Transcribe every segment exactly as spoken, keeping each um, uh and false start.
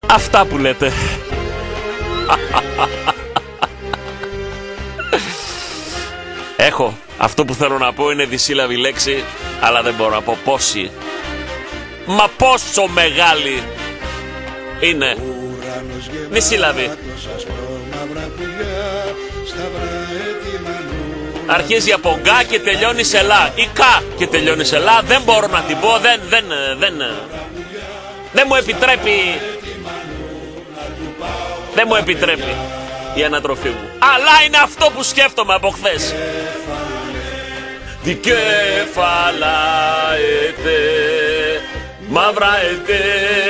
Αυτά που λέτε. Έχω. Αυτό που θέλω να πω είναι δυσύλλαβη λέξη, αλλά δεν μπορώ να πω πόση. Μα πόσο μεγάλη είναι. Δυσύλλαβη. Αρχίζει από γκά και τελειώνει σε λα. Ή κα και τελειώνει σε λα. Δεν μπορώ να την πω. Δεν, δεν, δεν, δεν μου επιτρέπει. Δεν μου επιτρέπει η ανατροφή μου. Αλλά είναι αυτό που σκέφτομαι από χθες. Δικέφαλα ετέ, μαύρα ετέ.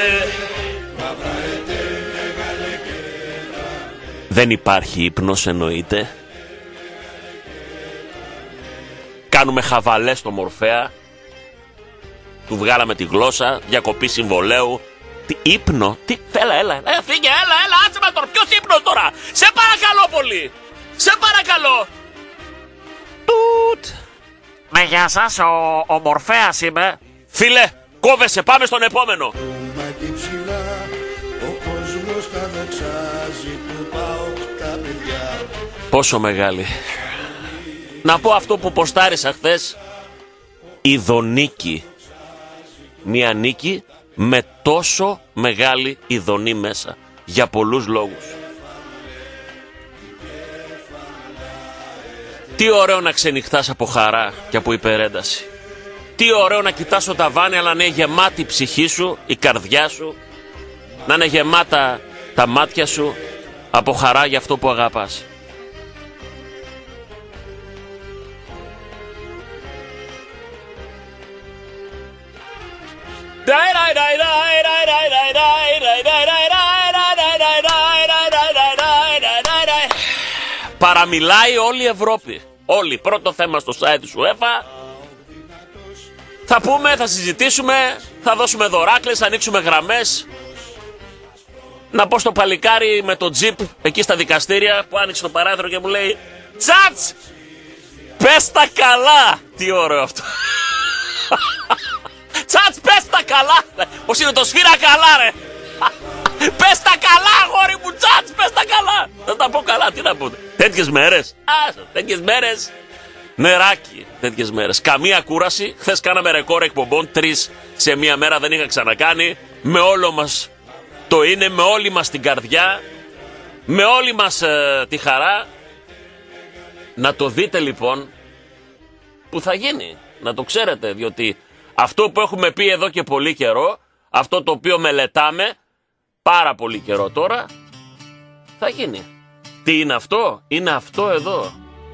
Δεν υπάρχει ύπνος, εννοείται. Κάνουμε χαβαλές στο Μορφέα. Του βγάλαμε τη γλώσσα. Διακοπή συμβολέου. Τι ύπνο, τι, έλα, έλα, έλα, φύγε, έλα, έλα, άτσε με τώρα, ποιος ύπνος τώρα, σε παρακαλώ πολύ, σε παρακαλώ. Τουτ. Ναι, γεια σας, ο, ο Μορφέας είμαι. Φίλε, κόβεσαι, πάμε στον επόμενο. Πόσο μεγάλη. Να πω αυτό που ποστάρισα χθες. Ειδονίκη. Μια νίκη με τόσο μεγάλη ειδονή μέσα. Για πολλούς λόγους. Τι ωραίο να ξενυχτάς από χαρά και από υπερένταση. Τι ωραίο να κοιτάς το ταβάνι, αλλά να είναι γεμάτη η ψυχή σου, η καρδιά σου. Να είναι γεμάτα τα μάτια σου από χαρά για αυτό που αγαπάς. Παραμιλάει όλη η Ευρώπη. Όλη. Πρώτο θέμα στο site της UEFA. Θα πούμε, θα συζητήσουμε, θα δώσουμε δωράκλες, θα ανοίξουμε γραμμές. Να πω στο παλικάρι με το τζιπ εκεί στα δικαστήρια που άνοιξε το παράθυρο και μου λέει «Τσάτς! Πες τα καλά!» Τι ωραίο αυτό. «Τσάτς, πες τα καλά!» Πώς είναι το σφύρα καλά, ρε! «Πες τα καλά, αγόρι μου, Τσάτς, πες τα καλά!» Θα τα πω καλά, τι να πω. Τέτοιες μέρες, α, τέτοιες μέρες. Νεράκι, τέτοιες μέρες. Καμία κούραση. Χθες κάναμε ρεκόρ εκπομπών, τρεις σε μία μέρα, δεν είχα ξανακάνει. Με όλο μας το είναι, με όλη μας την καρδιά, με όλη μας ε, τη χαρά. Να το δείτε λοιπόν που θα γίνει, να το ξέρετε, διότι αυτό που έχουμε πει εδώ και πολύ καιρό, αυτό το οποίο μελετάμε πάρα πολύ καιρό τώρα, θα γίνει. Τι είναι αυτό? Είναι αυτό εδώ.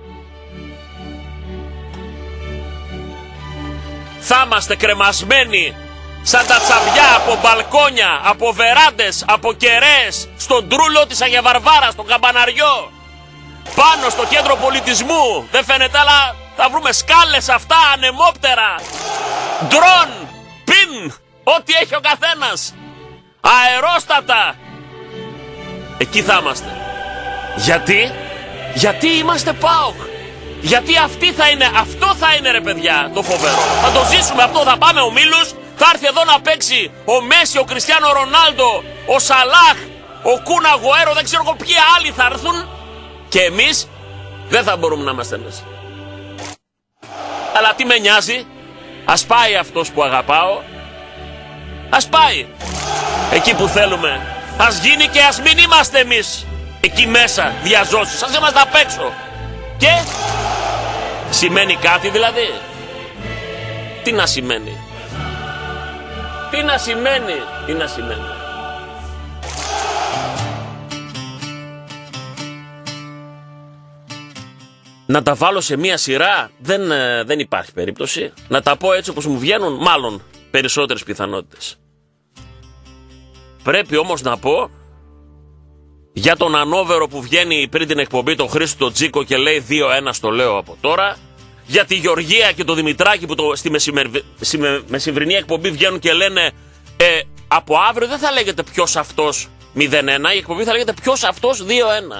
Θα είμαστε κρεμασμένοι σαν τα τσαβιά από μπαλκόνια, από βεράντες, από κεραίες, στον τρούλο της Αγία Βαρβάρας, στον καμπαναριό, πάνω στο κέντρο πολιτισμού. Δεν φαίνεται, αλλά θα βρούμε σκάλες αυτά, ανεμόπτερα, ντρόν, πιν, ό,τι έχει ο καθένας, αερόστατα. Εκεί θα είμαστε. Γιατί? Γιατί είμαστε ΠΑΟΚ. Γιατί αυτή θα είναι, αυτό θα είναι, ρε παιδιά, το φοβερό. Θα το ζήσουμε αυτό, θα πάμε ομίλους, θα έρθει εδώ να παίξει ο Μέση, ο Κριστιάνο Ρονάλντο, ο Σαλάχ, ο Κούν Αγουέρο, δεν ξέρω εγώ ποιοι άλλοι θα έρθουν και εμείς δεν θα μπορούμε να είμαστε μέσα. Αλλά τι με νοιάζει, ας πάει αυτός που αγαπάω, ας πάει εκεί που θέλουμε, ας γίνει και ας μην είμαστε εμείς εκεί μέσα διαζώσεις, ας είμαστε απ' έξω. Και σημαίνει κάτι δηλαδή? Τι να σημαίνει? Τι να σημαίνει? Τι να σημαίνει? Να τα βάλω σε μία σειρά δεν, δεν υπάρχει περίπτωση. Να τα πω έτσι όπως μου βγαίνουν, μάλλον περισσότερες πιθανότητες. Πρέπει όμως να πω για τον Ανόβερο που βγαίνει πριν την εκπομπή, τον Χρήστο Τζίκο, και λέει δύο ένα, το λέω από τώρα. Για τη Γεωργία και το Δημητράκη που το, στη μεσημερ, μεσημβρινή εκπομπή βγαίνουν και λένε ε, από αύριο δεν θα λέγεται ποιος αυτός μηδέν ένα, η εκπομπή θα λέγεται ποιος αυτός δύο ένα.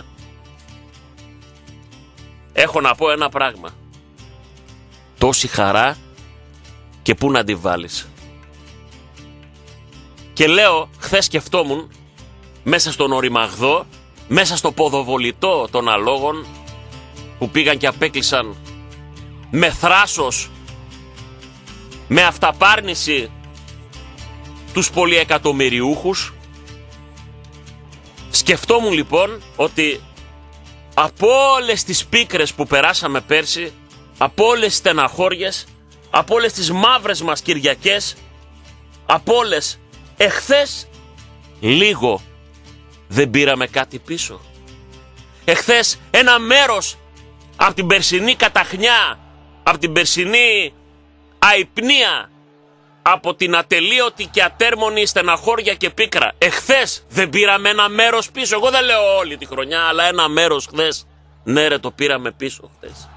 Έχω να πω ένα πράγμα. Τόση χαρά και πού να τη βάλεις. Και λέω, χθες σκεφτόμουν, μέσα στον οριμαγδό, μέσα στο ποδοβολητό των αλόγων που πήγαν και απέκλεισαν με θράσος, με αυταπάρνηση τους πολυεκατομμυριούχους. Σκεφτόμουν λοιπόν ότι από όλες τις πίκρες που περάσαμε πέρσι, από όλες τις στεναχώριες, από όλες τις μαύρες μας Κυριακές, από όλες, εχθές λίγο δεν πήραμε κάτι πίσω. Εχθές ένα μέρος από την περσινή καταχνιά, από την περσινή αϊπνία, από την ατελείωτη και ατέρμονη στεναχώρια και πίκρα, εχθές δεν πήραμε ένα μέρος πίσω. Εγώ δεν λέω όλη τη χρονιά, αλλά ένα μέρος χθες. Ναι ρε, το πήραμε πίσω χθες.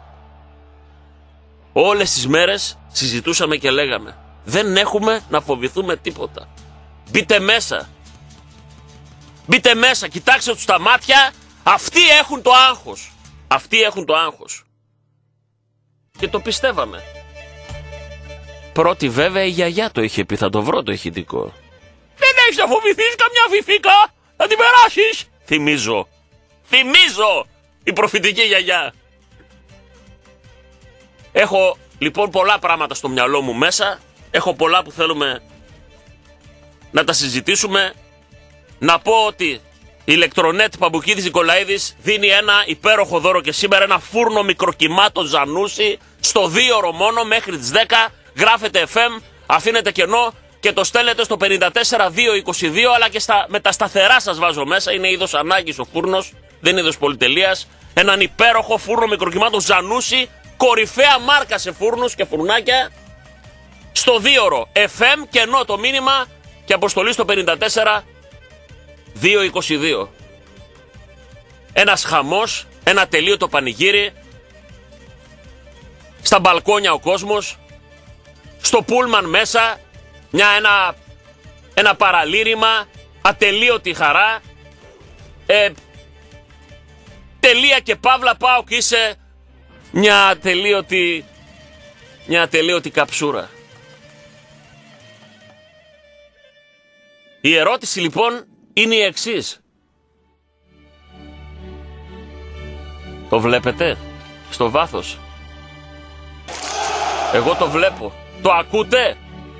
Όλες τις μέρες συζητούσαμε και λέγαμε, δεν έχουμε να φοβηθούμε τίποτα. Μπείτε μέσα. Μπείτε μέσα, κοιτάξτε τους τα μάτια. Αυτοί έχουν το άγχος. Αυτοί έχουν το άγχος. Και το πιστεύαμε. Πρώτη βέβαια η γιαγιά το είχε πει, θα το βρω το ηχητικό. Δεν έχεις να φοβηθείς καμιά φιφίκα, θα την περάσεις. Θυμίζω. Θυμίζω η προφητική γιαγιά. Έχω λοιπόν πολλά πράγματα στο μυαλό μου μέσα. Έχω πολλά που θέλουμε να τα συζητήσουμε. Να πω ότι η Ηλεκτρονέτ Παμπουκίδης Νικολαίδης δίνει ένα υπέροχο δώρο και σήμερα, ένα φούρνο μικροκυμάτο Ζανούσι στο δύο ώρο μόνο μέχρι τις δέκα. Γράφετε εφ εμ, αφήνετε κενό και το στέλνετε στο πενήντα τέσσερα δύο είκοσι δύο, αλλά και στα, με τα σταθερά σας βάζω μέσα. Είναι είδος ανάγκης ο φούρνος, δεν είναι είδος πολυτελείας. Έναν υπέροχο φούρνο μικροκυμάτο Ζανούσι, κορυφαία μάρκα σε φούρνους και φουρνάκια, στο δύο ώρο. εφ εμ, κενό το μήνυμα και αποστολή στο πενήντα τέσσερα δύο είκοσι δύο. Ένας χαμός, ένα τελείωτο πανηγύρι, στα μπαλκόνια ο κόσμος, στο πούλμαν μέσα, μια, ένα, ένα παραλήρημα, ατελείωτη χαρά, ε, τελεία και παύλα πάω και είσαι μια ατελείωτη, μια ατελείωτη καψούρα. Η ερώτηση λοιπόν είναι η εξής. Το βλέπετε στο βάθος? Εγώ το βλέπω. Το ακούτε?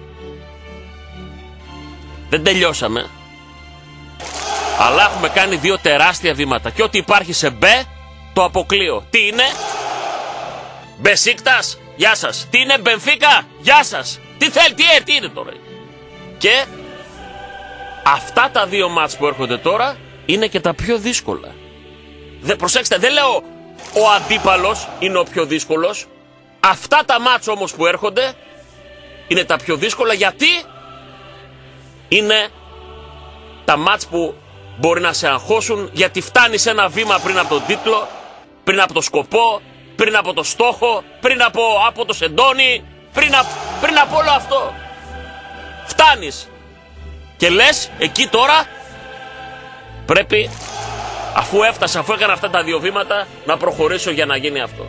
Δεν τελειώσαμε. Αλλά έχουμε κάνει δύο τεράστια βήματα. Και ό,τι υπάρχει σε μπε, το αποκλείω. Τι είναι? Μπεσίκτας, γεια σας. Τι είναι Μπενφίκα, γεια σας. Τι θέλει, τι, ε, τι είναι τώρα? Και αυτά τα δύο μάτς που έρχονται τώρα είναι και τα πιο δύσκολα. Δε, προσέξτε, δεν λέω ο αντίπαλος είναι ο πιο δύσκολος. Αυτά τα μάτς όμως που έρχονται είναι τα πιο δύσκολα, γιατί είναι τα μάτς που μπορεί να σε αγχώσουν, γιατί φτάνεις ένα βήμα πριν από τον τίτλο, πριν από το σκοπό, πριν από το στόχο, πριν από, από το σεντόνι, πριν, α, πριν από όλο αυτό. Φτάνεις και λες εκεί τώρα πρέπει, αφού έφτασα, αφού έκανα αυτά τα δύο βήματα, να προχωρήσω για να γίνει αυτό.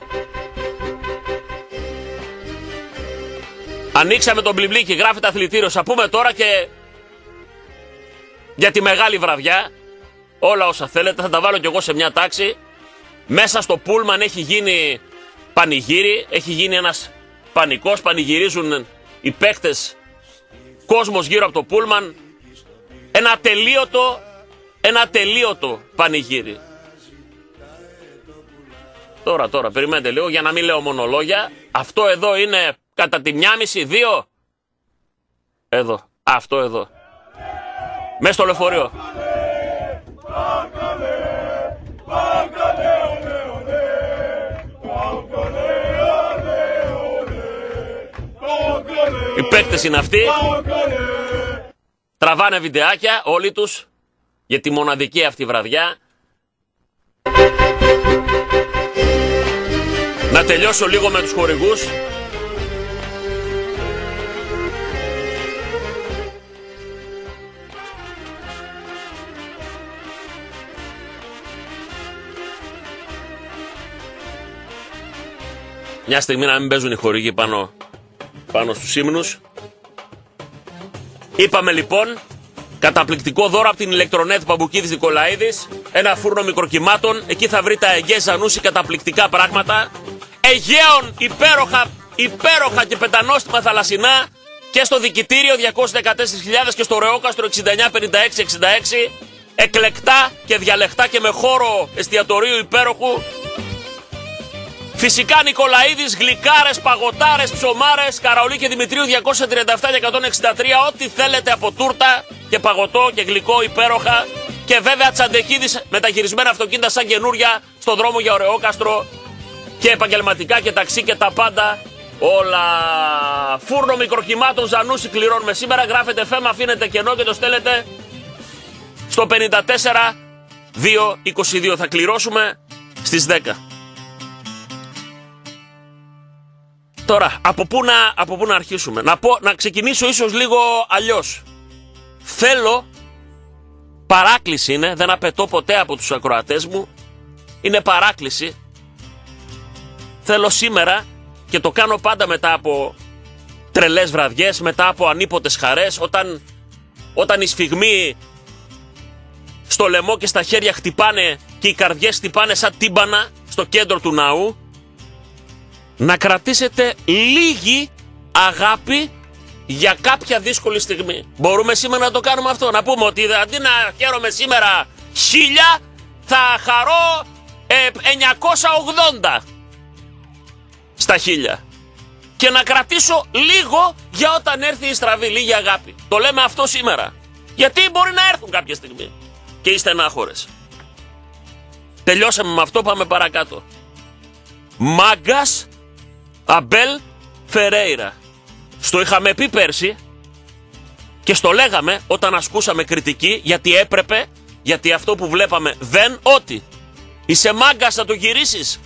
Ανοίξαμε τον μπλιμπλίκι, γράφεται αθλητήριος. Θα πούμε τώρα και για τη μεγάλη βραδιά. Όλα όσα θέλετε, θα τα βάλω κι εγώ σε μια τάξη. Μέσα στο πούλμαν έχει γίνει πανηγύρι, έχει γίνει ένας πανικός, πανηγυρίζουν οι παίκτες, κόσμος γύρω από το πούλμαν. Ένα ατελείωτο, ένα ατελείωτο πανηγύρι. Τώρα, τώρα, περιμένετε λίγο για να μην λέω μονολόγια. Αυτό εδώ είναι κατά τη μια μισή, δύο. Εδώ, αυτό εδώ. Μες στο λεωφορείο. Οι παίκτες είναι αυτοί. Τραβάνε βιντεάκια όλοι τους για τη μοναδική αυτή βραδιά. Να τελειώσω λίγο με τους χορηγούς. Μια στιγμή να μην παίζουν οι χορηγοί πάνω, πάνω στους ύμνους. Είπαμε λοιπόν Καταπληκτικό δώρο από την Ηλεκτρονέτ Παμπουκίδης Νικολαίδης. Ένα φούρνο μικροκυμάτων. Εκεί θα βρει τα Αιγαίες Ζανούσι, καταπληκτικά πράγματα. Αιγαίων υπέροχα, υπέροχα και πεντανόστιμα θαλασσινά. Και στο δικητήριο διακόσιες δεκατέσσερις χιλιάδες και στο Ρεόκαστρο εξήντα εννιά πενήντα έξι εξήντα έξι. Εκλεκτά και διαλεχτά και με χώρο εστιατορίου υπέροχου. Φυσικά Νικολαίδης, γλυκάρες, παγωτάρες, ψωμάρες, Καραολί και Δημητρίου διακόσια τριάντα επτά και εκατόν εξήντα τρία. Ό,τι θέλετε από τούρτα και παγωτό και γλυκό υπέροχα. Και βέβαια Τσαντεχίδης με τα γυρισμένα αυτοκίνητα σαν καινούρια στο δρόμο για Ωρεόκαστρο. Και επαγγελματικά και ταξί και τα πάντα. Όλα. Φούρνο μικροκυμάτων Ζανούσι κληρώνουμε σήμερα. Γράφετε φέμα, αφήνετε κενό και το στέλνετε στο πενήντα τέσσερα διακόσια είκοσι δύο. Θα κληρώσουμε στις δέκα. Τώρα, από πού να, από πού να αρχίσουμε. Να, πω, να ξεκινήσω ίσως λίγο αλλιώς. Θέλω, παράκληση είναι, δεν απαιτώ ποτέ από τους ακροατές μου, είναι παράκληση. Θέλω σήμερα, και το κάνω πάντα μετά από τρελές βραδιές, μετά από ανίποτες χαρές, όταν, όταν οι σφιγμοί στο λαιμό και στα χέρια χτυπάνε και οι καρδιές χτυπάνε σαν τύμπανα στο κέντρο του ναού, να κρατήσετε λίγη αγάπη για κάποια δύσκολη στιγμή. Μπορούμε σήμερα να το κάνουμε αυτό, να πούμε ότι αντί να χαίρομαι σήμερα χίλια, θα χαρώ ε, εννιακόσια ογδόντα στα χίλια. Και να κρατήσω λίγο για όταν έρθει η στραβή, λίγη αγάπη. Το λέμε αυτό σήμερα. Γιατί μπορεί να έρθουν κάποια στιγμή και είστε στενάχωρες. Τελειώσαμε με αυτό, πάμε παρακάτω. Μάγκας Αμπέλ Φερέιρα. Στο είχαμε πει πέρσι και στο λέγαμε όταν ασκούσαμε κριτική, γιατί έπρεπε, γιατί αυτό που βλέπαμε δεν, ότι είσαι μάγκας, θα το γυρίσεις.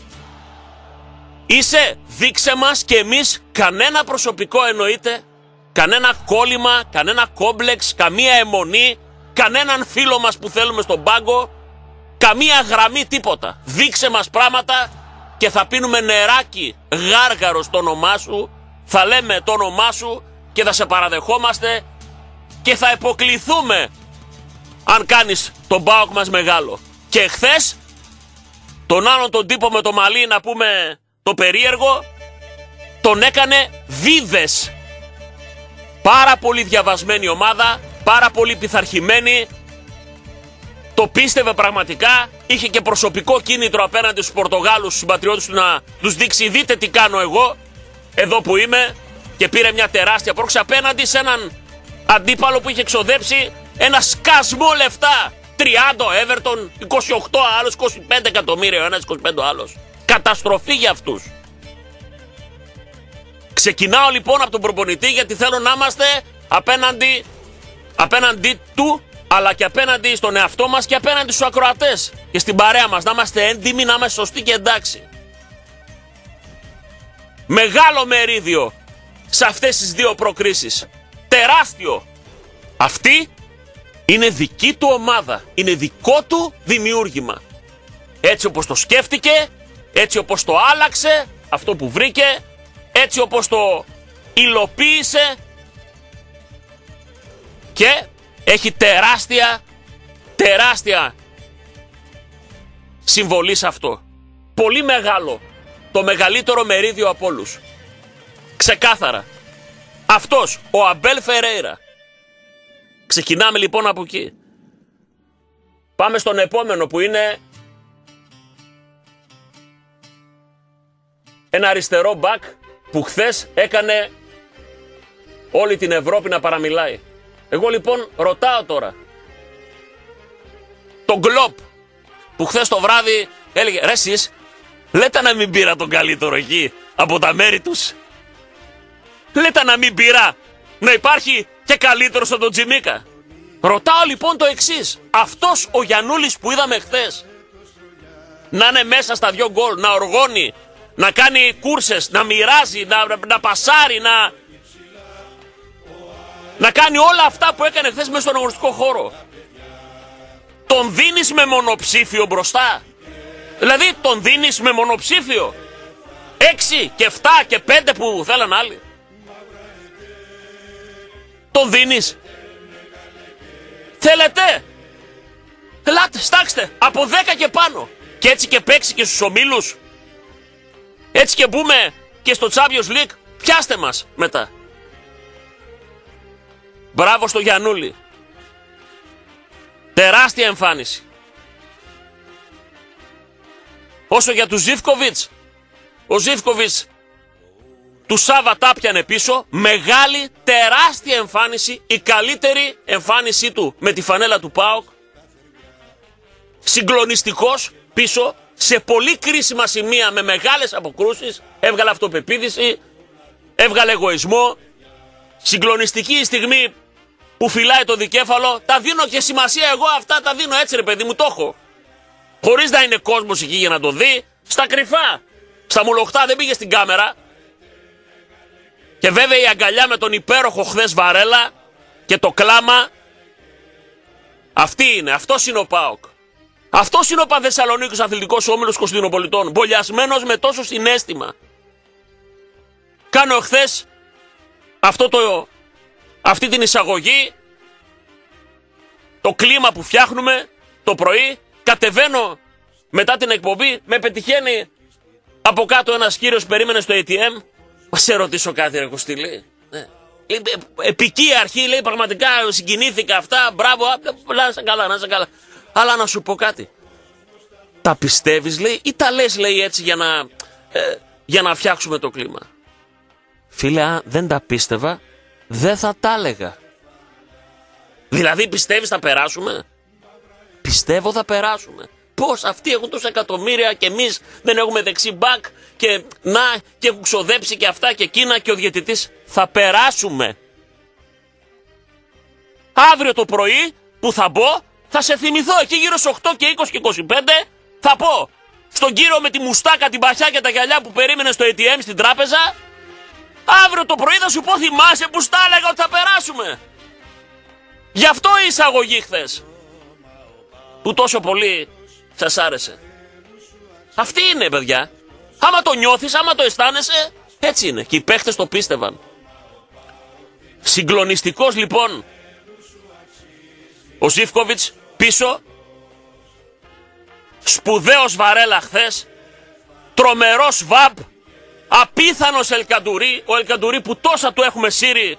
Είσαι, δείξε μας, και εμείς κανένα προσωπικό εννοείται, κανένα κόλλημα, κανένα κόμπλεξ, καμία αιμονή, κανέναν φίλο μας που θέλουμε στον πάγκο, καμία γραμμή, τίποτα. Δείξε μας πράγματα και θα πίνουμε νεράκι γάργαρο στο όνομά σου, θα λέμε το όνομά σου και θα σε παραδεχόμαστε και θα υποκληθούμε αν κάνεις τον ΠΑΟΚ μας μεγάλο. Και χθες τον άλλον τον τύπο με το μαλλί, να πούμε το περίεργο, τον έκανε Βίδες. Πάρα πολύ διαβασμένη ομάδα, πάρα πολύ πειθαρχημένη, το πίστευε πραγματικά, είχε και προσωπικό κίνητρο απέναντι στους Πορτογάλους, στους συμπατριώτες του, να τους δείξει δείτε τι κάνω εγώ, εδώ που είμαι, και πήρε μια τεράστια πρόκληση απέναντι σε έναν αντίπαλο που είχε εξοδέψει ένα σκασμό λεφτά. τριάντα ο Everton, είκοσι οκτώ άλλος, είκοσι πέντε εκατομμύρια ο ένας, είκοσι πέντε ο άλλος. Καταστροφή για αυτούς. Ξεκινάω λοιπόν από τον προπονητή, γιατί θέλω να είμαστε απέναντι, απέναντι του, αλλά και απέναντι στον εαυτό μας και απέναντι στους ακροατές και στην παρέα μας. Να είμαστε έντιμοι, να είμαστε σωστοί και εντάξει. Μεγάλο μερίδιο σε αυτές τις δύο προκρίσεις. Τεράστιο. Αυτή είναι δική του ομάδα. Είναι δικό του δημιούργημα. Έτσι όπως το σκέφτηκε, έτσι όπως το άλλαξε, αυτό που βρήκε, έτσι όπως το υλοποίησε, και έχει τεράστια, τεράστια συμβολή σε αυτό. Πολύ μεγάλο. Το μεγαλύτερο μερίδιο από όλους. Ξεκάθαρα. Αυτός, ο Αμπέλ Φερέιρα. Ξεκινάμε λοιπόν από εκεί. Πάμε στον επόμενο που είναι ένα αριστερό μπακ που χθες έκανε όλη την Ευρώπη να παραμιλάει. Εγώ λοιπόν ρωτάω τώρα τον Κλοπ που χθες το βράδυ έλεγε ρε εσείς λέτε να μην πήρα τον καλύτερο εκεί από τα μέρη τους. Λέτε να μην πήρα να υπάρχει και καλύτερος από τον Τζιμίκα. Ρωτάω λοιπόν το εξής. Αυτός ο Γιαννούλης που είδαμε χθες να είναι μέσα στα δυο γκολ, να οργώνει, να κάνει κούρσες, να μοιράζει, να, να πασάρει, να, να κάνει όλα αυτά που έκανε χθες μέσα στον αγωνιστικό χώρο, τον δίνεις με μονοψήφιο μπροστά? Δηλαδή τον δίνεις με μονοψήφιο? Έξι και εφτά και πέντε που θέλαν άλλοι. Τον δίνεις? Θέλετε? Ελάτε, στάξτε, από δέκα και πάνω. Και έτσι και παίξει και στους ομίλους. Έτσι και μπούμε και στο Champions League. Πιάστε μας μετά. Μπράβο στο Γιαννούλη. Τεράστια εμφάνιση. Όσο για του Ζίβκοβιτς, ο Ζίβκοβιτς του Σάβα τα πιανε πίσω. Μεγάλη, τεράστια εμφάνιση. Η καλύτερη εμφάνισή του με τη φανέλα του ΠΑΟΚ. Συγκλονιστικός πίσω. Σε πολύ κρίσιμα σημεία με μεγάλες αποκρούσεις. Έβγαλε αυτοπεποίθηση. Έβγαλε εγωισμό. Συγκλονιστική η στιγμή που φυλάει το δικέφαλο. Τα δίνω και σημασία εγώ αυτά. Τα δίνω έτσι ρε παιδί μου, το έχω. Χωρίς να είναι κόσμος εκεί για να το δει. Στα κρυφά. Στα μουλοχτά, δεν πήγε στην κάμερα. Και βέβαια η αγκαλιά με τον υπέροχο χθες Βαρέλα. Και το κλάμα. Αυτή είναι. Αυτός είναι ο ΠΑΟΚ. Αυτός είναι ο Παθεσσαλονίκης Αθλητικός Όμιλος Κωνσταντινοπολιτών. Μπολιασμένος με τόσο συναίσθημα. Κάνω χθες αυτό το, αυτή την εισαγωγή. Το κλίμα που φτιάχνουμε το πρωί. Κατεβαίνω μετά την εκπομπή. Με πετυχαίνει από κάτω ένας κύριος που περίμενε στο έι τι εμ. Μα σε ρωτήσω κάτι ρε Κωστήλη. Ναι. Επική αρχή, λέει, πραγματικά συγκινήθηκα αυτά. Μπράβο, να είσαι καλά, να είσαι καλά. Αλλά να σου πω κάτι. Τα πιστεύεις, λέει, ή τα λες, λέει, έτσι για να, ε, για να φτιάξουμε το κλίμα? Φίλε, αν δεν τα πίστευα, δεν θα τα έλεγα. Δηλαδή πιστεύεις θα περάσουμε? Πιστεύω θα περάσουμε. Πώς αυτοί έχουν τόσα εκατομμύρια και εμείς δεν έχουμε δεξί μπακ και να και έχουν ξοδέψει και αυτά και εκείνα και ο διαιτητής? Θα περάσουμε. Αύριο το πρωί που θα μπω θα σε θυμηθώ εκεί γύρω στις οκτώ και είκοσι και είκοσι πέντε. Θα πω στον κύριο με τη μουστάκα, την παχιά και τα γυαλιά που περίμενε στο έι τι εμ στην τράπεζα. Αύριο το πρωί θα σου πω, θυμάσαι που στα έλεγα ότι θα περάσουμε? Γι' αυτό η εισαγωγή χθες που τόσο πολύ σας άρεσε. Αυτή είναι, παιδιά. Άμα το νιώθεις, άμα το αισθάνεσαι, έτσι είναι. Και οι παίχτες το πίστευαν. Συγκλονιστικός λοιπόν ο Ζίβκοβιτς πίσω. Σπουδαίος Βαρέλα χθες. Τρομερός Βαμπ. Απίθανος Ελκαντουρί. Ο Ελκαντουρί που τόσα του έχουμε σύρει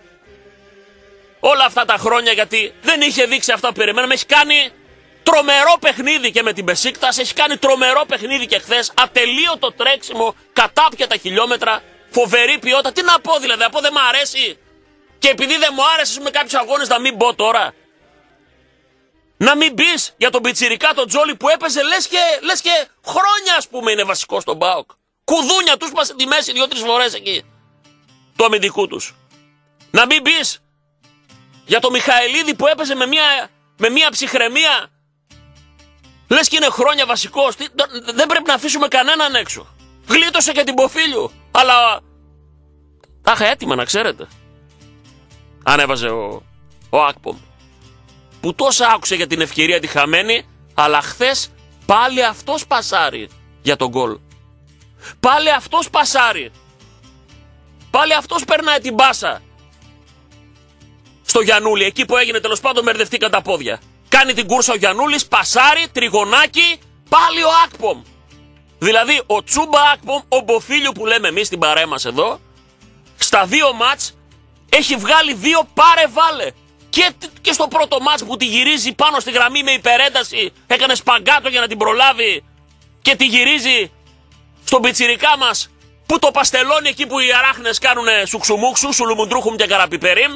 όλα αυτά τα χρόνια, γιατί δεν είχε δείξει αυτά που περιμέναμε. Έχει κάνει τρομερό παιχνίδι και με την Μπεσίκτας. Έχει κάνει τρομερό παιχνίδι και χθες. Ατελείωτο τρέξιμο, κατάπιατα χιλιόμετρα. Φοβερή ποιότητα. Τι να πω δηλαδή, από δεν μ' αρέσει. Και επειδή δεν μου άρεσε με κάποιους αγώνες να μην μπω τώρα. Να μην μπεις για τον πιτσιρικά τον Τζόλι που έπαιζε λες και, λες και χρόνια ας πούμε είναι βασικό στον ΠΑΟΚ. Κουδούνια τους πας στη μέση δύο-τρεις φορές εκεί. Το αμυντικού τους. Να μην μπεις για τον Μιχαηλίδη που έπαιζε με μια, με μια ψυχραιμία. Λες και είναι χρόνια βασικός. Τι, δεν πρέπει να αφήσουμε κανέναν έξω. Γλίτωσε και την Ποφίλιου. Αλλά τα είχα έτοιμα να ξέρετε. Αν έβαζε ο, ο Ακπομ. Που τόσα άκουσε για την ευκαιρία τη χαμένη. Αλλά χθες πάλι αυτός πασάρει για τον γκολ. Πάλι αυτός πασάρει. Πάλι αυτός περνάει την μπάσα στο Γιαννούλη. Εκεί που έγινε τέλος πάντων μπερδευτήκαν τα πόδια. Κάνει την κούρσα ο Γιαννούλης, πασάρει, τριγωνάκι, πάλι ο Ακπομ. Δηλαδή ο Τσούμπα Ακπομ, ο Μποφίλιου που λέμε εμείς στην παρέα μας εδώ, στα δύο μάτς έχει βγάλει δύο πάρε βάλε. Και, και στο πρώτο μάτς που τη γυρίζει πάνω στη γραμμή με υπερένταση, έκανε σπαγκάτο για να την προλάβει και τη γυρίζει στον πιτσιρικά μας που το παστελώνει εκεί που οι αράχνες κάνουν σουξουμούξου, σουλουμουντρούχουμ και καραπιπερίμ.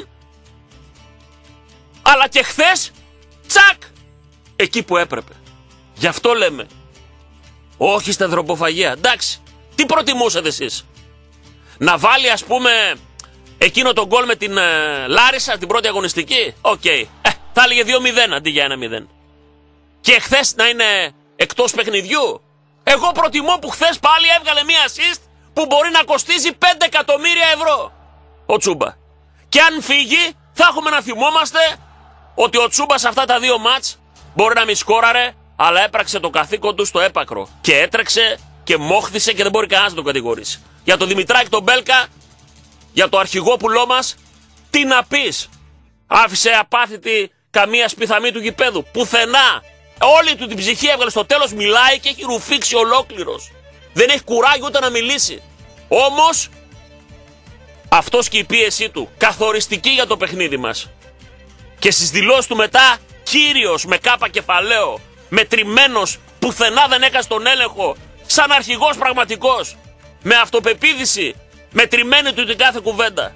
Αλλά και χθες, τσακ, εκεί που έπρεπε. Γι' αυτό λέμε, όχι στα ανθρωποφαγία. Εντάξει, τι προτιμούσατε εσείς? Να βάλει ας πούμε εκείνο το γκολ με την ε, Λάρισα την πρώτη αγωνιστική? Οκ, okay. ε, θα έλεγε δύο μηδέν αντί για ένα μηδέν. Και χθες να είναι εκτός παιχνιδιού? Εγώ προτιμώ που χθες πάλι έβγαλε μία assist που μπορεί να κοστίζει πέντε εκατομμύρια ευρώ ο Τσούμπα. Και αν φύγει θα έχουμε να θυμόμαστε ότι ο Τσούμπα σε αυτά τα δύο μάτς μπορεί να μη σκόραρε, αλλά έπραξε το καθήκον του στο έπακρο. Και έτρεξε και μόχθησε και δεν μπορεί κανένας να τον κατηγορήσει. Για τον Δημητράκη τον Μπέλκα, για το αρχηγόπουλό μας, τι να πεις? Άφησε απάθητη καμία σπιθαμή του γηπέδου. Πουθενά. Όλη του την ψυχή έβγαλε. Στο τέλος μιλάει και έχει ρουφήξει ολόκληρος. Δεν έχει κουράγιο ούτε να μιλήσει. Όμως αυτός και η πίεσή του καθοριστική για το παιχνίδι μας. Και στις δηλώσεις του μετά κύριος με κάπα κεφαλαίο, μετρημένος, πουθενά δεν έκασε τον έλεγχο, σαν αρχηγός πραγματικός, με αυτοπεποίθηση, μετρημένη του την κάθε κουβέντα.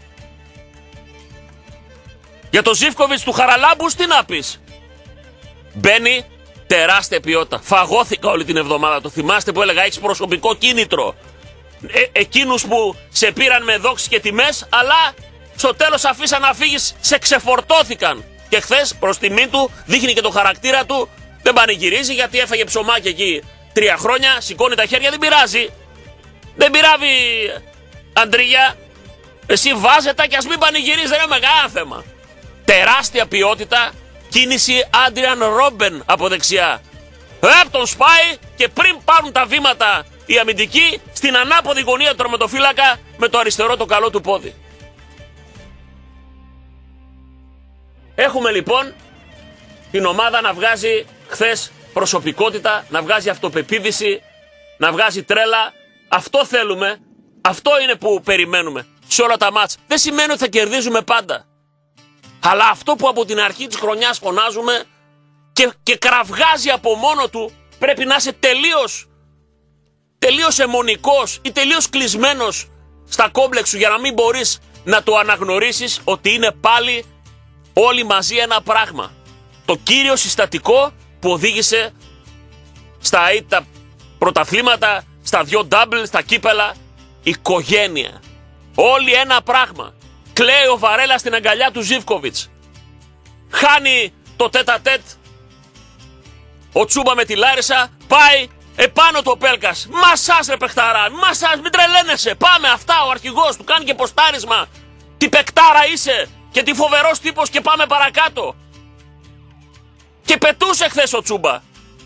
Για το Ζίβκοβιτς του Χαραλάμπους τι να πεις? Μπαίνει τεράστια ποιότητα. Φαγώθηκα όλη την εβδομάδα. Το θυμάστε που έλεγα έχεις προσωπικό κίνητρο. Ε, εκείνους που σε πήραν με δόξεις και τιμές, αλλά στο τέλος αφήσαν να φύγεις, σε ξεφορτώθηκαν. Και χθες προς τιμή του δείχνει και το χαρακτήρα του. Δεν πανηγυρίζει γιατί έφαγε ψωμάκι εκεί τρία χρόνια. Σηκώνει τα χέρια, δεν πειράζει. Δεν πειράβει, Αντρίγια. Εσύ βάζε και ας μην πανηγυρίζει, δεν είναι μεγάλο θέμα. Τεράστια ποιότητα. Κίνηση Άντριαν Ρόμπεν από δεξιά. Επ τον σπάει και πριν πάρουν τα βήματα οι αμυντικοί, στην ανάποδη γωνία του τερματοφύλακα με το αριστερό το καλό του πόδι. Έχουμε λοιπόν την ομάδα να βγάζει χθες προσωπικότητα, να βγάζει αυτοπεποίθηση, να βγάζει τρέλα. Αυτό θέλουμε, αυτό είναι που περιμένουμε σε όλα τα μάτς. Δεν σημαίνει ότι θα κερδίζουμε πάντα. Αλλά αυτό που από την αρχή της χρονιάς φωνάζουμε και, και κραυγάζει από μόνο του, πρέπει να είσαι τελείως, τελείως αιμονικός ή τελείως κλεισμένος στα κόμπλεξ σου για να μην μπορείς να το αναγνωρίσεις ότι είναι πάλι όλοι μαζί ένα πράγμα. Το κύριο συστατικό που οδήγησε στα τα πρωταθλήματα, στα δυο ντάμπλ, στα κύπελα, οικογένεια. Όλοι ένα πράγμα. Κλαίει ο Βαρέλα στην αγκαλιά του Ζίβκοβιτς. Χάνει το τέτα τέτ ο Τσούμπα με τη Λάρισα. Πάει επάνω το Πέλκας. Μασάς ρε παιχταρά, μασάς, μην τρελαίνεσαι. Πάμε, αυτά, ο αρχηγός του κάνει και ποστάρισμα. Τι παικτάρα είσαι και τι φοβερός τύπος και πάμε παρακάτω. Και πετούσε χθες ο Τσούμπα.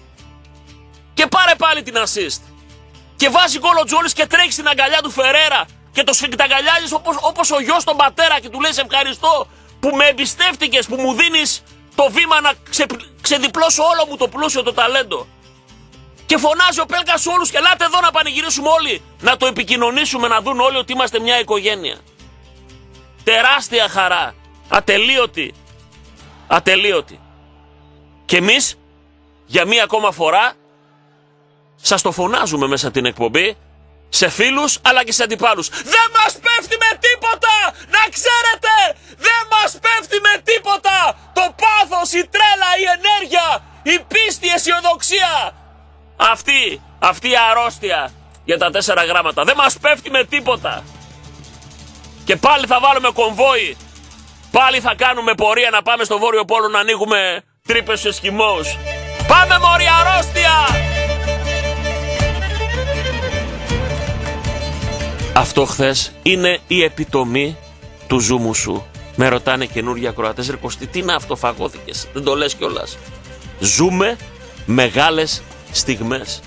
Και πάρε πάλι την assist. Και βάζει γκολ ο Τζόλης και τρέχει στην αγκαλιά του Φερέρα. Και το σφιγγταγκαλιάζεις όπως, όπως ο γιος τον πατέρα και του λέει σε ευχαριστώ που με εμπιστεύτηκες, που μου δίνεις το βήμα να ξε, ξεδιπλώσω όλο μου το πλούσιο το ταλέντο. Και φωνάζει ο Πέλκας όλους και ελάτε εδώ να πανηγυρίσουμε όλοι, να το επικοινωνήσουμε, να δουν όλοι ότι είμαστε μια οικογένεια. Τεράστια χαρά, ατελείωτη, ατελείωτη. Και εμείς για μία ακόμα φορά σας το φωνάζουμε μέσα την εκπομπή, σε φίλους αλλά και σε αντιπάλους. Δεν μας πέφτει με τίποτα! Να ξέρετε! Δεν μας πέφτει με τίποτα! Το πάθος, η τρέλα, η ενέργεια, η πίστη, η αισιοδοξία. Αυτή, αυτή η αρρώστια για τα τέσσερα γράμματα. Δεν μας πέφτει με τίποτα. Και πάλι θα βάλουμε κομβόι. Πάλι θα κάνουμε πορεία να πάμε στο Βόρειο Πόλο να ανοίγουμε τρύπες στους Εσκιμώους. Πάμε μωρή αρρώστια! Αυτό χθες είναι η επιτομή του ζούμου σου. Με ρωτάνε καινούργια ακροατές, ρε Κωστή, τι να αυτοφαγώθηκες? Δεν το λες κιόλας. Ζούμε μεγάλες στιγμές.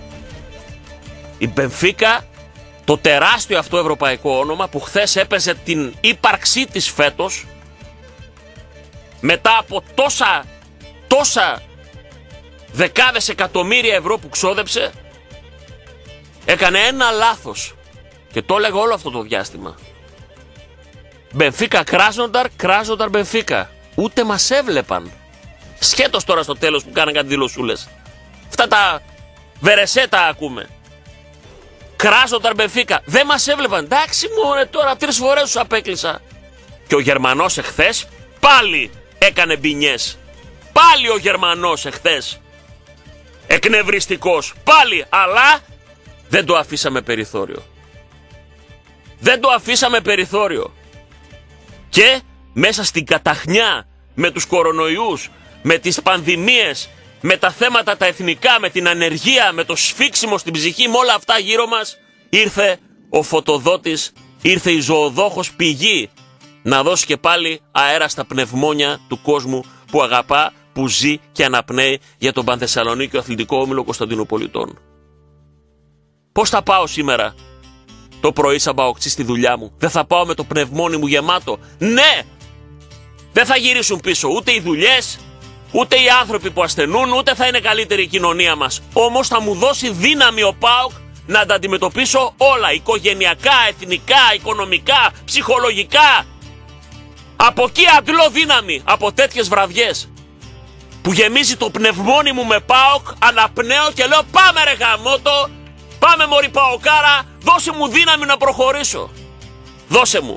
Η Μπενφίκα, το τεράστιο αυτό ευρωπαϊκό όνομα που χθες έπαιζε την ύπαρξή της φέτος, μετά από τόσα, τόσα δεκάδες εκατομμύρια ευρώ που ξόδεψε, έκανε ένα λάθος. Και το έλεγα όλο αυτό το διάστημα. Μπενφίκα Κράσνονταρ, Κράσνονταρ Μπενφίκα. Ούτε μας έβλεπαν. Σχέτως τώρα στο τέλος που κάναν κάτι δηλωσούλες. Αυτά τα βερεσέτα ακούμε. Κράσνονταρ Μπενφίκα. Δεν μας έβλεπαν. Εντάξει μωρέ, τώρα τρεις φορές τους απέκλεισα. Και ο Γερμανός εχθές πάλι έκανε μπινιές. Πάλι ο Γερμανός εχθές. Εκνευριστικός. Πάλι. Αλλά δεν το αφήσαμε περιθώριο. Δεν το αφήσαμε περιθώριο. Και μέσα στην καταχνιά με τους κορονοϊούς, με τις πανδημίες, με τα θέματα τα εθνικά, με την ανεργία, με το σφίξιμο στην ψυχή, με όλα αυτά γύρω μας, ήρθε ο φωτοδότης, ήρθε η ζωοδόχος πηγή να δώσει και πάλι αέρα στα πνευμόνια του κόσμου που αγαπά, που ζει και αναπνέει για τον Πανθεσσαλονίκη Αθλητικό Όμιλο Κωνσταντινοπολιτών. Πώς θα πάω σήμερα το πρωί σαν παοκτζής στη δουλειά μου? Δεν θα πάω με το πνευμόνι μου γεμάτο? Ναι! Δεν θα γυρίσουν πίσω ούτε οι δουλειές, ούτε οι άνθρωποι που ασθενούν, ούτε θα είναι καλύτερη η κοινωνία μας. Όμως θα μου δώσει δύναμη ο ΠΑΟΚ να τα αντιμετωπίσω όλα, οικογενειακά, εθνικά, οικονομικά, ψυχολογικά. Από εκεί αντλώ δύναμη, από τέτοιες βραδιές που γεμίζει το πνευμόνι μου με ΠΑΟΚ, αναπνέω και λέω πάμε ρε γαμότο, πάμε μωρή ΠΑΟΚάρα, δώσε μου δύναμη να προχωρήσω. Δώσε μου.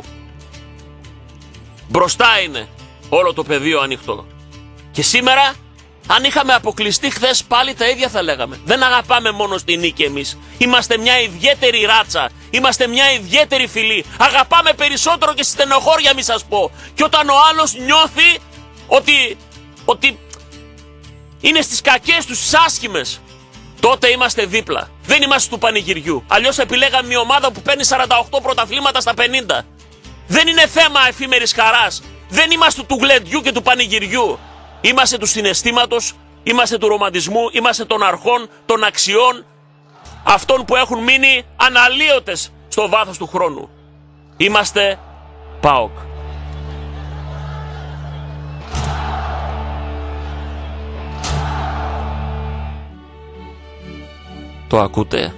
Μπροστά είναι όλο το πεδίο ανοιχτό. Και σήμερα, αν είχαμε αποκλειστεί χθες, πάλι τα ίδια θα λέγαμε. Δεν αγαπάμε μόνο στη νίκη εμείς. Είμαστε μια ιδιαίτερη ράτσα. Είμαστε μια ιδιαίτερη φυλή. Αγαπάμε περισσότερο και στη στενοχώρια, μη σας πω. Και όταν ο άλλος νιώθει ότι, ότι είναι στις κακές τους, στις άσχημες, τότε είμαστε δίπλα. Δεν είμαστε του πανηγυριού. Αλλιώς επιλέγαμε μια ομάδα που παίρνει σαράντα οκτώ πρωταθλήματα στα πενήντα. Δεν είναι θέμα εφήμερης χαράς. Δεν είμαστε του γλεντιού και του πανηγυριού. Είμαστε του συναισθήματος, είμαστε του ρομαντισμού, είμαστε των αρχών, των αξιών, αυτών που έχουν μείνει αναλύωτες στο βάθος του χρόνου. Είμαστε ΠΑΟΚ. Το ακούτε?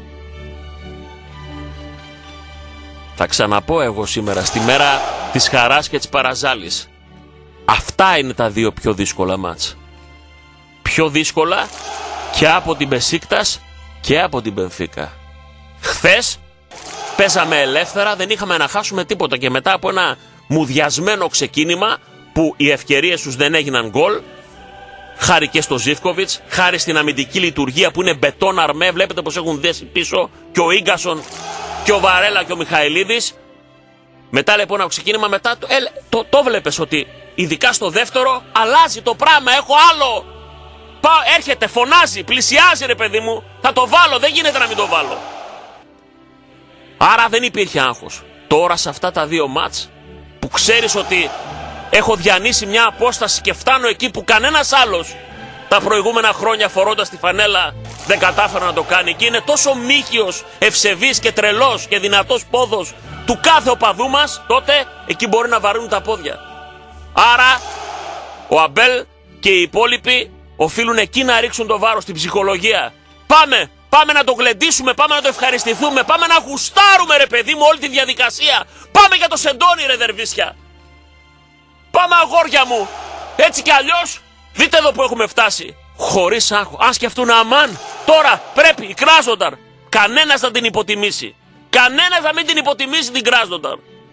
Θα ξαναπώ εγώ σήμερα, στη μέρα της χαράς και της παραζάλης. Αυτά είναι τα δύο πιο δύσκολα μάτς. Πιο δύσκολα και από την Μπεσίκτας και από την Μπενφίκα. Χθες παίζαμε ελεύθερα, δεν είχαμε να χάσουμε τίποτα και μετά από ένα μουδιασμένο ξεκίνημα που οι ευκαιρίες τους δεν έγιναν γκολ, χάρη και στο Ζίβκοβιτς, χάρη στην αμυντική λειτουργία που είναι μπετόν αρμέ, βλέπετε πως έχουν δέσει πίσω και ο Ίγκασον και ο Βαρέλα και ο Μιχαηλίδης. Μετά λοιπόν από ξεκίνημα, μετά το, ε, το, το βλέπεις ότι ειδικά στο δεύτερο αλλάζει το πράγμα, έχω άλλο. Πάω, έρχεται, φωνάζει, πλησιάζει ρε παιδί μου, θα το βάλω, δεν γίνεται να μην το βάλω. Άρα δεν υπήρχε άγχος. Τώρα σε αυτά τα δύο μάτς που ξέρεις ότι έχω διανύσει μια απόσταση και φτάνω εκεί που κανένας άλλος τα προηγούμενα χρόνια φορώντας τη φανέλα δεν κατάφερε να το κάνει, και είναι τόσο μύχιος, ευσεβής και τρελός και δυνατός πόδος του κάθε οπαδού μας, τότε εκεί μπορεί να βαρύνουν τα πόδια. Άρα ο Αμπέλ και οι υπόλοιποι οφείλουν εκεί να ρίξουν το βάρος στην ψυχολογία. Πάμε, πάμε να το γλεντήσουμε, πάμε να το ευχαριστηθούμε, πάμε να γουστάρουμε ρε παιδί μου όλη τη διαδικασία. Πάμε για το σεντόνι ρε δερβίσια. Πάμε αγόρια μου. Έτσι κι αλλιώς δείτε εδώ που έχουμε φτάσει. Χωρίς άγχος. Αν σκεφτούν αμάν, τώρα πρέπει η Κράσνονταρ κανένας να την υποτιμήσει. Κανένας να μην την υποτιμήσει την Κράσνονταρ.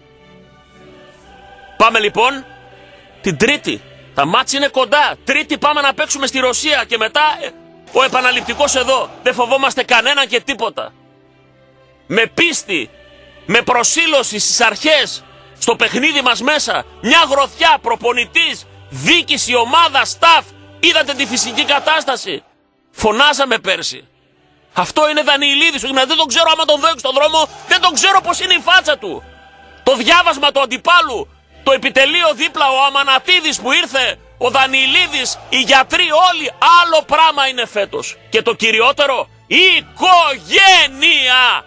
Πάμε λοιπόν την Τρίτη. Τα μάτς είναι κοντά. Τρίτη πάμε να παίξουμε στη Ρωσία και μετά ο επαναληπτικός εδώ. Δεν φοβόμαστε κανέναν και τίποτα. Με πίστη, με προσήλωση στις αρχές, στο παιχνίδι μας μέσα, μια γροθιά, προπονητής, διοίκηση, ομάδα, staff. Είδατε τη φυσική κατάσταση. Φωνάζαμε πέρσι. Αυτό είναι Δανιηλίδης. Δεν τον ξέρω άμα τον δω στον δρόμο, δεν τον ξέρω πως είναι η φάτσα του. Το διάβασμα του αντιπάλου, το επιτελείο δίπλα, ο Αμανατίδης που ήρθε, ο Δανιηλίδης, οι γιατροί όλοι, άλλο πράγμα είναι φέτος. Και το κυριότερο, η οικογένεια.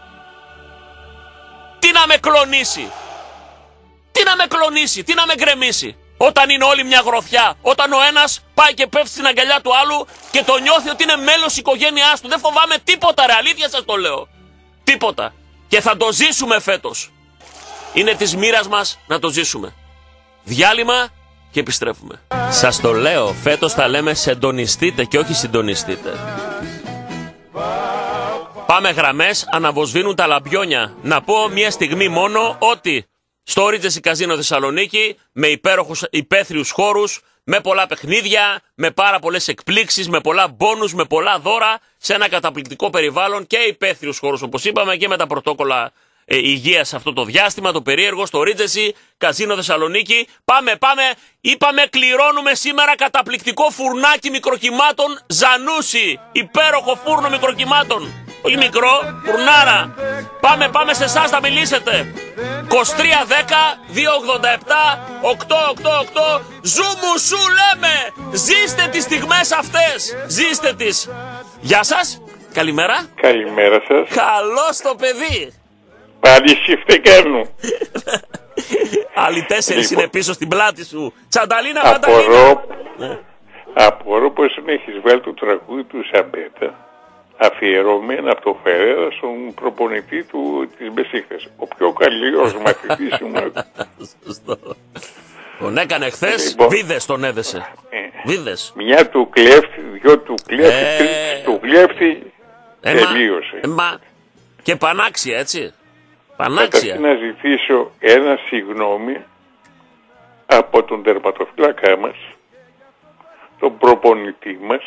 Τι να με κλονίσει. Τι να με κλονίσει, τι να με γκρεμίσει. Όταν είναι όλοι μια γροθιά, όταν ο ένας πάει και πέφτει στην αγκαλιά του άλλου και το νιώθει ότι είναι μέλος οικογένειάς του. Δεν φοβάμαι τίποτα ρε, αλήθεια σας το λέω. Τίποτα. Και θα το ζήσουμε φέτος. Είναι της μοίρας μας να το ζήσουμε. Διάλειμμα και επιστρέφουμε. Σας το λέω, φέτος θα λέμε σεντονιστείτε και όχι συντονιστείτε. Πάμε γραμμές, αναβοσβήνουν τα λαμπιόνια. Να πω μια στιγμή μόνο ότι στο Regency Casino Θεσσαλονίκη, με υπέροχους υπαίθριους χώρους, με πολλά παιχνίδια, με πάρα πολλές εκπλήξεις, με πολλά μπόνους, με πολλά δώρα, σε ένα καταπληκτικό περιβάλλον και υπαίθριους χώρους όπως είπαμε και με τα πρωτόκολλα ε, υγείας σε αυτό το διάστημα, το περίεργο, στο Regency Casino Θεσσαλονίκη. Πάμε, πάμε, είπαμε κληρώνουμε σήμερα καταπληκτικό φουρνάκι μικροκυμάτων Ζανούσι, υπέροχο φούρνο μικροκυμάτων. Όχι μικρό, φουρνάρα. Πάμε, πάμε σε εσάς θα μιλήσετε. είκοσι τρία δέκα δύο ογδόντα επτά οκτώ οκτώ οκτώ. Ζούμου σου λέμε. Ζήστε τις στιγμές αυτές. Ζήστε τις. Γεια σας. Καλημέρα. Καλημέρα σας. Καλώς το παιδί. Πάλι σιφτεκέρνου. Άλλοι τέσσερις Λοιπόν. είναι πίσω στην πλάτη σου. Τσανταλίνα, Απορώ, Μανταλίνα. Ναι. απορώ πως δεν έχεις βάλει το τραγούδι του Σαμπέτα αφιερωμένο από το Φεραίρα στον προπονητή του της Μπεσίκτας. Ο πιο καλός μαθητής μου. Σωστό. Τον έκανε χθες, Λοιπόν. βίδες τον έδεσε. Ε, Βίδες. Μια του κλέφτη, δυο του κλέφτη, Ε. τρεις του κλέφτη, Ε, μα- τελείωσε. ε, μα, και πανάξια, έτσι. Καταρχήν Πανάξια. να ζητήσω ένα συγγνώμη από τον τερματοφύλακά μας, τον προπονητή μας,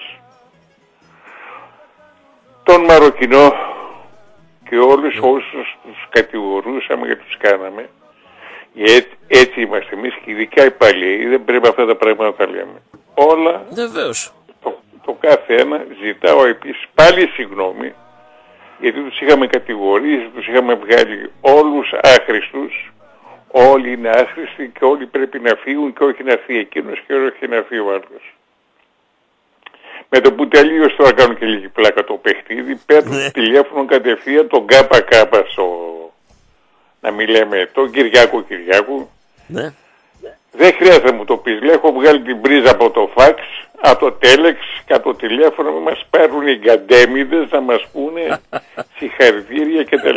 τον Μαροκινό και όλους όσους τους κατηγορούσαμε και τους κάναμε. Έτσι, έτσι είμαστε εμείς και ειδικά οι παλαιοί, δεν πρέπει αυτά τα πράγματα να τα λέμε. Όλα, Βεβαίως. το, το κάθε ένα, ζητάω επίσης πάλι συγγνώμη, γιατί τους είχαμε κατηγορήσει, τους είχαμε βγάλει όλους άχρηστους, όλοι είναι άχρηστοι και όλοι πρέπει να φύγουν και όχι να έρθει εκείνος και όχι να έρθει ο άλλος. Με το που τελείωσε τώρα κάνουν και λίγη πλάκα το παιχνίδι, παίρνουν Ναι. τηλέφωνο κατευθείαν τον ΚΚ στο, να μην λέμε, τον Κυριάκο Κυριάκου. Ναι. Δεν χρειάζεται να μου το πεις, λέει, έχω βγάλει την πρίζα από το φαξ, από το τέλεξ και από το τηλέφωνο μας παίρνουν οι γκαντέμιδες να μας πούνε συγχαρητήρια κτλ.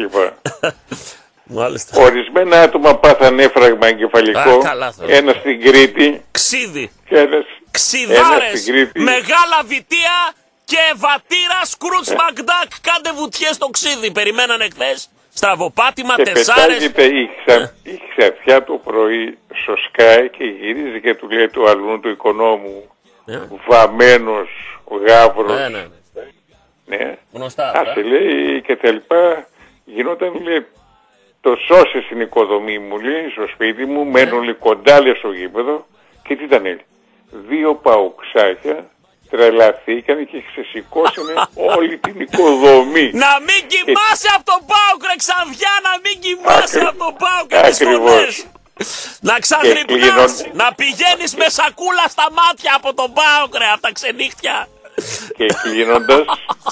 Μάλιστα. Ορισμένα άτομα πάθαν έφραγμα εγκεφαλικό, Α, καλά θα. ένα στην Κρήτη Ξίδι. και ένας, ένας Ξιδάρες. στην Κρήτη. Μεγάλα βιτία και βατήρα Σκρούτς Μακντάκ. Κάντε βουτιές στο ξίδι. Περιμένανε χθες. Στραβοπάτημα, Και τεσσάρες. πετάγεται η, ξα... η ξαφιά το πρωί στο Sky και γυρίζει και του λέει του αλλού του οικονόμου, Ε. βαμμένος, γάβρος, Ναι, ναι, ναι. ναι. Γνωστά αυτά. Άσε λέει και τα λοιπά. Γινόταν λέει το σώσε στην οικοδομή μου λέει στο σπίτι μου, μένουν λέει κοντά λέει στο γήπεδο και τι ήταν λέει. Δύο παουξάκια τρελαθήκανε και ξεσηκώσανε όλη την οικοδομή. Να μην κοιμάσαι από τον ΠΑΟΚ ρε Ξανθιά, να μην κοιμάσαι Ακρι- από τον ΠΑΟΚ και τις Ακριβώς. φωνές. Να ξαγρυπνάς, κλείνον- να πηγαίνεις με σακούλα στα μάτια από τον ΠΑΟΚ ρε, από τα ξενύχτια. Και κλείνοντας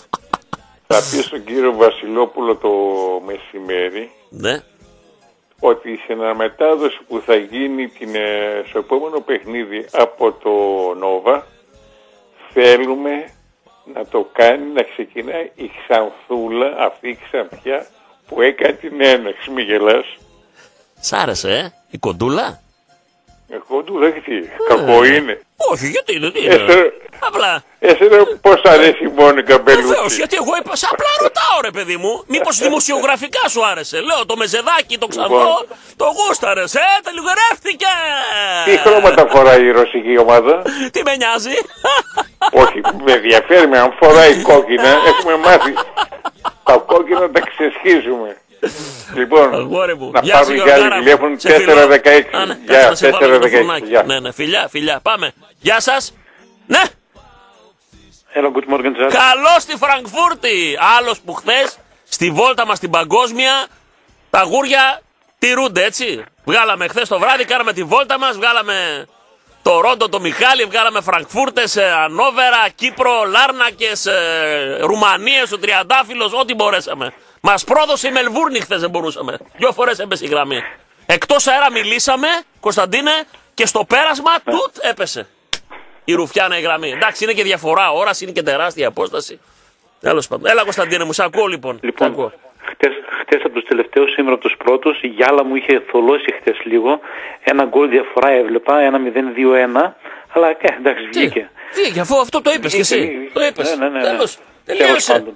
θα πει στον κύριο Βασιλόπουλο το μεσημέρι Ναι. ότι η συναμετάδοση που θα γίνει την, ε, στο επόμενο παιχνίδι από το Νόβα θέλουμε να το κάνει να ξεκινάει η Ξανθούλα, αυτή η Ξανθιά που έκανε την έναξη. Μη γελάς. Σ' άρεσε, ε, η κοντούλα. Εγώ του δέχτη. Κακό είναι. Όχι, γιατί είναι, τι είναι. Εσέ, Απλά. εσένα πώς αρέσει η Μόνικα Βεβαίως, Μπελούτσι. γιατί εγώ είπα, σε απλά ρωτάω ρε παιδί μου. Μήπως δημοσιογραφικά σου άρεσε. Λέω το μεζεδάκι, το ξανθό, Λοιπόν. το γούσταρες, ε, τελιγορεύτηκε. Τι χρώματα φοράει η ρωσική ομάδα. Τι με νοιάζει. Όχι, με ενδιαφέρει με αν φοράει κόκκινα. Έχουμε μάθει τα κόκκινα τα ξεσχίζουμε. Λοιπόν, Αγόρι μου. να Γεια σου, πάρουν και Γιωργάρα άλλοι μου. τηλέφωνο Σε φιλώ. τέσσερα δεκαέξι. Α, ναι, Γεια, κάτσε να σε βάλω τέσσερα και το δεκαέξι. φουρνάκι. Γεια. Ναι, ναι, φιλιά, φιλιά. Πάμε. Γεια σας. Ναι. Hello, good morning, Jack. Καλώς στη Φραγκφούρτη. Άλλος που χθες στη βόλτα μας στην παγκόσμια τα γούρια τηρούνται, έτσι. Βγάλαμε χθες το βράδυ, κάναμε τη βόλτα μας, βγάλαμε το Ρόντο, το Μιχάλη, βγάλαμε Φραγκφούρτες, ε, Ανόβερα, Κύπρο, Λάρνακες, ε, Ρουμανίες, ο Τριαντάφυλλος, ό,τι μπορέσαμε. Μας πρόδωσε η Μελβούρνη χθες, δεν μπορούσαμε. Δυο φορές έπεσε η γραμμή. Εκτός αέρα μιλήσαμε, Κωνσταντίνε, και στο πέρασμα τούτ έπεσε. Η ρουφιάνα η γραμμή. Εντάξει, είναι και διαφορά ώρας, είναι και τεράστια απόσταση. Τέλος πάντων. Έλα, Κωνσταντίνε μου, σε ακούω λοιπόν. Σε Λοιπόν, ακούω. χτες, χτες από τους τελευταίους, σήμερα από τους πρώτους, η Γιάλα μου είχε θολώσει χτες λίγο. Ένα γκολ διαφορά έβλεπα, ένα μηδέν δύο ένα. Αλλά ε, εντάξει, βγήκε. Τι, αφού αυτό το είπες κι εσύ. Βγήκε, Το είπες. Ναι, ναι, ναι. Τέλος. Τέλος Τελείωσε. πάντων.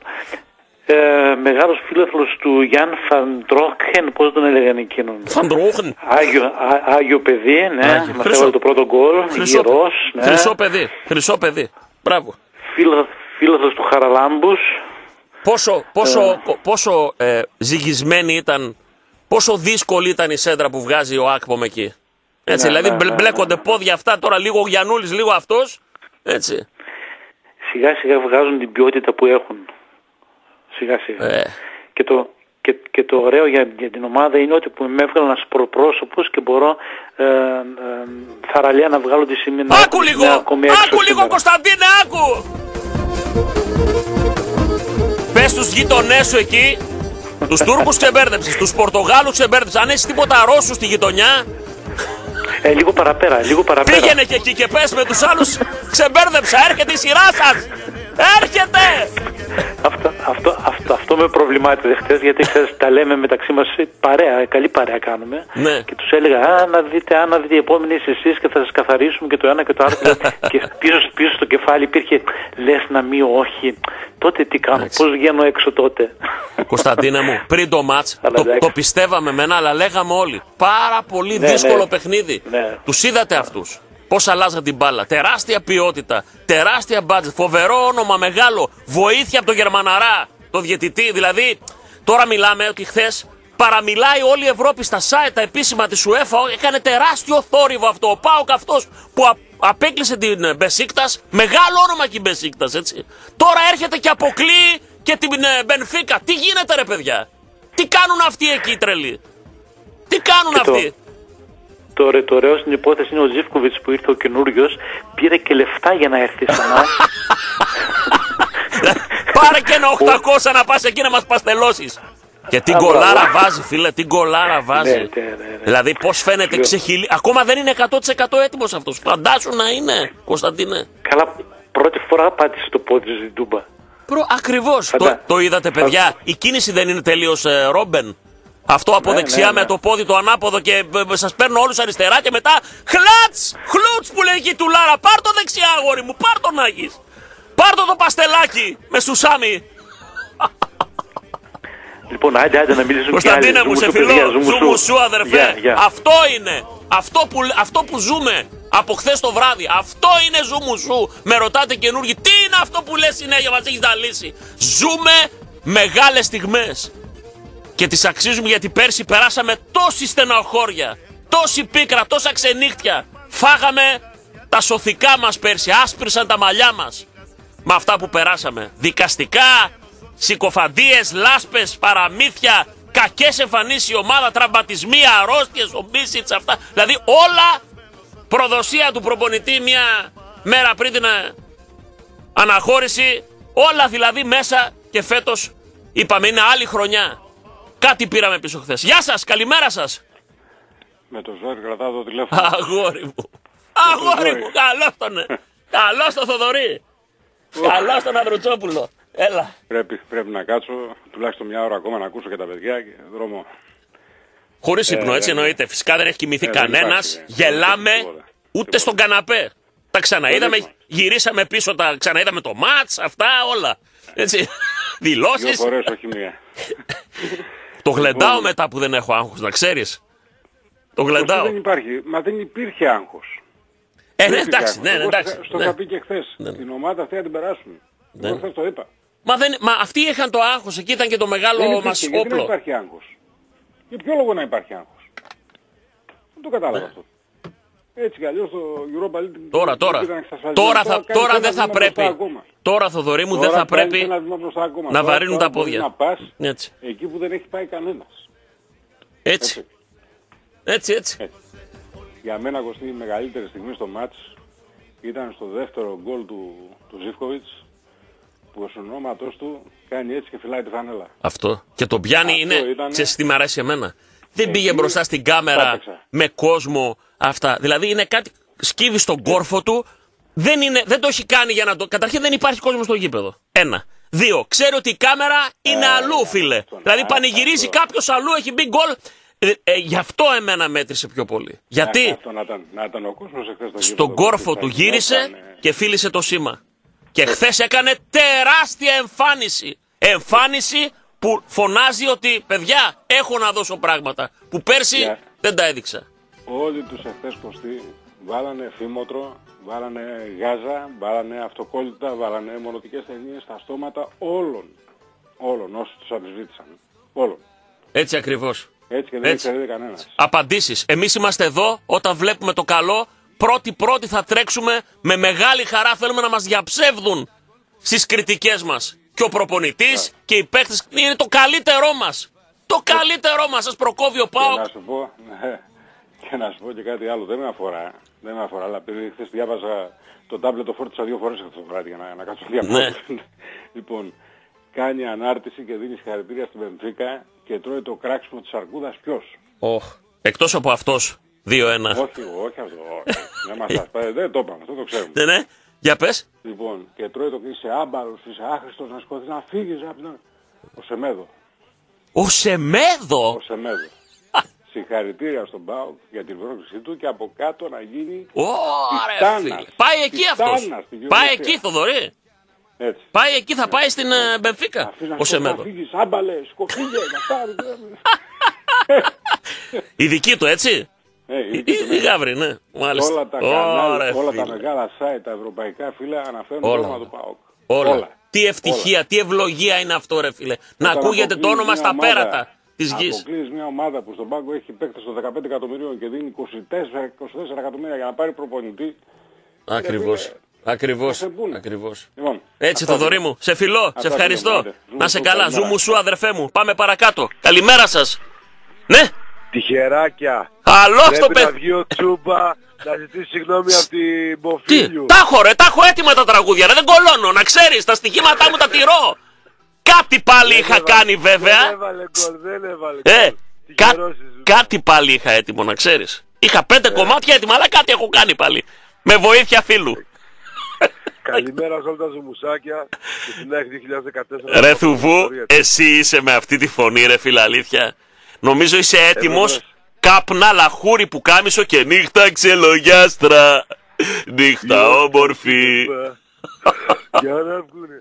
Ε, μεγάλος φίλαθλος του Γιάνν Φαντρόχεν, πώς τον έλεγαν εκείνον. Φαντρούχν. Άγιο, α, άγιο παιδί, ναι, Άγιο. μας Χρυσό. έβαλε το πρώτο γκολ, Χρυσό, γερός, ναι. χρυσό παιδί. Χρυσό παιδί. Μπράβο. Φίλα- Φίλαθλος του Χαραλάμπους. Πόσο, πόσο, πόσο ε, ζυγισμένη ήταν, πόσο δύσκολη ήταν η σέντρα που βγάζει ο Άκπομ εκεί. Έτσι, Ναι, δηλαδή ναι, μπλε- ναι, μπλέκονται πόδια αυτά, τώρα λίγο ο Γιαννούλης, λίγο αυτός. Έτσι. Σιγά σιγά βγάζουν την ποιότητα που έχουν. Σιγά σιγά. Ε, Και, το, και, και το ωραίο για, για την ομάδα είναι ότι που με έβγαλε ένας προπρόσωπος και μπορώ ε, ε, θαραλέα να βγάλω τη σημεία. άκου λίγο, άκου λίγο Κωνσταντίνε, άκου. Πες στους γείτονές σου εκεί Τους Τούρκους ξεμπέρδεψες, τους Πορτογάλους ξεμπέρδεψες. Αν έχεις τίποτα Ρώσους στη γειτονιά, Ε, λίγο παραπέρα, λίγο παραπέρα. πήγαινε και εκεί και πες με τους άλλους, ξεμπέρδεψα, έρχεται η σειρά σας! Έρχεται! Αυτό, αυτό, αυτό, αυτό με προβλημάτιζε χθες, γιατί ξέρεις, τα λέμε μεταξύ μας, παρέα, καλή παρέα κάνουμε. Ναι. Και τους έλεγα, α, να δείτε, α, να δείτε, η επόμενη είσαι εσείς και θα σας καθαρίσουμε και το ένα και το άλλο. Και πίσω, πίσω στο κεφάλι υπήρχε, λες να μην όχι, τότε τι κάνω, Εντάξει. πώς βγαίνω έξω τότε. Κωνσταντίνε μου, πριν το μάτς, Αλλά το, εντάξει. το πιστεύαμε μένα, αλλά λέγαμε όλοι. Πάρα πολύ Ναι, δύσκολο ναι. παιχνίδι. Ναι. Τους είδατε αυτούς. Πώς αλλάζαν την μπάλα. Τεράστια ποιότητα, τεράστια μπάτζετ, φοβερό όνομα μεγάλο. Βοήθεια από τον Γερμαναρά, το διαιτητή. Δηλαδή, τώρα μιλάμε ότι χθες παραμιλάει όλη η Ευρώπη στα site, τα επίσημα της UEFA. Έκανε τεράστιο θόρυβο αυτό. Ο ΠΑΟΚ αυτός που α, απέκλεισε την Μπεσίκτας. Μεγάλο όνομα και η Μπεσίκτας, έτσι. Τώρα έρχεται και αποκλείει και την Μπενφίκα. Τι γίνεται, ρε παιδιά? Τι κάνουν αυτοί εκεί οι τρελοί? Τι κάνουν Και το- αυτοί? Το, ωραίο- το ωραίο στην υπόθεση είναι ο Ζίβκοβιτς που ήρθε ο καινούριος, πήρε και λεφτά για να έρθει σε εμάς. Πάρε και ένα οκτακόσια να πας εκεί να μας παστελώσεις. Και την Α, κολάρα μπράβο. βάζει, φίλε, την κολάρα βάζει. Ναι, ναι, ναι, ναι. Δηλαδή, πώς φαίνεται Λέω. ξεχυλί. Ακόμα δεν είναι εκατό τοις εκατό έτοιμος αυτός. Φαντάσου να είναι, Κωνσταντίνε. Καλά, πρώτη φορά πάτησε το πόδι στην Τούμπα. Προ, ακριβώς. Το, Φαντά- το είδατε, παιδιά. Η κίνηση δεν είναι τελείως ε, Ρόμπεν. Αυτό από Ναι, δεξιά ναι, ναι. με το πόδι το ανάποδο και ε, ε, σας παίρνω όλους αριστερά και μετά χλάτς, χλούτς που λέει εκεί του Λάρα. Πάρ' το δεξιά, αγόρι μου, πάρ' το να έχεις. Πάρ' το το παστελάκι με σουσάμι. Λοιπόν, άντε, άντε να μιλήσουν και άλλοι. Κωνσταντίνε μου, Ζούμου σε σου, φιλό, παιδιά, ζούμου ζου σου. μου σου, αδερφέ. Γεια, γεια. Αυτό είναι. Αυτό που, αυτό που ζούμε από χθες το βράδυ. Αυτό είναι ζου μου σου. Με ρωτάτε καινούργοι, τι είναι αυτό που λες συνέχεια, μας έχεις δαλήσει. Ζούμε μεγάλες στιγμές. Και τις αξίζουμε γιατί πέρσι περάσαμε τόση στενοχώρια, τόση πίκρα, τόσα ξενύχτια. Φάγαμε τα σωθικά μας πέρσι, άσπρισαν τα μαλλιά μας. Με αυτά που περάσαμε. Δικαστικά, συκοφαντίες, λάσπες, παραμύθια, κακές εμφανίσεις η ομάδα, τραυματισμοί, αρρώστιες, ο Μπίσιτς, αυτά. Δηλαδή όλα προδοσία του προπονητή μια μέρα πριν την ε, αναχώρηση. Όλα δηλαδή μέσα και φέτος είπαμε είναι άλλη χρονιά. Κάτι πήραμε πίσω χθες. Γεια σας, καλημέρα σας. Με το ζόρι κρατάω το τηλέφωνο. Αγόρι μου. Αγόρι μου, καλώς τον. Καλώς τον Θοδωρή. Καλώς τον Ανδρουτσόπουλο. Έλα. Πρέπει, πρέπει να κάτσω τουλάχιστον μια ώρα ακόμα να ακούσω και τα παιδιά και δρόμο. Χωρίς ύπνο, έτσι ε, εννοείται. Φυσικά δεν έχει κοιμηθεί ε, δεν κανένας. υπάρχει, ε. Γελάμε Τίποτα. ούτε Τίποτα. στον καναπέ. Τα ξαναείδαμε, Τίποτα. γυρίσαμε πίσω, τα ξαναείδαμε το μάτς, αυτά όλα. Έτσι. Δύο Δηλώσεις. φορές, όχι μία. Το γλεντάω Λοιπόν. μετά που δεν έχω άγχος, να ξέρεις. Το Όχι, γλεντάω. δεν υπάρχει. Μα δεν υπήρχε άγχος. Ε, Δεν ναι, υπήρχε εντάξει, άγχος. ναι, ναι, Εγώ εντάξει. στο- Στο ναι. είχα πει και χθες. Ναι. Την ομάδα αυτή να την περάσουμε. Ναι. Εγώ χθες το είπα. Μα, δεν, μα αυτοί είχαν το άγχος, εκεί ήταν και το μεγάλο Δεν μας υπήρχε, γιατί να όπλο. υπάρχει άγχος. Για ποιο λόγο να υπάρχει άγχος. Δεν το κατάλαβα αυτό. Έτσι κι αλλιώς το Europa League... Ναι. Τώρα, τώρα. ήταν εξασφαλισμένο. Τώρα, θα, κάνεις τώρα ένα δεν θα βήμα μπροστά πρέπει. ακόμα. Τώρα, Θοδωρή μου, δεν Τώρα θα κάνεις πρέπει ένα βήμα μπροστά ακόμα. να Τώρα- βαρύνουν τώρα τα μπορείς πόδια. Να πας Έτσι. εκεί που δεν έχει πάει κανένας. Έτσι. Έτσι, έτσι. Έτσι. Για μένα Κωστή η μεγαλύτερη στιγμή στο μάτς ήταν στο δεύτερο γκολ του, του Ζίβκοβιτς που ο συνονόματός του κάνει έτσι και φυλάει τη φανέλα. Αυτό. Και το πιάνει Αυτό είναι. ήτανε- Ξέρεις τι μ' αρέσει εμένα. Δεν Εκεί πήγε μπροστά στην κάμερα τα έπαιξα. με κόσμο αυτά. Δηλαδή είναι κάτι. Σκύβει στον κόρφο του. Δεν, είναι, δεν το έχει κάνει για να το. Καταρχήν δεν υπάρχει κόσμο στο γήπεδο. Ένα. Δύο. Ξέρει ότι η κάμερα είναι Ε, αλλού, φίλε. αυτό, Δηλαδή α, πανηγυρίζει αυτό. κάποιο αλλού, έχει μπει γκολ. Ε, ε, γι' αυτό εμένα μέτρησε πιο πολύ. Γιατί Αυτό να ήταν, να ήταν ο κόσμος εχθές στο στον γήπεδο, κόρφο θα του γύρισε γινόταν, ε, και φίλησε το σήμα. Και χθες έκανε τεράστια εμφάνιση. Εμφάνιση που φωνάζει ότι παιδιά έχω να δώσω πράγματα που πέρσι Yeah. δεν τα έδειξα. Όλοι τους εχθές Κωστή βάλανε φήμοτρο, βάλανε γάζα, βάλανε αυτοκόλλητα, βάλανε μονοτικές ταινίες στα στόματα όλων. Όλων όσοι τους αμφισβήτησαν. Όλων. Έτσι ακριβώς. Έτσι και δεν Έτσι. εξαιρείται κανένας. Απαντήσεις. Εμείς είμαστε εδώ όταν βλέπουμε το καλό. Πρώτοι-πρώτοι θα τρέξουμε με μεγάλη χαρά. Θέλουμε να μας διαψεύδουν στις κριτικές μας. Και ο προπονητής και οι παίκτες είναι το καλύτερό μας. Το καλύτερό μας. Σας προκόβει ο Και ΠΑΟΚ. να σου πω, ναι, και να σου πω και κάτι άλλο, δεν με αφορά, δεν με αφορά, αλλά επειδή χθες διάβαζα το τάμπλετ, το φόρτισα δύο φορές αυτό το βράδυ για να, να κάτσω να διαβάσω. Λοιπόν, κάνει ανάρτηση και δίνει συγχαρητήρια στην Μπενφίκα και τρώει το κράξιμο της αρκούδας ποιος? Oh. Εκτός από αυτός, δύο ένα. Όχι, όχι αυτό, όχι. Δεν μας σας πάει, δεν το είπαμε, αυτό το ξέρουμε. Ναι, ναι, για πες. Λοιπόν, και τρώει το είσαι άμπαλος, είσαι άχρηστος, να σκοτείς, να φύγεις από τον... Ο Σεμέδο. Ο Σεμέδο! Ο Σεμέδο. Συγχαρητήρια στον ΠΑΟΚ για την πρόκλησή του και από κάτω να γίνει Ωραία, φίλε. Πάει εκεί αυτός. Πάει εκεί, Θοδωρή. Έτσι. Πάει εκεί, θα πάει στην uh, Μπενφίκα. Ο Σεμέδο. Να φύγεις άμπαλες, σκοφίγε, να πάρεις. Η δική του, έτσι. Ε, η Η Γαύρη, ναι. Μάλιστα. Όλα τα, κανάλ, όλα τα μεγάλα site, τα ευρωπαϊκά, φίλε, αναφέρουν το όνομα του ΠΑΟΚ. Όλα. Όλα. Τι ευτυχία, όλα. Τι ευλογία είναι αυτό, ρε φίλε. Να ακούγεται το όνομα στα ομάδα, πέρατα της γης. Αποκλείεις μια ομάδα που στον πάγκο έχει παίκτες των δεκαπέντε εκατομμυρίων και δίνει είκοσι τέσσερα εκατομμύρια για να πάρει προπονητή. Ακριβώς. Ακριβώς. Ακριβώς. Λοιπόν, έτσι, Θοδωρή μου, σε φιλώ, σε ευχαριστώ. Να σε καλά, ζου μου σου, αδερφέ μου. Πάμε παρακάτω. Καλημέρα σας. Ναι. Τυχεράκια. Καλό το παιδί. Να βγει ο Τσούμπα να ζητήσει συγγνώμη από την Μποφίλιου. Τα έχω ρε, τα έχω έτοιμα τα τραγούδια ρε, δεν κολώνω, να ξέρεις, τα στοιχήματά μου τα τηρώ. Κάτι πάλι δεν είχα έβαλε, κάνει βέβαια. Δεν έβαλε γκολ, δεν έβαλε ε, κά, κάτι πάλι είχα έτοιμο, να ξέρεις. Είχα πέντε ε. κομμάτια έτοιμα, αλλά κάτι έχω κάνει πάλι. Με βοήθεια φίλου. Καλημέρα σε όλα τα ζουμουσάκια και στην ΑΕΚ δύο χιλιάδες δεκατέσσερα. Ρε Θουβού, εσύ είσαι με αυτή τη φωνή ρε φίλε, αλήθεια. Νομίζω είσαι έτοιμος. Ε, κάπνα λαχούρι που κάμισο και νύχτα ξελογιάστρα. Νύχτα όμορφη. Για να βγουνε.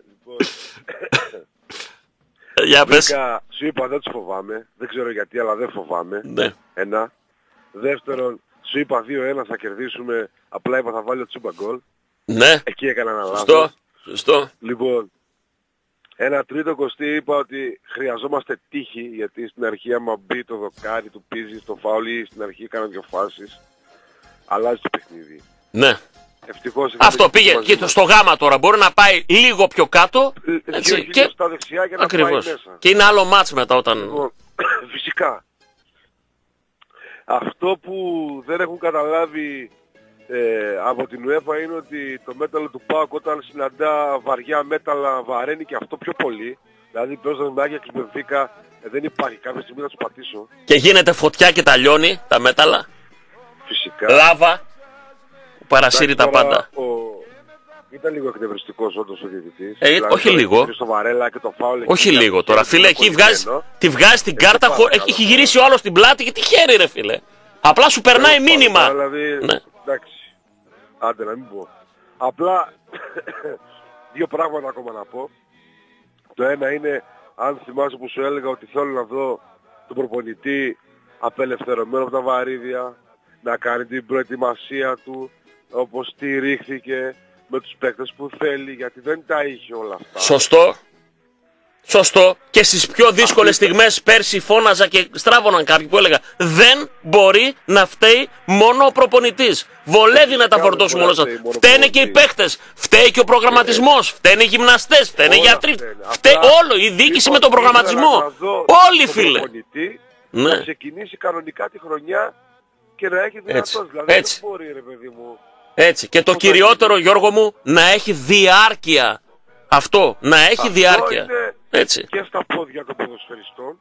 Για πες. Σου είπα δεν τους φοβάμαι. Δεν ξέρω γιατί αλλά δεν φοβάμαι. Ναι. Ένα. Δεύτερον, σου είπα δύο ένα θα κερδίσουμε. Απλά είπα θα βάλει ο Τσούμπα γκολ. Ναι. Εκεί έκανα ένα λάθος. Σωστό. Σωστό. Λοιπόν, ένα τρίτο Κωστή είπα ότι χρειαζόμαστε τύχη γιατί στην αρχή άμα μπει το δοκάρι του πίζει στο φάουλ στην αρχή έκανα δύο φάσεις. Αλλάζει το παιχνίδι. Ναι. Ευτυχώς, αυτό πήγε και το στο γάμα τώρα. Μπορεί να πάει λίγο πιο κάτω. Έτσι, και στα δεξιά και να ακριβώς. Πάει μέσα. Και είναι άλλο μάτς μετά όταν... Λοιπόν, φυσικά. Αυτό που δεν έχουν καταλάβει ε, από την UEFA είναι ότι το μέταλλο του ΠΑΟΚ όταν συναντά βαριά μέταλλα βαραίνει και αυτό πιο πολύ. Δηλαδή παίζοντας με Άγια και Μπενφίκα ε, δεν υπάρχει κάποια στιγμή να τους πατήσω. Και γίνεται φωτιά και τα λιώνει τα μέταλλα. Φυσικά. Λάβα. Παρασύρει τα πάντα. Ο... Ήταν λίγο εκνευριστικός όντως ο διαιτητής. Ε, δηλαδή, όχι λίγο. Στο Βαρέλα και το φάουλ, όχι λίγο τώρα. Φίλε, εκεί βγάζει, τη βγάζει την κάρτα, χω... έχει γυρίσει ο άλλος την πλάτη και τι χέρι ρε φίλε. Απλά σου περνάει μήνυμα. Δηλαδή, ναι. Εντάξει. Άντε να μην πω. Απλά δύο πράγματα ακόμα να πω. Το ένα είναι, αν θυμάσαι που σου έλεγα ότι θέλω να δω τον προπονητή απελευθερωμένο από τα βαρύδια, να κάνει την προετοιμασία του όπως στηρίχθηκε με τους παίκτες που θέλει, γιατί δεν τα είχε όλα αυτά. Σωστό. Σωστό. Και στις πιο δύσκολες αυτή... στιγμές πέρσι φώναζα και στράβωναν κάποιοι που έλεγα δεν μπορεί να φταίει μόνο ο προπονητής. Βολεύει να τα φορτώσουμε όλα αυτά. Φταίνε και οι παίκτες. Φταίει και ο προγραμματισμός. Φταίνε οι γυμναστές. Φταίνε οι γιατροί. Φταίει όλο. Η διοίκηση με τον προγραμματισμό. Όλοι φίλε. Ναι. Να ξεκινήσει κανονικά τη χρονιά και να έχει δυνατός. Δηλαδή έτσι. Δεν μπορεί ρε παιδί μου. Έτσι. Και το Πώς κυριότερο θα... Γιώργο μου να έχει διάρκεια. Αυτό. Να έχει αυτό διάρκεια. Είναι έτσι. Και στα πόδια των ποδοσφαιριστών.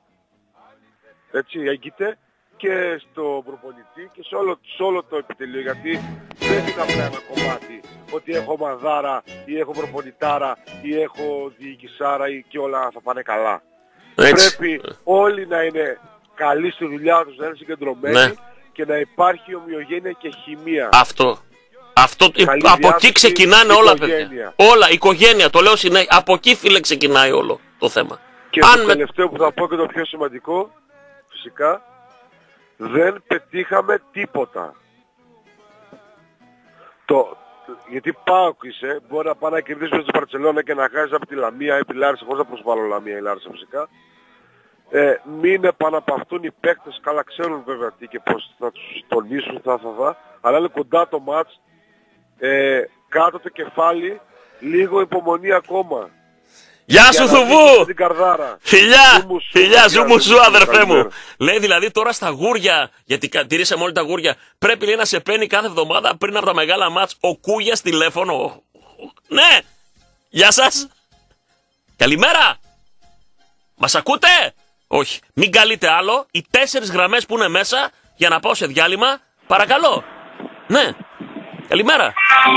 Έτσι έγκυται. Και στο προπονητή και σε όλο, σε όλο το επιτελείο. Γιατί δεν είναι απλά ένα κομμάτι. Ότι έχω μαδάρα ή έχω προπονητάρα ή έχω διοικησάρα ή και όλα θα πάνε καλά. Έτσι. Πρέπει όλοι να είναι καλοί στη δουλειά τους, να είναι συγκεντρωμένοι ναι. Και να υπάρχει ομοιογένεια και χημεία. Αυτό. Αυτό από εκεί ξεκινάνε όλα παιδιά. Όλα, οικογένεια, το λέω συνέχεια. Από εκεί φίλε ξεκινάει όλο το θέμα. Και Αν το με... τελευταίο που θα πω και το πιο σημαντικό, φυσικά, δεν πετύχαμε τίποτα. Το... Γιατί πάω είσαι, μπορεί να πάει να κερδίσει με τη Μπαρτσελόνα και να χάσει από τη Λαμία ή τη Λάρισα, χωρίς να προσβάλλω Λαμία ή Λάρισα φυσικά. Ε, μην επαναπαυτούν οι παίκτες, καλά ξέρουν βέβαια τι και πώς θα τους τονίσουν, θα θα θα, αλλά είναι κοντά το μάτς, ε, κάτω το κεφάλι, λίγο υπομονή ακόμα. Γεια σου Θουβού! Φιλιά! Φιλιά, ζου μου σου αδερφέ μου! Λέει δηλαδή τώρα στα γούρια, γιατί τηρήσαμε όλοι τα γούρια, πρέπει λέει, να σε παίρνει κάθε εβδομάδα πριν από τα μεγάλα μάτς ο Κούγιας τηλέφωνο. Ναι! Γεια σας! Καλημέρα! Μας ακούτε? Όχι. Μην καλείτε άλλο. Οι τέσσερις γραμμές που είναι μέσα για να πάω σε διάλειμμα. Παρακαλώ. Ναι. Καλημέρα.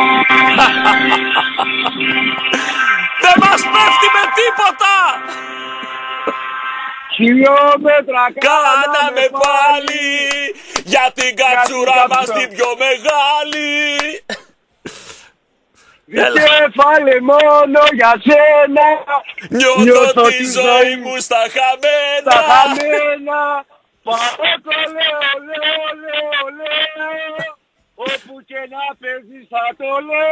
Δεν μας πέφτει με τίποτα. Χιλιόμετρα Κάναμε πάλι για την κατσούρα μας την πιο μεγάλη. Δικέφαλε μόνο για σένα. Νιώθω τη ζωή μου στα χαμένα. Στα χαμένα. Παρόκο λέω, λέω, λέω, λέω. Όπου και να παίζεις θα το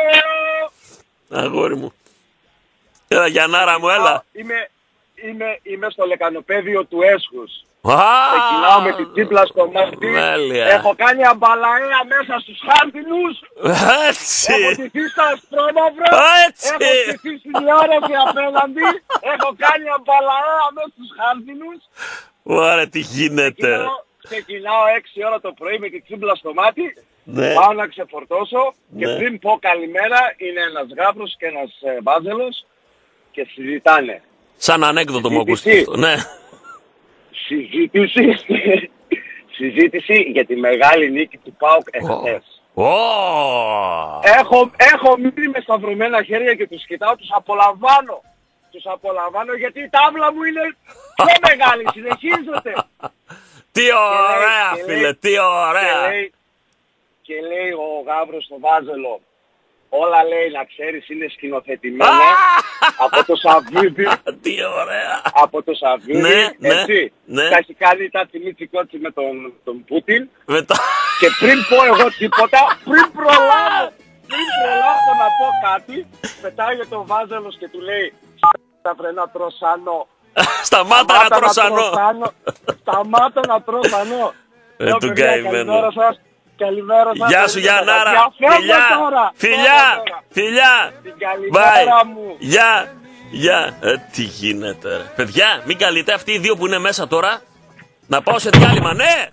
λέω. Αγόρι μου. Έλα Γιαννάρα μου, έλα. Είμαι, είμαι, είμαι στο λεκανοπέδιο του Έσχους. Α, Ξεκινάω με την τσίπλα στο μάτι. Μέλεια. Έχω κάνει αμπαλαέα μέσα στους χάρτινους. Έτσι. Έχω στηθεί στα ασπρόμαυρα. Έτσι. Έχω στηθεί στην τηλεόραση απέναντι. Έχω κάνει αμπαλαέα μέσα στους χάρτινους. Ωραία, τι γίνεται. Ξεκινάω, ξεκινάω έξι ώρα το πρωί με την τσίπλα στο μάτι. Ναι. Πάω να ξεφορτώσω. Και Ναι. πριν πω καλημέρα είναι ένας γάβρος και ένας ε, μπάζελος. Και συζητάνε. Σαν ανέκδοτο μου Συζήτηση. ακούστηκε αυτό. Ναι. Συζήτηση. Συζήτηση για τη μεγάλη νίκη του ΠΑΟΚ εχθές. Ω. Έχω, έχω μείνει με σταυρωμένα χέρια και τους κοιτάω, τους απολαμβάνω. Τους απολαμβάνω γιατί η τάβλα μου είναι πιο μεγάλη, συνεχίζεται. Τι ωραία και φίλε, λέει- τι ωραία. Και λέει, και λέει ο Γάβρος στο Βάζελο, όλα λέει να ξέρεις είναι σκηνοθετημένα από το Σαββίδι, Τι ωραία. από το Σαββίδι, Ναι, ναι, έτσι. ναι. Τα έχει κάνει τα τσιμίτσι κότσι με τον, τον Πούτιν. Μετά. Και πριν πω εγώ τίποτα, πριν προλάβω, πριν προλάβω να πω κάτι, πετάει το Βάζελος και του λέει «Θα πρέπει να τρωσανώ». Σταμάτα να τρωσανώ. Σταμάτα να τρωσανώ. Ε, Λέω, του παιδιά, καημένου. καλημέρα σας. Καλημέρα σας. Γεια σου Γιαννάρα. Για φεύγω Φιλιά. τώρα. Φιλιά. Φεύγω τώρα. Φιλιά. Την καλημέρα μου. Γεια. Γεια. Ε, τι γίνεται ρε. Παιδιά, μην καλείτε αυτοί οι δύο που είναι μέσα τώρα. Να πάω σε διάλειμμα, ναι.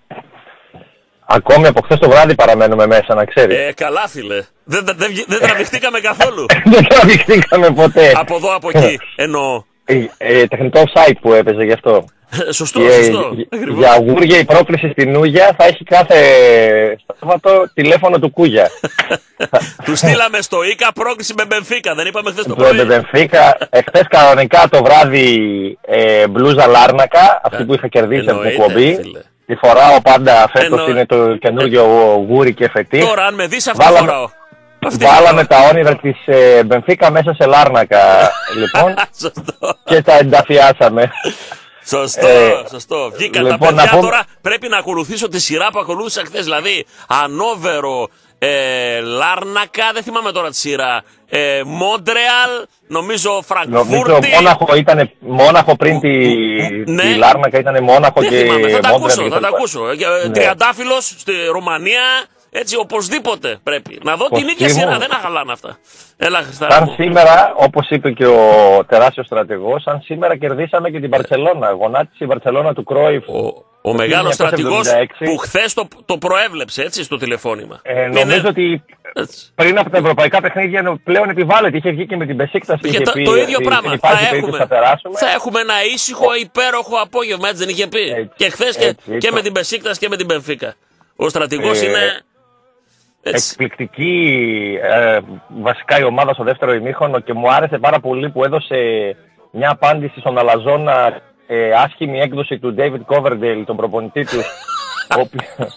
Ακόμη από χθες το βράδυ παραμένουμε μέσα, να ξέρεις. Ε, καλά φίλε. Δεν, δεν, δεν, δεν τραβηχτήκαμε καθόλου. Δεν τραβηχτήκαμε ποτέ. Από εδώ, από εκεί. Εννοώ. Ε, ε, τεχνητό site που έπαιζε γι' αυτό. Σωστό, Και, σωστό. ε, Ακριβώς. για αγούρια η πρόκληση στην Ούγια θα έχει κάθε Σάββατο τηλέφωνο του Κούγια. Του στείλαμε στο Ίκα πρόκληση με Μπενφίκα. Δεν είπαμε χθες το Το πρωί. Μπενφίκα, εχθές κανονικά το βράδυ ε, μπλούζα Λάρνακα, αυτή που είχα κερδίσει από την εννοείται, εκπομπή. φίλε. Τη φοράω πάντα, φέτος Εννο- είναι το καινούργιο γούρι και φετί. Τώρα, αν με δεις, αυτή Βάλαμε- φοράω. Αυτή Βάλαμε φοράω. τα όνειρα της ε, Μπενφίκα μέσα σε Λάρνακα, λοιπόν, Σωστό. και τα ενταφιάσαμε. Σωστό, Ε, σωστό. Βγήκαν λοιπόν, τα παιδιά να πω- τώρα. Πρέπει να ακολουθήσω τη σειρά που ακολούθησα χθες. Δηλαδή, Ανόβερο, ε, Λάρνακα, δεν θυμάμαι τώρα τη σειρά. Ε, Μόντρεαλ, νομίζω Νομίζω Φραγκφούρτη. Μόναχο ήταν Μόναχο πριν τη, Ναι. τη Λάρνακα, ήταν Μόναχο Δεν και θυμάμαι, θα τα Μόντρεαλ ακούσω, και θα τα λοιπά. ακούσω. Ε, Ναι. Τριαντάφυλλος στη Ρουμανία. Έτσι, οπωσδήποτε πρέπει. Να δω την ίδια Κωστή μου. σειρά, δεν αγαλάνε αυτά. Έλα, Χριστάρα Σαν μου. σήμερα, όπως είπε και ο τεράστιος στρατηγός, σαν σήμερα κερδίσαμε και την Μπαρτσελώνα. Γονάτισε η Μπαρτσελώνα του Κρόιφ. Ο, ο μεγάλος χίλια εννιακόσια στρατηγός εβδομήντα έξι. που χθες το, το προέβλεψε, έτσι, στο τηλεφώνημα. Ε, Μην νομίζω είναι- ότι έτσι. πριν από τα ευρωπαϊκά παιχνίδια πλέον επιβάλλεται. Είχε βγει και με την Μπεσίκτας και Και είχε το, πει το ίδιο ότι πράγμα. δεν Θα υπάρχει περίπτωση έχουμε, να περάσουμε. θα έχουμε ένα ήσυχο, υπέροχο απόγευμα, έτσι δεν είχε πει. Έτσι, και χθες και, έτσι, έτσι. και με την Μπεσίκτας και με την Μπενφίκα. Ο στρατηγός Ε, είναι. Έτσι. Εκπληκτική ε, βασικά η ομάδα στο δεύτερο ημίχρονο και μου άρεσε πάρα πολύ που έδωσε μια απάντηση στον Αλαζόνα, ε, άσχημη έκδοση του David Coverdale, τον προπονητή του. ο οποίος-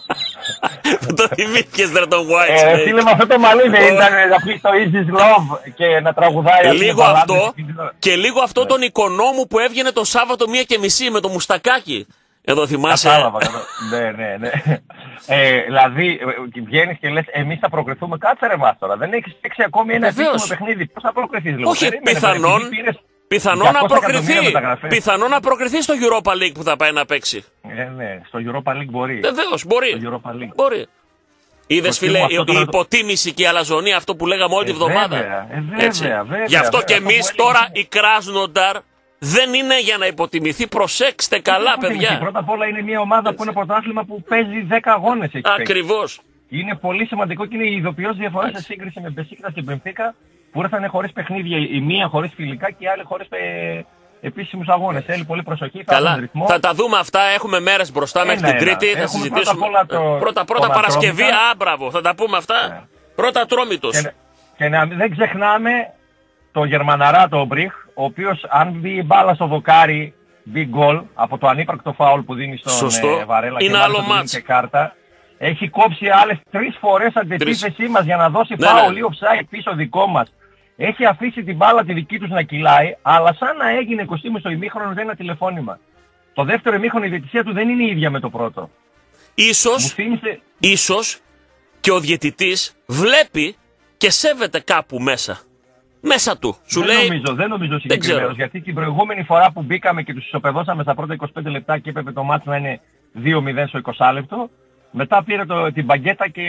Το θυμήθηκες ρε τον White Ε, Snake. φίλε, με αυτό το μαλλί δεν ήταν να πει το Easy Love και να τραγουδάει. αυτή Λίγο την μπαλάντα αυτό στην- και λίγο αυτό τον οικονόμου που έβγαινε το Σάββατο μία και μισή με το μουστακάκι. Εδώ θυμάσαι. Κατάλαβα, κατάλαβα. Ναι, ναι, ναι. Ε, δηλαδή, ε, βγαίνεις και λες, εμείς θα προκριθούμε. Κάτσε ρε μας τώρα. Δεν έχεις παίξει ακόμη ένα Βεβαίως. επίσημο παιχνίδι. Πώς θα προκριθείς λίγο? Όχι, Περίμενε, πιθανόν, επειδή πήρες πιθανόν να διακόσια προκριθεί. εκατομμύρια μεταγραφές. Πιθανόν να προκριθεί στο Europa League που θα πάει να παίξει. Ε, ναι, στο Europa League μπορεί. Βεβαίως, μπορεί. Στο Europa League. Μπορεί. Είδες Κωστή φίλε, μου, αυτό η, τώρα η το- υποτίμηση και η αλαζονία, αυτό που λέγαμε όλη τη Ε, βδομάδα. βέβαια, ε, βέβαια, Έτσι. βέβαια, Γι' αυτό βέβαια, και αυτό εμείς που έλεγε- τώρα η Κράσνονταρ δεν είναι για να υποτιμηθεί. Προσέξτε καλά, Δεν παιδιά. Πρώτα απ' όλα είναι μια ομάδα που είναι πρωτάθλημα που παίζει δέκα αγώνες. Έχει παίξει. Ακριβώς. Είναι πολύ σημαντικό και είναι η ειδοποιώς διαφορά σε σύγκριση με Μπεσίκτας και Μπενφίκα που ήρθαν χωρίς παιχνίδια. Η μία χωρίς φιλικά και η άλλη χωρίς ε, επίσημους αγώνες. Θέλει πολύ προσοχή. Καλά. Ρυθμό. Θα τα δούμε αυτά. Έχουμε μέρες μπροστά μέχρι την Τρίτη. Θα συζητήσουμε. Πρώτα, το, πρώτα, πρώτα Παρασκευή. Α, μπράβο. Θα τα πούμε αυτά. Ναι. Πρώτα Ατρόμητος. Και, και να, δεν ξεχνάμε το Γερμαναρά, το Μπριχ, ο οποίος αν μπει η μπάλα στο δοκάρι, μπει γκολ από το ανύπαρκτο φάουλ που δίνει στον ε, Βαρέλα είναι και άλλο μάτς. Και κάρτα. Έχει κόψει άλλες τρεις φορές αντεπίθεσή μας για να δώσει ναι, φάουλ ή offside πίσω δικό μας. Έχει αφήσει την μπάλα τη δική τους να κυλάει, αλλά σαν να έγινε κοστίμου στο ημίχρονο δεν είναι ένα τηλεφώνημα. Το δεύτερο ημίχρονο η διαιτησία του δεν είναι η ίδια με το πρώτο. Ίσως, θύμισε... ίσως και ο διαιτητής βλέπει και σέβεται κάπου μέσα. Μέσα του. Σου δεν λέει... νομίζω, δεν νομίζω συγκεκριμένως, γιατί την προηγούμενη φορά που μπήκαμε και τους ισοπεδώσαμε στα πρώτα είκοσι πέντε λεπτά και έπρεπε το μάτς να είναι δύο μηδέν στο είκοσι λεπτό, μετά πήρε το, την μπαγκέτα και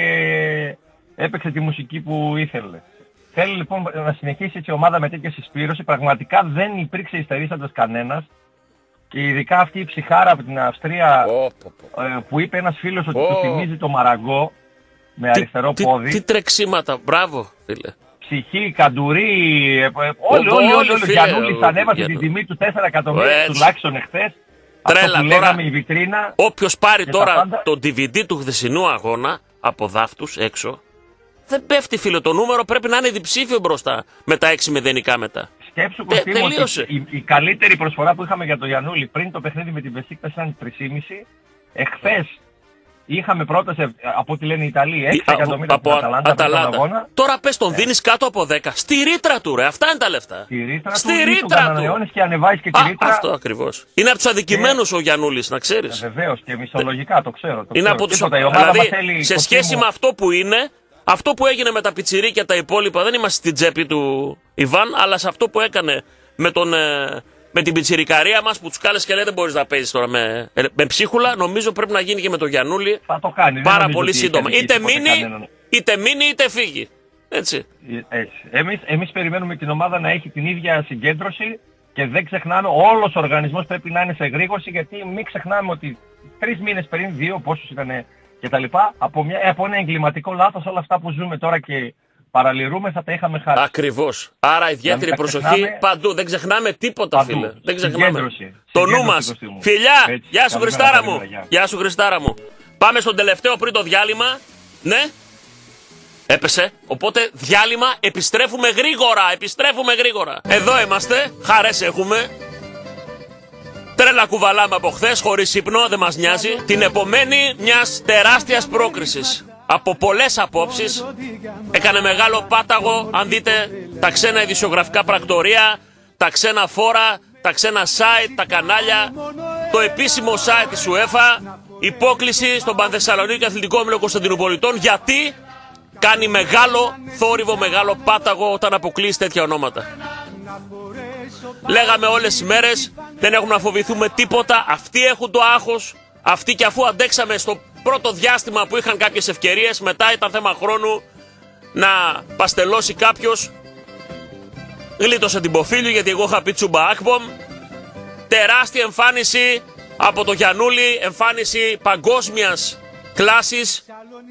έπαιξε τη μουσική που ήθελε. Θέλει λοιπόν να συνεχίσει έτσι η ομάδα με τέτοια συσπήρωση. Πραγματικά δεν υπήρξε υστερήσαντας κανένας. Και ειδικά αυτή η ψυχάρα από την Αυστρία oh, oh, oh. Ε, που είπε ένας φίλος ότι oh. του θυμίζει το Μαραγκό με τι, αριστερό τι, πόδι. Τι τρεξίματα, μπράβο φίλε. Ψυχή, Καντουρί, ε, όλοι, oh, όλοι, όλοι, όλοι. Ο Γιαννούλης oh, ανέβασε oh, την τιμή του τέσσερα εκατομμύρια oh, τουλάχιστον εχθές. Τρέλα αυτό που τώρα. Η βιτρίνα, όποιος πάρει τώρα πάντα... το ντι βι ντι του χθεσινού αγώνα από δάφτους έξω, δεν πέφτει φίλε το νούμερο, πρέπει να είναι διψήφιο μπροστά με τα έξι μηδενικά μετά. Σκέψου Κωστή μου ότι η, η καλύτερη προσφορά που είχαμε για το Γιαννούλη πριν το παιχνίδι με την Μπεσίκτας ήταν τρία κόμμα πέντε. Εχθές είχαμε πρόταση από ό,τι λένε οι Ιταλοί έξι εκατομμύρια από την Αταλάντα. Τώρα πες τον ε. δίνεις κάτω από δέκα. Στη ρήτρα του ρε, αυτά είναι τα λεφτά. Στη ρήτρα Στη του, ρήτρα του. Και ανεβάζεις και τη ρήτρα. Αυτό ακριβώς. Είναι από τους αδικημένους και... ο Γιαννούλης, να ξέρεις. Ε, βεβαίως και μισολογικά το ξέρω. Το είναι ξέρω. από τους... Δηλαδή σε σχέση με αυτό που είναι, αυτό που έγινε με τα πιτσιρίκια τα υπόλοιπα, δεν είμαστε στην τσέπη του Ιβάν, αλλά σε αυτό που έκανε με, τον, ε, με την πιτσιρικαρία μας που τους κάλεσε και λέει δεν μπορείς να παίζεις τώρα με, ε, με ψίχουλα, νομίζω πρέπει να γίνει και με τον Γιαννούλη. Θα το κάνει. Πάρα πολύ σύντομα. Είτε μείνει, είτε μείνει είτε φύγει. Έτσι. Έτσι. Εμείς, εμείς περιμένουμε την ομάδα να έχει την ίδια συγκέντρωση και δεν ξεχνάμε, όλος ο οργανισμός πρέπει να είναι σε εγρήγορση, γιατί μην ξεχνάμε ότι τρεις μήνες πριν, δύο πόσους ήταν και τα λοιπά, από, μια, από ένα εγκληματικό λάθος όλα αυτά που ζούμε τώρα και παραλυρούμε θα τα είχαμε χάσει. Ακριβώς. Άρα ιδιαίτερη προσοχή ξεχνάμε, παντού. Δεν ξεχνάμε τίποτα παντού. Φίλε. Δεν ξεχνάμε. Συγκέντρωση. Το νου μας. Φιλιά. Έτσι, γεια σου Χριστάρα μου. Γεια. γεια σου Χριστάρα μου. Πάμε στον τελευταίο πριν το διάλειμμα. Ναι. Έπεσε. Οπότε διάλειμμα. Επιστρέφουμε γρήγορα. Επιστρέφουμε γρήγορα. Εδώ είμαστε. Χαρές έχουμε. Τρέλα κουβαλάμε από χθες, χωρίς ύπνο, δεν μας νοιάζει. Την επομένη μιας τεράστιας πρόκρισης. Από πολλές απόψεις. Έκανε μεγάλο πάταγο, αν δείτε τα ξένα ειδησιογραφικά πρακτορία, τα ξένα φόρα, τα ξένα site, τα κανάλια, το επίσημο site της UEFA, υπόκληση στον Πανθεσσαλονίκη Αθλητικό Όμιλο Κωνσταντινουπολιτών, γιατί κάνει μεγάλο θόρυβο, μεγάλο πάταγο όταν αποκλείσει τέτοια ονόματα. Λέγαμε όλες τις μέρες, δεν έχουμε να φοβηθούμε τίποτα, αυτοί έχουν το άγχος, αυτοί και αφού αντέξαμε στο πρώτο διάστημα που είχαν κάποιες ευκαιρίες, μετά ήταν θέμα χρόνου να παστελώσει κάποιος. Γλίτωσε την Ποφίλιο γιατί εγώ είχα πει Τσούμπα Ακμπομ. Τεράστια εμφάνιση από το Γιαννούλη, εμφάνιση παγκόσμιας κλάσης.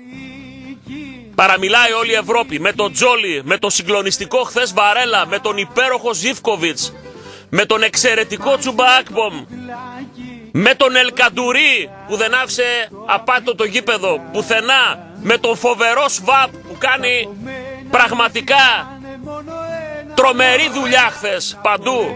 Παραμιλάει όλη η Ευρώπη με τον Τζόλι, με τον συγκλονιστικό χθες Βαρέλα, με τον υπέροχο Ζίβκοβιτς, με τον εξαιρετικό Τσούμπα Ακμπομ, με τον Ελκαντουρί που δεν άφησε απάτο το γήπεδο πουθενά, με τον φοβερό Σβάπ που κάνει πραγματικά τρομερή δουλειά χθες παντού.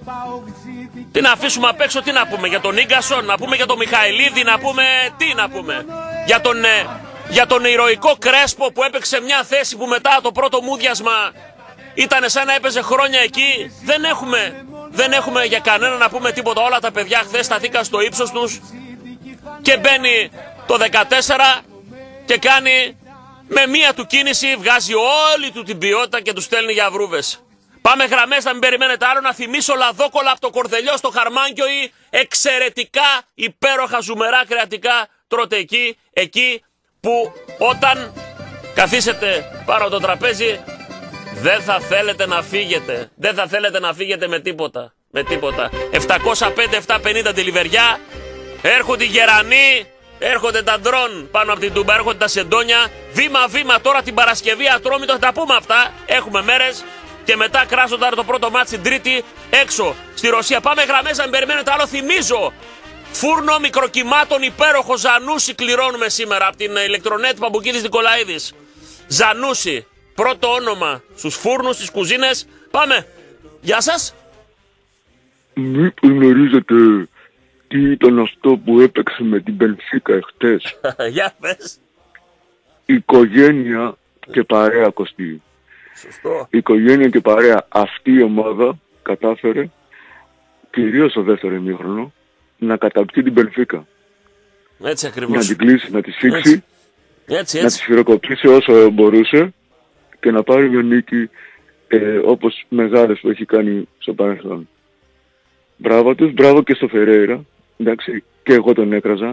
Τι να αφήσουμε απ' έξω, τι να πούμε για τον Ίγκασον, να πούμε για τον Μιχαηλίδη, να πούμε τι να πούμε για τον, για τον ηρωικό Κρέσπο που έπαιξε μια θέση που μετά το πρώτο μούδιασμα ήταν σαν να έπαιζε χρόνια εκεί. Δεν έχουμε, δεν έχουμε για κανένα να πούμε τίποτα. Όλα τα παιδιά χθες σταθήκαν στο ύψος τους και μπαίνει το δεκατέσσερα και κάνει με μία του κίνηση, βγάζει όλη του την ποιότητα και του στέλνει για βρούβες. Πάμε γραμμές, να μην περιμένετε άλλο. Να θυμίσω λαδόκολα από το Κορδελιό στο Χαρμάνκιο ή εξαιρετικά υπέροχα ζουμερά κρεατικά τρώτε εκεί, εκεί που όταν καθίσετε πάνω από το τραπέζι δεν θα θέλετε να φύγετε. Δεν θα θέλετε να φύγετε με τίποτα. Με τίποτα. επτακόσια πέντε επτακόσια πενήντα τη Λιβεριά. Έρχονται οι γερανοί. Έρχονται τα ντρόν πάνω από την Τούμπα. Έρχονται τα σεντόνια. Βήμα-βήμα τώρα την Παρασκευή Ατρόμητο. Θα τα πούμε αυτά. Έχουμε μέρες. και μετά Κράσνονταρ το πρώτο μάτσι την Τρίτη έξω στη Ρωσία. Πάμε γραμμές να μην περιμένετε άλλο. Θυμίζω, φούρνο μικροκυμάτων υπέροχο Ζανούσι κληρώνουμε σήμερα από την ηλεκτρονέτ Παμπουκίδης Νικολαίδης. Ζανούσι, πρώτο όνομα στους φούρνους, στις κουζίνες. Πάμε. Γεια σας. Μήπως γνωρίζετε τι ήταν αυτό που έπαιξε με την Μπενφίκα εχθές? Για πες. Οικογένεια και παρέα, Κωστή. Σωστό. Οικογένεια και παρέα. Αυτή η ομάδα κατάφερε, κυρίως στο δεύτερο ημίχρονο, να καταπιεί την Μπενφίκα. Έτσι ακριβώς. Να την κλείσει, να τη σφίξει, έτσι. Έτσι, να έτσι. τη σφυροκοπήσει όσο μπορούσε και να πάρει μια νίκη ε, όπως μεγάλες που έχει κάνει στο παρελθόν. Μπράβο τους, μπράβο και στο Φερέιρα. Εντάξει, και εγώ τον έκραζα.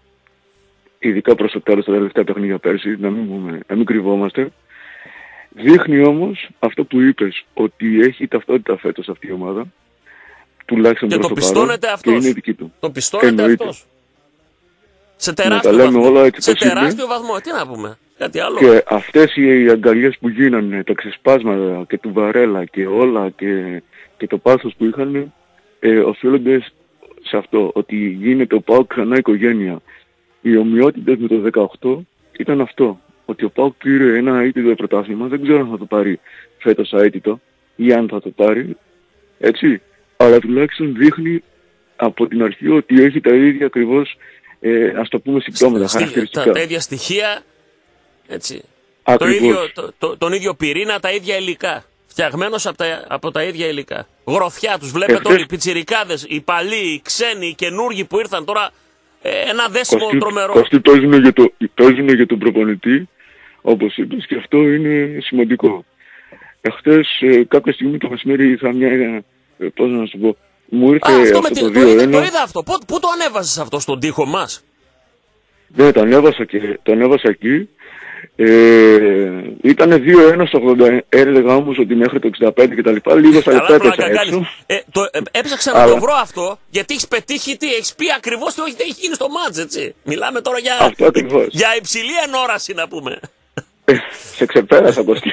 Ειδικά προς το τέλος τα τελευταία παιχνίδια πέρσι, να μην, πούμε, να μην κρυβόμαστε. Δείχνει όμως αυτό που είπες, ότι έχει ταυτότητα φέτος αυτή η ομάδα. Τουλάχιστον και προς το το πιστώνεται παρόν, αυτός. και είναι δική του. Το πιστώνεται Εννοείται. αυτός. Σε τεράστιο τα λέμε βαθμό. όλα έτσι Σε πως είναι. τεράστιο βαθμό. Τι να πούμε. Κάτι άλλο. Και αυτές οι αγκαλιές που γίνανε, τα ξεσπάσματα και του Βαρέλα και όλα και, και το πάθος που είχαν, ε, οφείλονται σε αυτό, ότι γίνεται ο ΠΑΟΚ ξανά οικογένεια. Οι ομοιότητες με το δεκαοκτώ ήταν αυτό, ότι ο ΠΑΟΚ πήρε ένα αίτητο πρωτάθλημα, δεν ξέρω αν θα το πάρει φέτος αίτητο ή αν θα το πάρει, έτσι, αλλά τουλάχιστον δείχνει από την αρχή ότι έχει τα ίδια ακριβώς, ε, ας το πούμε συμπτώματα, Στη- χαρακτηριστικά. Τα, τα ίδια στοιχεία, έτσι. Το Ακριβώς. ίδιο, το, το, τον ίδιο πυρήνα, τα ίδια υλικά. Φτιαγμένος από τα, από τα ίδια υλικά. Γροθιά τους βλέπετε Εχθές- όλοι, οι πιτσιρικάδες, οι παλιοί, οι ξένοι, οι καινούργοι που ήρθαν τώρα. Ε, ένα δέσιμο Κωστή, τρομερό. Κωστή, παίζουν για, το, παίζουν για τον προπονητή, όπως είπες, και αυτό είναι σημαντικό. Εχθές, ε, κάποια στιγμή το μεσημέρι είχα μια, ε, πώς να σου πω, μου ήρθε Α, αυτό αυτό με το την, το, δύο είδα, ένα. το είδα αυτό. Πού, πού το ανέβασες αυτό στον τοίχο μας? Ναι, το ανέβασα, και, το ανέβασα εκεί. Ε, ήτανε δύο ένα στο ογδόντα, έλεγα όμως ότι μέχρι το εξήντα πέντε και τα λοιπά, λίγο στα λεπτά Καλά έπεσα πλάκα κάνεις. έξω. Ε, το, ε, έψαξα να Αλλά- το βρω αυτό, γιατί έχεις πετύχει τι, έχεις πει ακριβώς τι όχι, τι έχει γίνει στο μάτς, έτσι. Μιλάμε τώρα για, Αυτό ακριβώς. για υψηλή ενόραση να πούμε. Σε ξεπέρασα, Κωστή.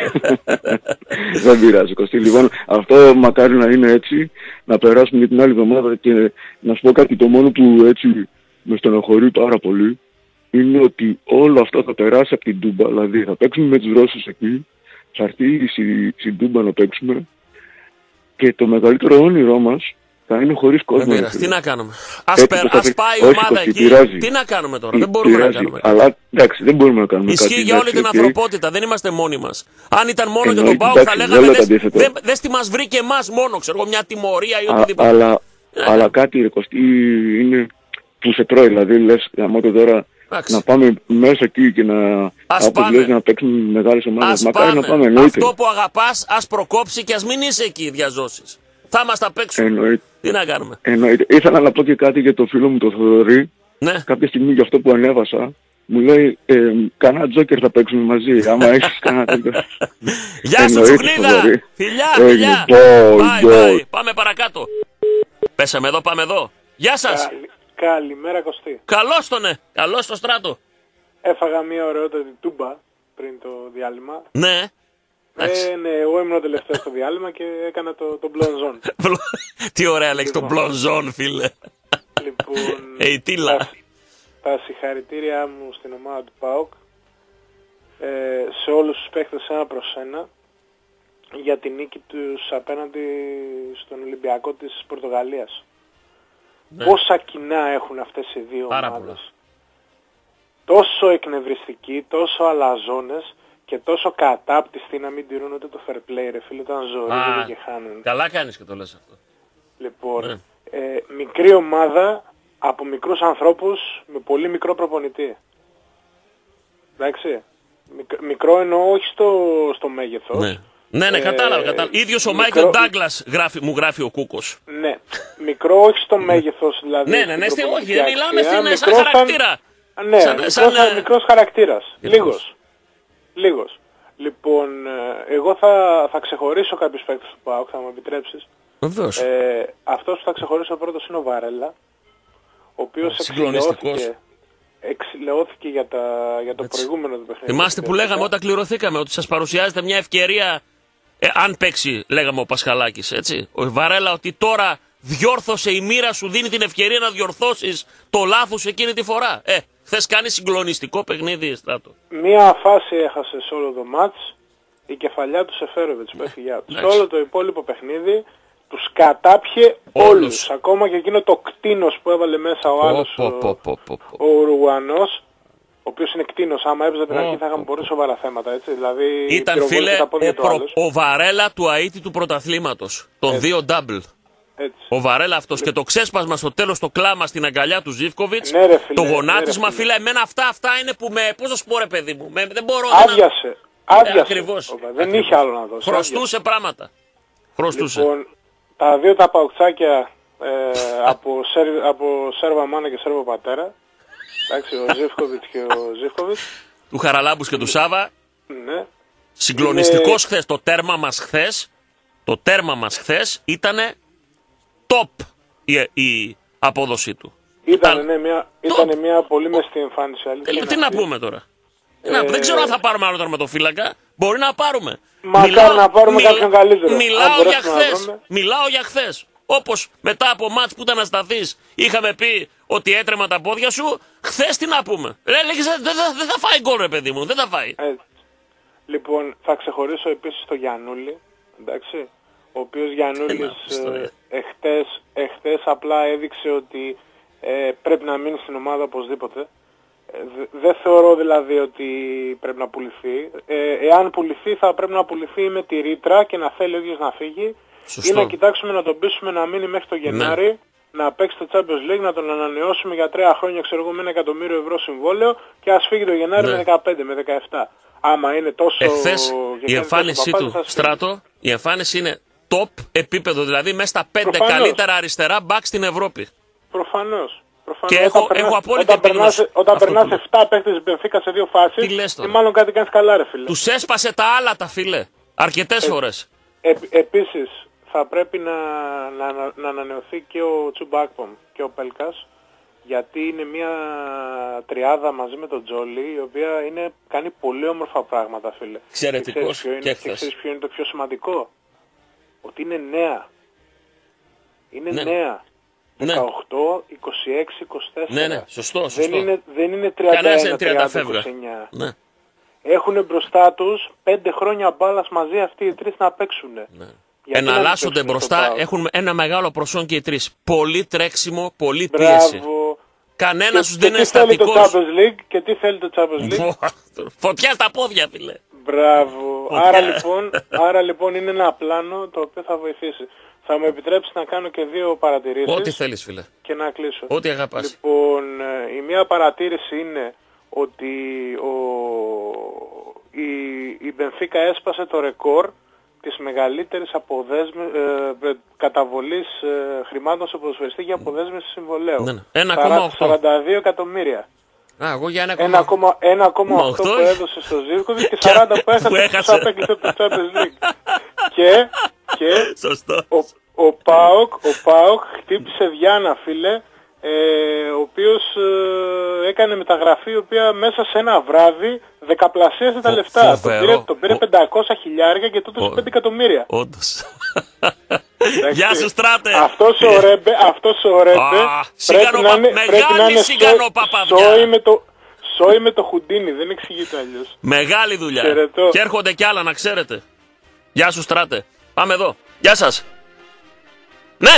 Δεν πειράζει, Κωστή. Λοιπόν, αυτό μακάρι να είναι έτσι, να περάσουμε για την άλλη εβδομάδα, και να σου πω κάτι, το μόνο που έτσι με στενοχωρεί πάρα πολύ είναι ότι όλο αυτό θα περάσει από την Τούμπα. Δηλαδή θα παίξουμε με τους Ρώσους εκεί, θα έρθει στη, στην Τούμπα να παίξουμε, και το μεγαλύτερο όνειρό μας θα είναι χωρίς κόσμο. Δεν ρε πειράζει, τι φίλε. να κάνουμε. Ας, Έτσι περ, που θα ας πει- πάει η όχι, ομάδα Κωστή, εκεί. πειράζει. Τι να κάνουμε τώρα, δεν μπορούμε να Πειράζει, κάνουμε. αλλά εντάξει, δεν μπορούμε να κάνουμε κάτι. Ισχύει για όλη εντάξει, την οκ. ανθρωπότητα, δεν είμαστε μόνοι μας. Αν ήταν μόνο για τον Εννοείται, Πάοκ θα εντάξει, λέγαμε δεν λέω δες, το αντίθετο. δεν, δες τι μας βρήκε εμάς μόνο, ξέρω εγώ, μια τιμωρία ή Α, οτιδήποτε. αλλά, Ε, αλλά κάτι, ρε Κωστή, είναι που σε τρώει. Δηλαδή λες, γαμώτο τώρα, Εντάξει. να πάμε μέσα εκεί και να, Ας όπως πάμε. λες, να παίξουμε μεγάλες ομάδες. Ας Μακάρι πάμε. να πάμε, εννοείται. Αυτό που αγαπάς, ας προκόψει και ας μην είσαι εκεί διαζώσεις. Θα μας τα παίξουν. Εννοείται. Τι να κάνουμε. Εννοείται. Ήθελα να πω και κάτι για το φίλο μου το Θοδωρή. Ναι. Κάποια στιγμή για αυτό που ανέβασα, μου λέει, ε, κανένα τζόκερ θα παίξουμε μαζί, άμα έχεις κανένα τέτοιο. Γεια σου Εννοείται, Τσουκνίδα. Θοδωρή. Φιλιά, Έγινε. φιλιά. Bye, Bye, bye. bye. Πάμε παρακάτω. Πέσαμε εδώ, πάμε εδώ. Γεια σας. Καλη- Καλημέρα Κωστή. Καλώς τον, ναι. Καλώς στο στράτο. Έφαγα μια ωραιότατη τούμπα πριν το διάλειμμα. Ναι. Εντάξει. Ε, ναι, εγώ ήμουν ο τελευταίος στο διάλειμμα και έκανα το, το μπλονζόν. Τι ωραία λέξη, το μπλονζόν, φίλε. Λοιπόν, Ε, η τίλα. τα, τα συγχαρητήριά μου στην ομάδα του ΠΑΟΚ, ε, σε όλους τους παίχτες ένα προς ένα, για την νίκη τους απέναντι στον Ολυμπιακό της Πορτογαλίας. Ναι. Πόσα κοινά έχουν αυτές οι δύο Πάρα ομάδες. πολλά. Τόσο εκνευριστικοί, τόσο αλαζόνες και τόσο κατάπτυστοι να μην τηρούν ούτε το fair play, ρε φίλε, όταν ζορίζονται Α, και χάνουν. Καλά κάνεις και το λες αυτό. Λοιπόν, Ναι. ε, μικρή ομάδα από μικρούς ανθρώπους με πολύ μικρό προπονητή. Εντάξει. Μικ- μικρό εννοώ όχι στο, στο μέγεθος. Ναι. Ναι, ναι, Ε, κατάλαβα, κατάλαβα. Ίδιος ο μικρό- Μάικλ Ντάγκλας γράφει, μου γράφει ο Κούκος. Ναι. Μικρό όχι στο μέγεθος δηλαδή. Ναι, ναι, στην ναι, στη- όχι, προπονητική δεν μιλάμε αξία, στην σαν μικρό χαρακτήρα. Ναι, Σαν- μικρός, σαν, ε, μικρός χαρακτήρας. Λίγος. Λίγος. Λίγος. Λοιπόν, ε, εγώ θα, θα ξεχωρίσω κάποιους παίκτες του ΠΑΟΚ, θα μου επιτρέψεις. Βεβαίως. Ε, αυτός που θα ξεχωρίσω πρώτος είναι ο Βαρέλα, ο οποίος Συγκλονιστικός. εξηλαιώθηκε, εξηλαιώθηκε για, τα, για το Έτσι. προηγούμενο του παιχνίδι. Θυμάστε που λέγαμε όταν κληρωθήκαμε ότι σας παρουσιάζεται μια ευκαιρία ε, αν παίξει, λέγαμε ο Πασχαλάκης, έτσι, ο Βαρέλα, ότι τώρα διόρθωσε η μοίρα σου, δίνει την ευκαιρία να διορθώσεις το λάθος εκείνη τη φορά. Ε, θες κάνει συγκλονιστικό παιχνίδι, Στράτο. Μία φάση έχασε σε όλο το μάτς, η κεφαλιά του Σεφέροβιτς που έφυγε out. Σε όλο το υπόλοιπο παιχνίδι τους κατάπιε όλους. όλους. Ακόμα και εκείνο το κτίνος που έβαλε μέσα ο άλλος, ο, ο Ουρουγουανός, ο οποίος είναι κτίνος. Άμα έπαιζε την αρχή θα είχαμε πολύ σοβαρά θέματα, έτσι. Δηλαδή, ήταν, φίλε, ο, προ, ο Βαρέλα του Αΐτη του πρωταθλήματος. Των έτσι. δύο double. Έτσι. Ο Βαρέλα αυτός και το ξέσπασμα στο τέλος, το κλάμα στην αγκαλιά του Ζίβκοβιτς, ναι, το γονάτισμα, ναι, φίλε, εμένα αυτά, αυτά είναι που με, πώς θα σου πω ρε παιδί μου, με, δεν μπορώ. Άδειασε, να... άδειασε. Ε, ακριβώς. Δεν ακριβώς. είχε άλλο να δώσει. Χρωστούσε άδειασε. πράγματα. Χρωστούσε. Λοιπόν, τα δύο τα παουξάκια ε, από, σερ, από Σέρβα μάνα και Σέρβο πατέρα, εντάξει, ο Ζίβκοβιτς και ο Ζίβκοβιτς. Του Χαραλάμπους και του Σάβα. Ναι. Συγκλονιστικός είναι... χθες, το τέρμα μας χθες, το τέρμα μας χθες ήτανε top η, η απόδοσή του. Ήτανε, ναι, μια, ήτανε μια πολύ μεστή εμφάνιση. Ε, τι να πούμε τώρα. Ε, να, δεν ξέρω αν θα πάρουμε άλλο τερματοφύλακα. Μπορεί να πάρουμε. Μακάρι να πάρουμε μιλά, κάποιον καλύτερο. Μιλάω για χθες. Μιλάω για χθες. Όπως μετά από μάτς που ήταν να σταθείς, είχαμε πει ότι έτρεμα τα πόδια σου. Χθες τι να πούμε. Λέγες δεν θα, δε θα φάει γκολ, ρε παιδί μου. Δεν θα φάει. Έτσι. Λοιπόν, θα ξεχωρίσω επίσης το Γιαννούλη. Εντάξει. Ο οποίος Γιαννούλης ε, εχθές, εχθές απλά έδειξε ότι ε, πρέπει να μείνει στην ομάδα οπωσδήποτε. Ε, δεν θεωρώ δηλαδή ότι πρέπει να πουληθεί. Ε, εάν πουληθεί θα πρέπει να πουληθεί με τη ρήτρα και να θέλει ο ίδιος να φύγει. Σωστό. Ή να κοιτάξουμε να τον πείσουμε να μείνει μέχρι το Γενάρη, ναι. να παίξει το Champions League, να τον ανανεώσουμε για τρία χρόνια, ξέρω εγώ, με ένα εκατομμύριο ευρώ συμβόλαιο και ας φύγει το Γενάρη ναι. με δεκαπέντε, με δεκαεπτά. Άμα είναι τόσο... Εχθές η εμφάνισή του, Στράτο, η εμφάνιση είναι top επίπεδο, δηλαδή μέσα στα πέντε Προφανώς. καλύτερα αριστερά μπακ στην Ευρώπη. Προφανώς. Και έχω, έχω απόλυτη επίγνωση. Όταν περνάς επτά παίκτες της Μπενφίκα σε δύο φάσεις, και μάλλον κάτι κάνεις καλά ρε φίλε. Τους έσπασε τα άλλα τα φίλε, αρκετές ε, φορές. Ε, επίσης, θα πρέπει να, να, να, να ανανεωθεί και ο Τσουμπάκπομ και ο Πέλκας, γιατί είναι μια τριάδα μαζί με τον Τζόλι, η οποία είναι, κάνει πολύ όμορφα πράγματα φίλε. Εξαιρετικός και, και, και ξέρεις ποιο είναι το πιο σημαντικό. Ότι είναι νέα. Είναι ναι. νέα. δεκαοκτώ, είκοσι έξι, είκοσι τέσσερα. Ναι, ναι, σωστό, σωστό. Δεν είναι, δεν είναι τριάντα ένα, τριάντα, είκοσι εννιά. Ναι. Έχουν μπροστά τους πέντε χρόνια μπάλας μαζί αυτοί οι τρεις να παίξουν. Ναι. Εναλλάσσονται μπροστά, έχουν ένα μεγάλο προσόν και οι τρεις. Πολύ τρέξιμο, πολύ πίεση. Μπράβο. Κανένας τους δεν είναι στατικός. Και τι θέλει το Champions League. Φωτιά στα πόδια, φίλε. Μπράβο. Άρα λοιπόν, άρα λοιπόν είναι ένα πλάνο το οποίο θα βοηθήσει. Θα μου επιτρέψει να κάνω και δύο παρατηρήσεις. Ό,τι θέλεις, φίλε. Και να κλείσω. Ό,τι αγαπάς. Λοιπόν, η μία παρατήρηση είναι ότι ο... η... η Μπενφίκα έσπασε το ρεκόρ της μεγαλύτερης αποδέσμε... ε, καταβολής ε, χρημάτων σε ποδοσφαιριστή για αποδέσμευση συμβολέου. Ναι, ναι. ένα κόμμα οκτώ. σαράντα δύο εκατομμύρια. Α, εγώ για ένα κόμμα οκτώ που έδωσε στο Ζίβκοβιτς και σαράντα που έχασε που απέκλεισε από το Champions League. και και ο, ο, Πάοκ, ο Πάοκ χτύπησε Διάνα φίλε, ε, ο οποίος ε, έκανε μεταγραφή η οποία μέσα σε ένα βράδυ δεκαπλασίασε τα λεφτά. Τον πήρε, τον πήρε πεντακόσια χιλιάρια και τούτος πέντε εκατομμύρια. Όντως. Γεια σου Στράτε. Αυτός ο Ρέμπε, αυτός ο Ρέμπε πρέπει να είναι, πρέπει να είναι σόι με το... Σόι με το Χουντίνι, δεν εξηγείται αλλιώς. Μεγάλη δουλειά. Χαιρετώ. Και έρχονται κι άλλα να ξέρετε. Γεια σου Στράτε. Πάμε εδώ. Γεια σας. Ναι.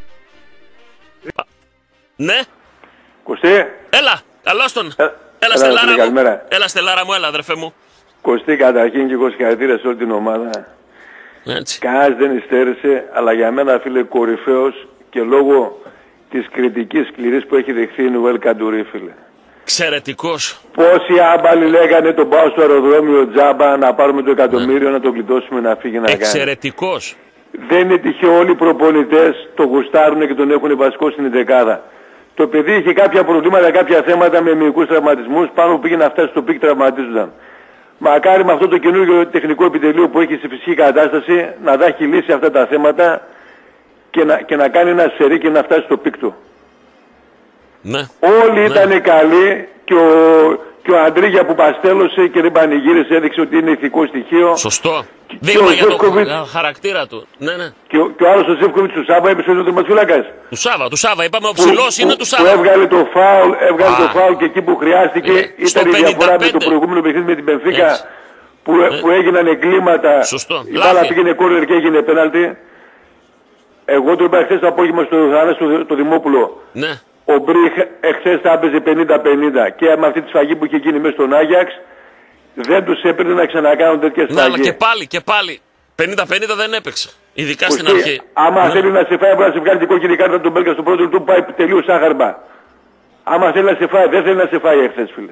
Ναι. Κωστή. Έλα. Καλώς τον. Ε, έλα, έλα Στελάρα μου. Καλημέρα. Έλα Στελάρα μου, έλα αδερφέ μου. Κωστή καταρχήν και εγώ συγχαρητήρια σε όλη την ομάδα. Έτσι. Κανένας δεν υστέρησε, αλλά για μένα φίλε κορυφαίος και λόγω της κριτικής σκληρής που έχει δεχθεί είναι ο Ελ Καντουρί φίλε. Εξαιρετικός. Πόσοι άμπαλοι λέγανε τον πάω στο αεροδρόμιο τζάμπα να πάρουμε το εκατομμύριο, ναι. να το γλιτώσουμε να φύγει να κάνει. Εξαιρετικός. Δεν είναι τυχαίο όλοι οι προπονητές το γουστάρουν και τον έχουν βασικό στην δεκάδα. Το παιδί είχε κάποια προβλήματα, κάποια θέματα με μυϊκούς τραυματισμούς, πάνω που πήγε να φτάσει στο πικ τραυματίζονταν. Μακάρι με αυτό το καινούργιο τεχνικό επιτελείο που έχει σε φυσική κατάσταση να τα έχει λύσει αυτά τα θέματα και να, και να κάνει ένα σερί και να φτάσει στο πικ του. Ναι. Όλοι ναι. ήταν καλοί και ο, Και ο Αντρίγια που παστέλωσε και δεν πανηγύρισε, έδειξε ότι είναι ηθικό στοιχείο. Σωστό. Και Δείγμα ο για τον Ζεύκοβιτς- χαρακτήρα του. Ναι, ναι. Και, ο- και ο άλλος ο Ζεύκοβιτς του Σάβα έπεσε ο τερματοφύλακας. Του Σάβα, του Σάβα. Είπαμε ο Που- ψηλός είναι που- του Που Σάβα. έβγαλε το φάουλ, έβγαλε Α. το φάουλ και εκεί που χρειάστηκε Ε, στο ήταν η διαφορά με το πενήντα πέντε. προηγούμενο παιχνίδι με την Μπενφίκα Έτσι. που, που έγιναν εγκλήματα. Σωστό. Η μπάλα Λάθη. πήγαινε κόρνερ και έγινε πέναλτι. Εγώ το είπα χθες το απόγευμα στο Θανάση στο, το Δημόπουλο. Ναι. Ο Μπριχ εχθές θα έπαιζε πενήντα πενήντα και με αυτή τη σφαγή που είχε γίνει μέσα στον Άγιαξ δεν τους έπαιρνε να ξανακάνουν τέτοια Ναι, αλλά σφαγή. και πάλι, και πάλι. πενήντα πενήντα δεν έπαιξε. Ειδικά στην Κωστή, αρχή. άμα Ναι. θέλει να σε φάει, μπορεί να σε βγάλει την κόκκινη κάρτα τον Μπέλκα στο πρώτο λεπτό που πάει τελείως σάχαρμα. Άμα θέλει να σε φάει, δεν θέλει να σε φάει εχθές, φίλε.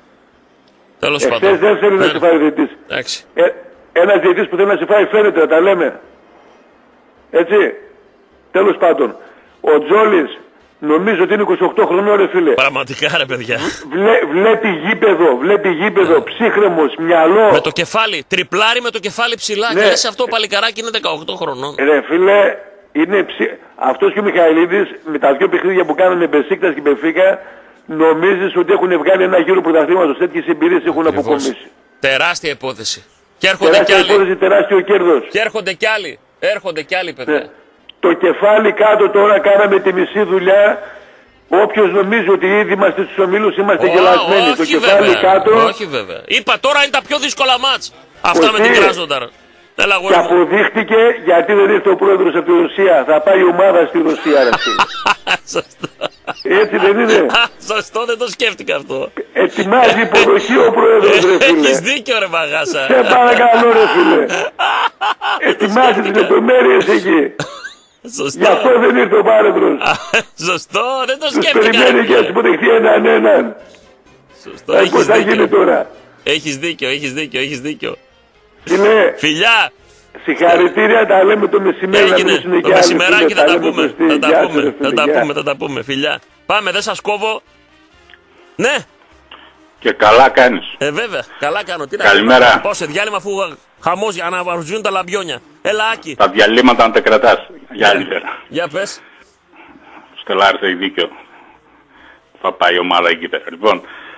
Τέλος Εχθές πάντων. δεν θέλει να Ναι. σε φάει ο διαιτητής. Εντάξει. Ε, ένας διαιτητής που θέλει να σε φάει φαίνεται, να τα λέμε. Έτσι. Τέλος πάντων. Ο Τζόλης νομίζω ότι είναι είκοσι οκτώ χρονών, ρε φίλε. Πραγματικά ρε παιδιά. Βλέ, βλέπει γήπεδο, βλέπει γήπεδο, ψύχρεμος, μυαλό. Με το κεφάλι, τριπλάρι με το κεφάλι ψηλά. Ναι. Και λες αυτό ο παλικαράκι είναι δεκαοκτώ χρονών. Ρε φίλε, είναι ψη... αυτός και ο Μιχαηλίδης με τα δυο παιχνίδια που κάνανε Μπεσίκτας και Μπενφίκα νομίζεις ότι έχουν βγάλει ένα γύρο πρωταθλήματος. Τέτοιες εμπειρίες έχουν Ακριβώς. αποκομίσει. Τεράστια υπόθεση. Και έρχονται κι Τεράστια άλλοι. υπόθεση, τεράστιο κέρδος. Και έρχονται κι άλλοι. Έρχονται κι άλλοι παιδιά. Ναι. Το κεφάλι κάτω τώρα κάναμε τη μισή δουλειά. Όποιος νομίζει ότι ήδη είμαστε στους ομίλους είμαστε Ω, γελασμένοι. Το όχι κεφάλι βέβαια. κάτω Όχι βέβαια. Είπα τώρα είναι τα πιο δύσκολα μάτς. Αυτά με Κωστή. την Κράζονταρ. Έλα και γόρι μου. αποδείχτηκε γιατί δεν ήρθε ο πρόεδρος από τη Ρωσία. Θα πάει η ομάδα στη Ρωσία, ρε φίλε. Σωστό. Έτσι δεν είναι. Σωστό, δεν το σκέφτηκα αυτό. Ετοιμάζει υποδοχή ο πρόεδρος, ρε φίλε. Έχεις δίκιο ρε μαγάσα. Σε παρακαλώ, ρε φίλε. Ετοιμάζει τις λεπτομέρειες εκεί. Σωστό. Γι' αυτό δεν ήρθε ο πάρεδρος. Σωστό, δεν το Τους σκέφτηκα. περιμένει ρε και να φίλε. τους υποδεχθεί έναν έναν. Σωστό, Ε, έχεις Πώς θα γίνει δίκιο. τώρα. Έχεις δίκιο, έχεις δίκιο, έχεις δίκιο. Φίλε, Φιλιά, συγχαρητήρια, τα λέμε το μεσημέρι. να έγινε. μην είναι Το και άλλοι, μεσημεράκι φίλε, θα τα λέμε πούμε. σωστή. Θα Γεια τα σου, πούμε, ρε θα φίλε, τα γεια. πούμε, θα τα πούμε. Φιλιά. Πάμε, δεν σας κόβω. Ναι, Και καλά κάνεις. ε, βέβαια. Καλά κάνω. Τι να Καλημέρα. κάνω. Πάω σε διάλειμμα αφού χαμός για να βαρουζιούν τα λαμπιόνια. Έλα, Άκη. Τα διαλύματα να τα κρατάς. Για άλλη μέρα. Για πες. Ο Στελάρης έχει δίκιο. Θα πάει η ομάδα εκεί πέρα. Λοιπόν,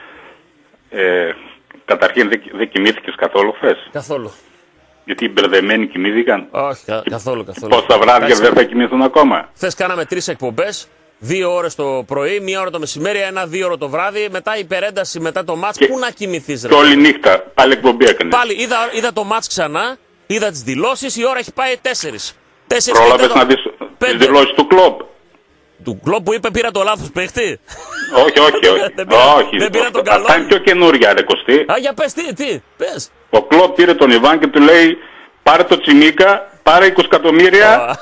ε, καταρχήν δεν δεν κοιμήθηκες καθόλου χθες. Καθόλου. Γιατί οι μπερδεμένοι κοιμήθηκαν. Όχι, κα- καθόλου, καθόλου. Πόσα βράδια Εντάξει. δεν θα κοιμηθούν ακόμα. Χθες κάναμε τρεις εκπομπές. Δύο ώρες το πρωί, μία ώρα το μεσημέρι, ένα δύο ώρο το βράδυ. Μετά υπερένταση, μετά το μάτς. Και- Πού να κοιμηθείς, ρε. Και όλη νύχτα πάλι εκπομπή έκανες. Πάλι είδα, είδα το μάτς ξανά, είδα τις δηλώσεις, η ώρα έχει πάει τέσσερις. Τέσσερις και Πρόλαβες τέταρτο. να δεις τις Πέντε. δηλώσεις του κλόπ. Του κλόπ που είπε πήρα το λάθος παίχτη. Όχι, όχι, όχι. Δεν πήρα- όχι. δεν πήρα τον καλό. Αυτά είναι πιο καινούρια, ρε Κωστή. Α, για πες, τι, τι, πες. Ο κλόπ πήρε τον Ιβάν και του λέει πάρε το Τσιμίκα, πάρε είκοσι εκατομμύρια.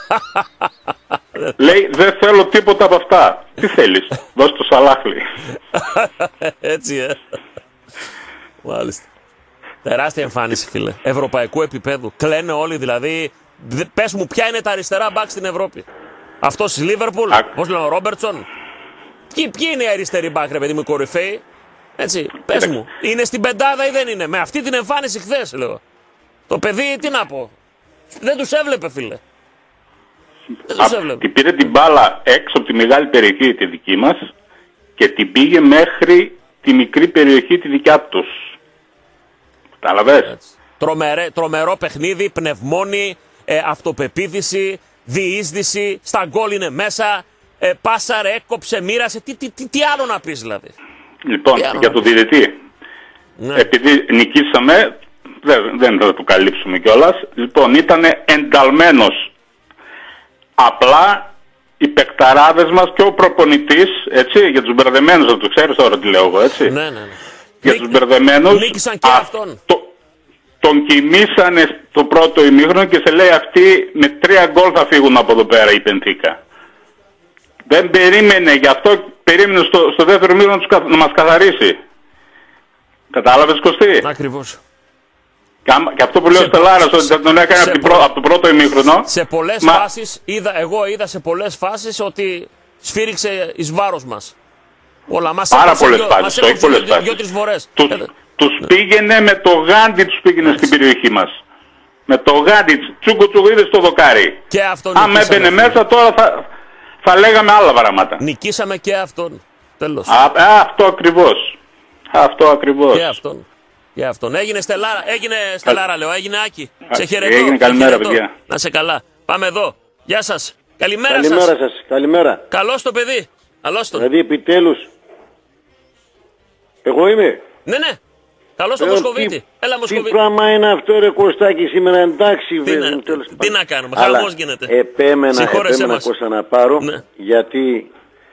Λέει δεν θέλω τίποτα από αυτά. Τι θέλεις, δώσ' το Σαλάχλι. Έτσι, ε. Μάλιστα. Τεράστια εμφάνιση, φίλε. Ευρωπαϊκού επίπεδου. Κλαίνε όλοι, δηλαδή. Δε- Πες μου, ποια είναι τα αριστερά μπακ στην Ευρώπη. Αυτός της Λίβερπουλ, πώς λένε ο Ρόμπερτσον. Ποιοι, ποιοι είναι οι αριστεροί μπακ, ρε παιδί μου, οι κορυφαίοι. Έτσι, πες μου. Είναι στην πεντάδα ή δεν είναι. Με αυτή την εμφάνιση χθες, λέω. Το παιδί, τι να πω. Δεν τους έβλεπε, φίλε. Δεν τους Α, έβλεπε. την πήρε την μπάλα έξω από τη μεγάλη περιοχή τη δική μας και την πήγε μέχρι τη μικρή περιοχή τη δικιά τους. Κατάλαβες. Τρομερέ, τρομερό παιχνίδι, πνευμόνι, ε, αυτοπεποίθηση, διείσδυση, στα γκολ είναι μέσα, ε, πάσαρε, έκοψε, μοίρασε. Τι, τι, τι, τι άλλο να πεις δηλαδή. Λοιπόν, Τι άλλο για να τον πεις. διαιτητή. Ναι. Επειδή νικήσαμε, δεν, δεν θα το καλύψουμε κιόλας. Λοιπόν, ήταν ενταλμένος. Απλά οι παικταράδες μας και ο προπονητής, έτσι, για τους μπερδεμένους, δεν το ξέρεις τώρα τι λέω εγώ, έτσι. Ναι, ναι, ναι. Για Νίκ- τους μπερδεμένους, Νίκησαν και α, αυτόν. το- τον κοιμήσανε στο πρώτο ημίχρονο και σε λέει αυτοί με τρία γκολ θα φύγουν από εδώ πέρα η Πενθήκα. Δεν περίμενε, γι' αυτό περίμενε στο, στο δεύτερο ημίχρονο να, τους κα- να μας καθαρίσει. Κατάλαβες, Κωστή? Ακριβώς. Και, άμα- και αυτό που λέει ο Στελάρας ότι θα τον έκανε σε από, την πο- πρω- από το πρώτο ημίχρονο. Σε πολλές Μα- φάσεις, είδα, εγώ είδα σε πολλές φάσεις ότι σφύριξε εις βάρος μας. Όλα μας Πάρα έκοψε πολλές δυο- φάσεις, μας όχι έκοψε πολλές δυο- φάσεις. Δυο-τρεις φορές. Τους, Ε, τους πήγαινε με το γάντι, τους πήγαινε στην περιοχή μας. Με το γάντι, τσούκου τσούκου, είδες το δοκάρι. Και αυτόν Αν νικήσαμε, έμπαινε φίλε. μέσα τώρα θα, θα λέγαμε άλλα πράγματα. Νικήσαμε και αυτόν. Τέλος. Α, α, αυτό ακριβώς. Αυτό ακριβώς. Και αυτόν. Και αυτόν. Έγινε Στελάρα, έγινε Στελάρα λέω, έγινε Άκη. Σε χαιρετώ. Έγινε, καλημέρα παιδιά. Να σε καλά. Πάμε εδώ. Γεια σας. Καλημέρα, καλημέρα σας. σας. Καλημέρα. Καλώς το παιδί. Καλώς το. Δηλαδή επιτέλους. Εγώ είμαι. Ναι, ναι. Καλώς το ε, Μοσχοβίτη. Τι, Έλα Μοσχοβίτη. τι πράγμα είναι αυτό ρε Κωστάκη σήμερα, εντάξει τι, βέβαια. να, τέλος τι πάντων. να κάνουμε, Αλλά χαμός γίνεται. Επέμενα, επέμενα Κώστα να πάρω, ναι. γιατί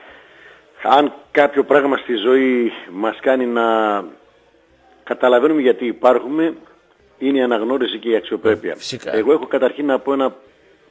αν κάποιο πράγμα στη ζωή μας κάνει να καταλαβαίνουμε γιατί υπάρχουμε, είναι η αναγνώριση και η αξιοπρέπεια. Φυσικά. Εγώ έχω καταρχήν να πω ένα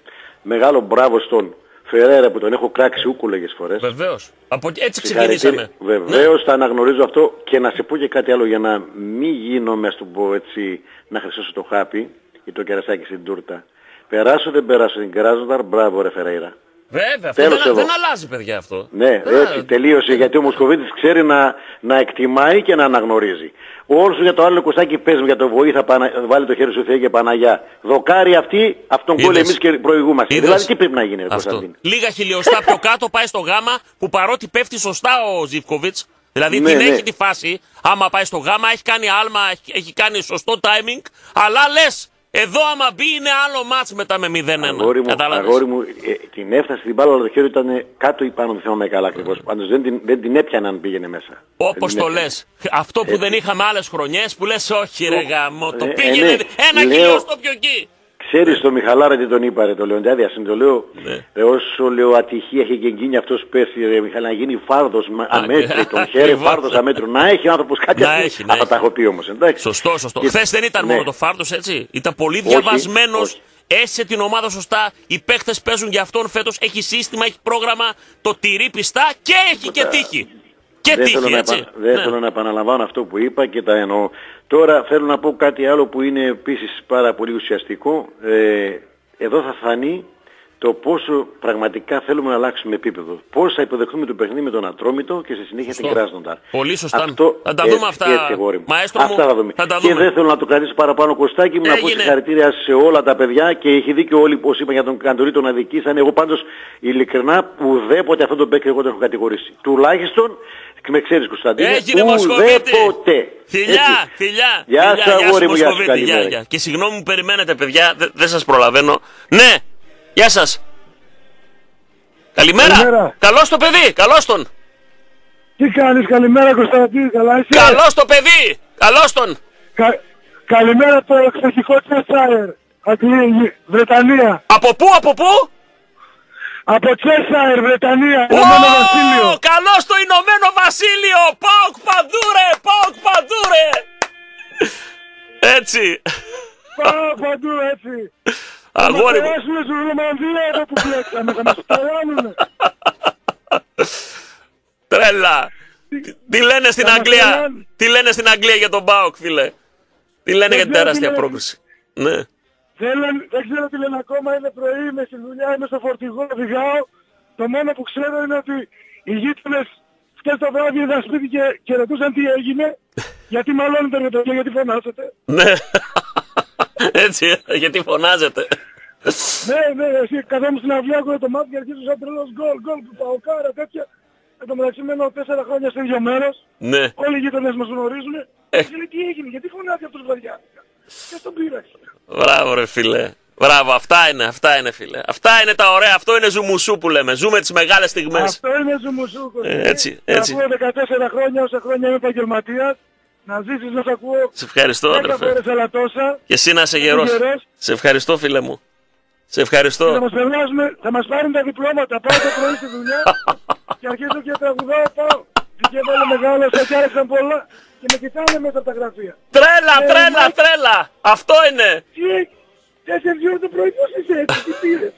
μεγάλο μπράβο στον Φερέρα που τον έχω κράξει ούκου λίγες φορές. Βεβαίως. Από έτσι ξεκινήσαμε. Βεβαίως ναι. θα αναγνωρίζω αυτό και να σε πω και κάτι άλλο για να μην γίνομαι, ας το πω έτσι, να χρυσώσω το χάπι ή το κερασάκι στην τούρτα. Περάσω δεν περάσω την κράζοντα, μπράβο ρε Φερέιρα. Βέβαια, αυτό δεν, δεν αλλάζει παιδιά αυτό. Ναι, δεν έτσι, α... τελείωσε, γιατί ο Μοσχοβίτης ξέρει να, να εκτιμάει και να αναγνωρίζει. Όσο για το άλλο Κωστάκι πες μου για το βοήθα, πανα... βάλει το χέρι σου Θεέ και Παναγιά. Δοκάρι αυτή, αυτόν γκολ εμείς και προηγούμαστε. Είδες. Δηλαδή τι πρέπει να γίνει, Κωνσταντίν. Λίγα χιλιοστά πιο κάτω πάει στο γάμα που παρότι πέφτει σωστά ο Ζιβκοβίτς. Δηλαδή ναι, την ναι. έχει τη φάση, άμα πάει στο γάμα έχει κάνει άλμα, έχει, έχει κάνει σωστό timing, αλλά λες. Εδώ άμα μπει είναι άλλο μάτς μετά με μηδέν ένα. Αγόρι μου, αγόρι μου ε, την έφτασε την μπάλα, αλλά το χέρι ήταν κάτω ή πάνω, δεν θυμάμαι καλά ακριβώς. Πάντως δεν την, δεν την έπιανε αν πήγαινε μέσα. Όπως το έπιανε. λες. Αυτό που ε, δεν είχαμε άλλες χρονιές που λες όχι ρε γάμο, το ε, πήγαινε ε, ναι. ένα Λέω, χιλιοστό πιο εκεί. Ξέρεις το Μιχαλάρα τι τον είπα ρε, το Λεοντάδη, ας το λέω, ναι. ρε, όσο λέω ατυχία έχει και γίνει αυτός πέσει ρε Μιχαλά, να γίνει φάρδος αμέτρη, τον χέρι φάρδος αμέτρου, να έχει ο άνθρωπος κάτι αυτή, αυτά τα έχω πει όμως, εντάξει. Σωστό, σωστό. Και... Χθες δεν ήταν ναι. μόνο το φάρδος έτσι, ήταν πολύ διαβασμένος, έσαι την ομάδα σωστά, οι παίχτες παίζουν για αυτόν φέτος, έχει σύστημα, έχει πρόγραμμα, το τηρεί πιστά και έχει και τύχη. Και δεν τύχη, θέλω, έτσι. Να, δεν ναι. θέλω να επαναλαμβάνω αυτό που είπα και τα εννοώ. Τώρα θέλω να πω κάτι άλλο που είναι επίσης πάρα πολύ ουσιαστικό. Ε, εδώ θα φανεί το πόσο πραγματικά θέλουμε να αλλάξουμε επίπεδο. Πώς θα υποδεχθούμε το παιχνίδι με τον Ατρόμητο και στη συνέχεια Σωστό. την Κράσνονταρ. Πολύ σωστά. Αυτό, θα τα έτσι, δούμε αυτά. Έτσι, μου. Μαέστρο αυτά μου, θα δούμε. Θα τα και δούμε. δεν θέλω να το κρατήσω παραπάνω Κωστάκι μου, να πω συγχαρητήρια σε όλα τα παιδιά και έχει δίκιο όλοι όσοι είπαν για τον Καντορί τον αδικήσαν. Εγώ πάντως ειλικρινά ουδέποτε αυτόν τον παίκτη εγώ τον έχω κατηγορήσει. Τουλάχιστον με ξέρεις Κωνσταντίνε, ουδέποτε. Φιλιά, φιλιά. Γεια σας αγόρι μου, γεια σας. Και συγγνώμη μου περιμένετε παιδιά, δεν σας προλαβαίνω. Ναι, γεια σας. Καλημέρα. Καλημέρα. Καλώς το παιδί, καλώς τον. Τι κάνεις, καλημέρα Κωνσταντίνε, καλά είσαι. Καλώς το παιδί, καλώς τον. Κα... Καλημέρα το εξοχικό Τσέσσαερ, Αγγλία, Βρετανία. Από πού, από πού? Από Τσέσσαερ, Βρετανία, Ηνωμένο oh, Βασίλειο. Καλώς το Ηνωμένο Βασίλειο, ΠΑΟΚ παντούρε, ΠΑΟΚ παντούρε. Έτσι. ΠΑΟΚ παντού, έτσι. Αγόρι μου. Θα μας περάσουμε στην Ρουμανδία εδώ που φλέξαμε, θα μας περάσουμε. Τρέλα. Τι, τι λένε στην Αγγλία, τι λένε στην Αγγλία για τον ΠΑΟΚ φίλε. Τι λένε για την τεράστια πρόκριση. Ναι. Δεν, δεν ξέρω τι λένε ακόμα, είναι πρωί, είμαι στη δουλειά, είμαι στο φορτηγό, οδηγάω. Το μόνο που ξέρω είναι ότι οι γείτονες χτες το βράδυ είδαν σπίτι και, και ρωτούσαν τι έγινε. Γιατί μαλώνετε ρε παιδιά, γιατί φωνάζετε. Ναι, έτσι, γιατί φωνάζετε. Ναι, ναι, εσύ καθόμουν στην αυλή, άκουγα το μάτι και αρχίζω σαν τρελός γκολ, γκολ, παοκάρα, τέτοια. Εν τω μεταξύ μένω τέσσερα χρόνια στο ίδιο μέρος. Ναι. Όλοι οι γείτονες μας γνωρίζουν. Ε. Και λέει τι έγινε, γιατί φωνάζει αυτός βραδιά. Και στον πήραξε. Μπράβο ρε φίλε. Μπράβο, αυτά είναι, αυτά είναι φίλε. Αυτά είναι τα ωραία, αυτό είναι ζουμουσού που λέμε. Ζούμε τις μεγάλες στιγμές. Αυτό είναι ζουμουσού. Ε, έτσι, έτσι. Να ακούω δεκατέσσερα χρόνια, όσα χρόνια είμαι επαγγελματίας. Να ζήσεις να σ' ακούω. Σε ευχαριστώ αδερφέ. Και εσύ να είσαι γερός. Σε ευχαριστώ φίλε μου. Σε ευχαριστώ. Και θα μας περνάσουμε, θα μας πάρουν τα διπλώματα. Πάω το πρωί στη δουλειά και αρχίζω και τραγουδάω, πάω. Και έβαλε μεγάλωσα και άρεξαν πολλά και με κοιτάνε μέσα από τα γραφεία. Τρέλα, ε, τρέλα, ε, τρέλα. Αυτό είναι. Τι, τέσσερις ώρα το πρωί πώς είσαι έτσι, τι πήρες.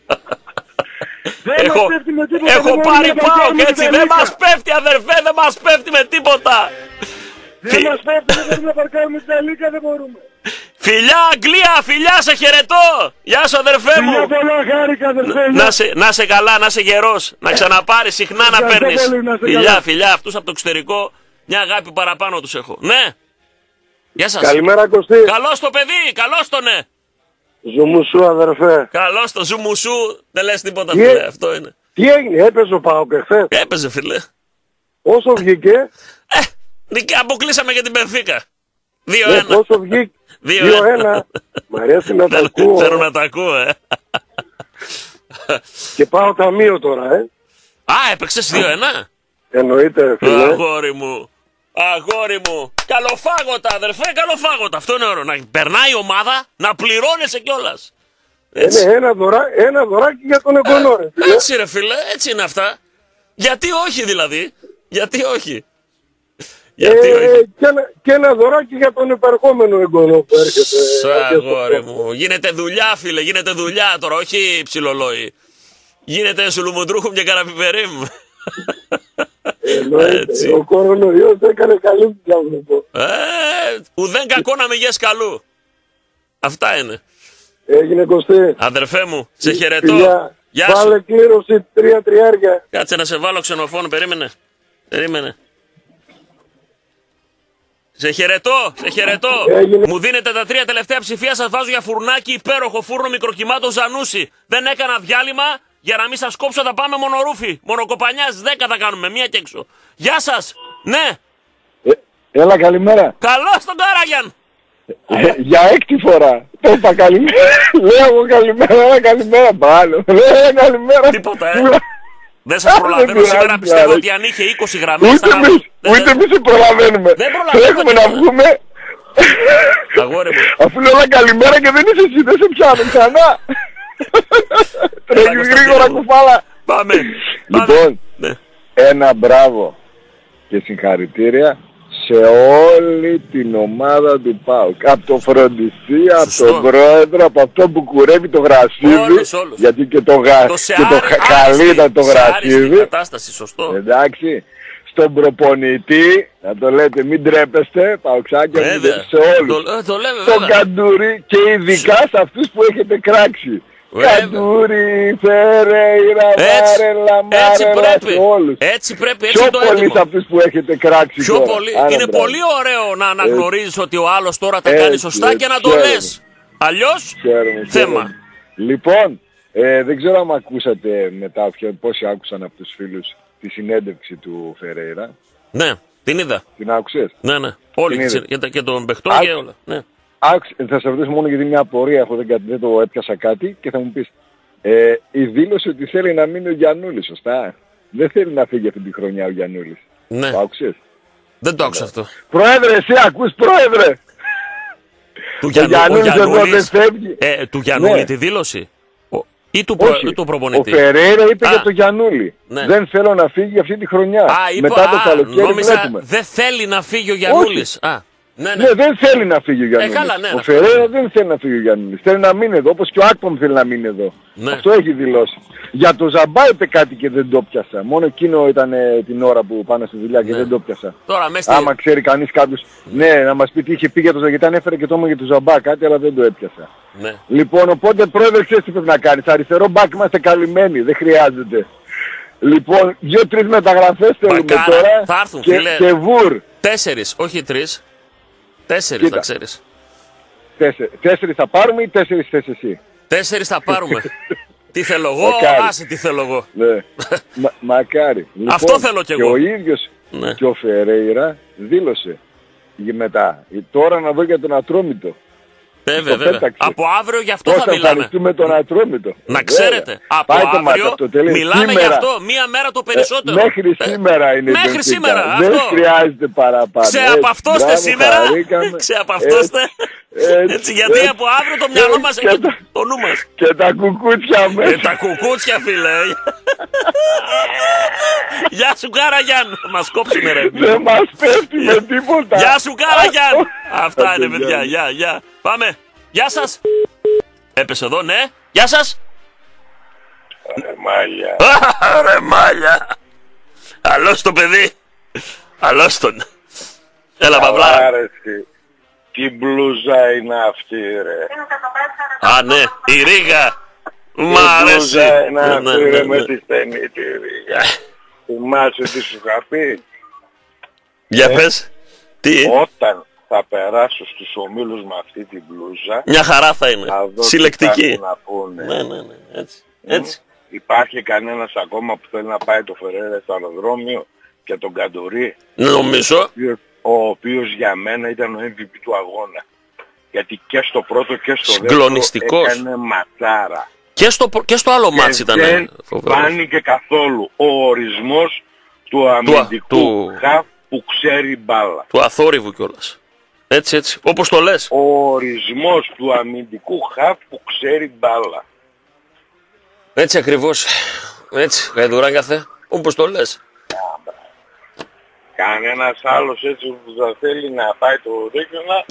Έχω, έχω πάρει ΠΑΟΚ έτσι, δεν μας πέφτει αδερφέ, δεν μας πέφτει με τίποτα. Δεν μας πέφτει, δεν μπορούμε να παρκάρουμε την Αλίκα, δεν μπορούμε. Φιλιά Αγγλία, φιλιά σε χαιρετώ. Γεια σου αδερφέ μου. Φιλιά πολλά, χάρηκα αδερφέ. Να σε, να σε καλά, να σε γερός. Να ξαναπάρεις συχνά να παίρνεις. Φιλιά, φιλιά, αυτούς από το εξωτερικό μια αγάπη παραπάνω τους έχω. Ναι. Γεια σας. Καλημέρα Κωστή. Καλώς το παιδί, καλώς το ναι. Ζουμουσού αδερφέ. Καλώς το ζουμουσού, δεν λες τίποτα τι φίλε, αυτό είναι. Τι έγινε, έπαιζε ο ΠΑΟΚ εχθές. Έπαιζε φίλε. Όσο βγήκε. Ε, Αποκλείσαμε και την Μπενφίκα. δύο ένα. Ναι, πόσο βγήκε. δύο ένα. Μ' αρέσει να τα ακούω. Θέλω να τα ακούω, ε. Και πάω ταμείο τώρα, ε. Α, έπαιξες δύο ένα. Εννοείται, φίλε. Αγόρι μου. Αγόρι μου. Καλοφάγωτα, αδερφέ, καλοφάγωτα. Αυτό είναι ωραίο. Να περνάει η ομάδα, να πληρώνεσαι κιόλας. Είναι ένα, δωρά, ένα δωράκι για τον εγγονό, ρε φίλε. Έτσι ρε φίλε, έτσι είναι αυτά. Γιατί όχι δηλαδή. Γιατί όχι. Γιατί ε, όχι. Και, ένα, και ένα δωράκι για τον επερχόμενο εγγονό που έρχεται. Αγόρι μου. Γίνεται δουλειά, φίλε, γίνεται δουλειά τώρα, όχι ψιλολόι. Γίνεται σουλουμουντρούχουμ και καραπιπερίμ. Έτσι. Ο κορονοϊός έκανε καλή δουλειά. Ε, ουδέν κακό να μηγές καλού. Αυτά είναι. Έγινε Κωστή. Αδερφέ μου, σε χαιρετώ. Φιλιά. Γεια Βάλε σου. κλήρωση τρία τριάρια. Κάτσε να σε βάλω ξενοφόνο, περίμενε. Περίμενε. Σε χαιρετώ, σε χαιρετώ. Έγινε. Μου δίνετε τα τρία τελευταία ψηφία, σας βάζω για φουρνάκι υπέροχο φούρνο μικροκυμάτων Ζανούσι. Δεν έκανα διάλειμμα για να μην σας κόψω, θα πάμε μονορούφι. Μονοκοπανιάς, δέκα θα κάνουμε, μία και έξω. Γεια σας, ναι. Ε, έλα καλημέρα. Καλώς τον Κάραγιαν. Ε, για έκτη φορά. Το είπα καλημέρα. Λέω εγώ καλημέρα, έλα καλημέρα. Πάλι. Λέω καλημέρα. Τίποτα, ε. Δεν σας προλαβαίνω σήμερα, πιστεύω ότι αν είχε είκοσι γραμμές Ούτε θα... εμείς, ούτε εμείς σε προλαβαίνουμε. Δεν προλαβαίνουμε. Τρέχουμε να βγούμε. Αγόρι μου. Αφού λέω ένα καλημέρα και δεν είσαι εσύ, δεν σε πιάνω ξανά. Τρέχεις γρήγορα κουφάλα. Πάμε. Λοιπόν, ναι. Ένα μπράβο και συγχαρητήρια σε όλη την ομάδα του ΠΑΟΚ. Από το φροντιστή, από τον πρόεδρο, από αυτό που κουρεύει το γρασίδι. Όλους, όλους. Γιατί και το, γα... το και το άρι... καλή ήταν το γρασίδι. Κατάσταση, σωστό. Εντάξει. Στον προπονητή, να το λέτε μην τρέπεστε, Παοξάκια, σε όλους. Το, το λέμε, Στον Καντούρι και ειδικά σε αυτούς που έχετε κράξει. Καντούρι, Φερέιρα, Βάρελα, Μάρελα, σε όλους. Έτσι πρέπει, έτσι πιο το πολύ έτοιμο. σε αυτούς που έχετε κράξει. Πιο τώρα. πολύ. Άρα, είναι μπράβο. πολύ ωραίο να αναγνωρίζεις ότι ο άλλος τώρα τα έτσι, κάνει σωστά έτσι, και να το ξέρουμε. λες. Αλλιώς, Ξέρουμε, θέμα. ξέρουμε. Λοιπόν, ε, δεν ξέρω αν ακούσατε μετά, πόσοι άκουσαν από τους φίλους τη συνέντευξη του Φερέιρα. Ναι, την είδα. Την άκουσες? Ναι, ναι. Όλοι Την και, και, και τον παιχτό Άκου... και όλα. Ναι. Άκουσε, θα σε ρωτήσω μόνο γιατί μια απορία έχω, δεν, δεν το έπιασα κάτι και θα μου πεις. Ε, η δήλωση ότι θέλει να μείνει ο Γιαννούλης, σωστά. Δεν θέλει να φύγει αυτή τη χρονιά ο Γιαννούλης. Ναι. Το άκουσες? Δεν το άκουσα αυτό. Πρόεδρε, εσύ ακούς πρόεδρε. Του ο Γιαννού, Γιαννούλης ο εδώ δεν Γιαννούλης, φεύγει. ε, του Γιαννούλη Ναι. τη δήλωση. Ο, ή του, προ, Όχι, ή του προπονητή. ο Φερέιρα είπε Α, για τον Γιαννούλη. ναι. Δεν θέλω να φύγει αυτή τη χρονιά. Α, είπε, Μετά το α, καλοκαίρι νόμιζα βλέπουμε. δεν θέλει να φύγει ο Γιαννούλης. Α, ναι, ναι. Ναι, δεν θέλει να φύγει ο Γιαννούλης. Ε, καλά, ναι, ο ναι. Φερέιρα δεν θέλει να φύγει ο Γιαννούλης. Θέλει να μείνει εδώ, όπως και ο Άκπομ θέλει να μείνει εδώ. Ναι. Αυτό έχει δηλώσει. Για το Ζαμπά είπε κάτι και δεν το πιάσα. Μόνο εκείνο ήταν ε, την ώρα που πάνε στη δουλειά και Ναι. δεν το πιάσα. Τώρα μέσα Άμα ξέρει κανείς κάποιος, ναι, να μας πει τι είχε πει για το Ζαμπά, γιατί ανέφερε και το μου για το Ζαμπά κάτι, αλλά δεν το έπιασα. Ναι. Λοιπόν, οπότε πρόεδρε, ξέρεις τι πρέπει να κάνεις. Αριστερό μπακ είμαστε καλυμμένοι, δεν χρειάζεται. Λοιπόν, δύο-τρεις μεταγραφές θέλουμε Μπακάρα, τώρα θα έρθουν, και, φίλε. και βουρ. Τέσσερις, όχι τρεις. Τέσσερις Κοίτα. να ξέρεις. Τέσσερις, τέσσερις θα πάρουμε ή τέσσερις θες εσύ? Τέσσερις θα πάρουμε. Τι θέλω εγώ, Μακάρι. άσε τι θέλω εγώ. Ναι. Μα, μακάρι. Λοιπόν, Αυτό θέλω κι εγώ. Και ο ίδιος Ναι. και ο Φερέιρα δήλωσε μετά. Τώρα να δω για τον Ατρόμητο. Βέβαια, Το βέβαια. πέταξε. Από αύριο γι' αυτό Πώς θα θα μιλάμε. ευχαριστούμε τον Ατρόμητο. Να Βέβαια. ξέρετε, από Πάει το μάτι αύριο αυτό, τέλεια. μιλάμε Σήμερα, γι' αυτό. Μία μέρα το περισσότερο. Ε, μέχρι σήμερα είναι η Μέχρι Μπενφίκα. σήμερα, Δεν αυτό. χρειάζεται παραπάνω. Ξεαπαυτώστε Έτσι, σήμερα. μπράβο, χαρήκαμε. Ξεαπαυτώστε. Έτσι, Έτσι, γιατί έτσι. από αύριο το μυαλό μας Και έχει τα- το νου μας. Και τα κουκούτσια Ε, μέσα. τα κουκούτσια, φίλε. Γεια σου, Καραγιάν. Μας κόψουνε, ρε. Δεν μας πέφτει με τίποτα. Γεια σου, Καραγιάν. Αυτά είναι, Άντε, παιδιά. γεια. Γεια, γεια. Πάμε. Γεια σας. Έπεσε εδώ, ναι. Γεια σας. Ρε μάλια. Ρε μάλια. Καλώς το παιδί. Καλώς τον. Έλα, Παυλάρα. Άρεσε. Τι μπλούζα είναι αυτή ρε. Α, ναι. Η Ρίγα. Μ' Τι αρέσει. μπλούζα είναι αυτή Ναι, ναι, ρε ναι, με ναι. τη στενή τη Ρίγα. Θυμάσαι τι σου είχα πει? Για Ε, πες. Τι. Όταν θα περάσω στους ομίλους με αυτή την μπλούζα, Μια χαρά θα είναι. να δω τι θα Συλλεκτική. έχουν να πούνε. Ναι, ναι, ναι. Έτσι. Έτσι. Υπάρχει κανένας ακόμα που θέλει να πάει το Φερέιρα στο αεροδρόμιο και τον Καντορί? Νομίζω. ο οποίος για μένα ήταν ο εμ βι πι του αγώνα. Γιατί και στο πρώτο και στο δεύτερο έκανε ματσάρα. Και στο, και στο άλλο μάτς ήταν δεν φοβερός. φάνηκε καθόλου ο ορισμός του αμυντικού του, χαφ που ξέρει μπάλα. Του αθόρυβου κιόλας. Έτσι, έτσι. Όπως το λες. Ο ορισμός του αμυντικού χαφ που ξέρει μπάλα. Έτσι ακριβώς. Έτσι, Γαϊδουράκαθε. Όπως το λες. Κανένας άλλος έτσι που θα θέλει να πάει το δίκαιωνα.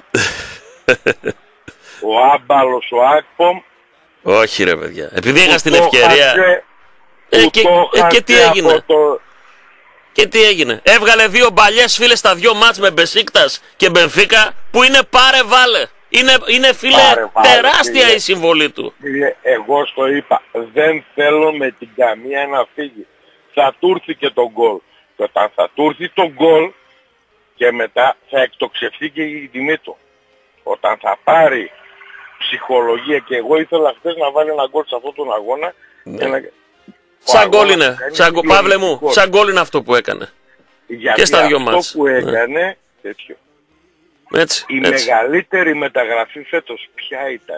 Ο άμπαλος, ο Ακπομ. Όχι ρε παιδιά. Επειδή είχα την ευκαιρία. Χασε, ε, και, ε, και τι έγινε. Το... Και τι έγινε. Έβγαλε δύο μπαλιές φίλες στα δύο μάτς με Μπεσίκτας και Μπενφίκα που είναι πάρε βάλε. Είναι, είναι φίλε πάρε, βάλε, τεράστια φίλε. Η συμβολή του. Φίλε, εγώ στο είπα. Δεν θέλω με την καμία να φύγει. Θα του έρθει και τον γκολ. Και όταν θα του έρθει τον γκολ και μετά θα εκτοξευθεί και η τιμή του. Όταν θα πάρει ψυχολογία, και εγώ ήθελα χθες να βάλει ένα γκολ σε αυτόν τον αγώνα. Ναι. Να... Σαν γκολ είναι. Σαν... Παύλε μου, σαν γκολ είναι αυτό που έκανε. Γιατί και στα δύο αυτό μάτς. που έκανε, ναι. τέτοιο. Έτσι, η έτσι. μεγαλύτερη μεταγραφή φέτος ποια ήταν?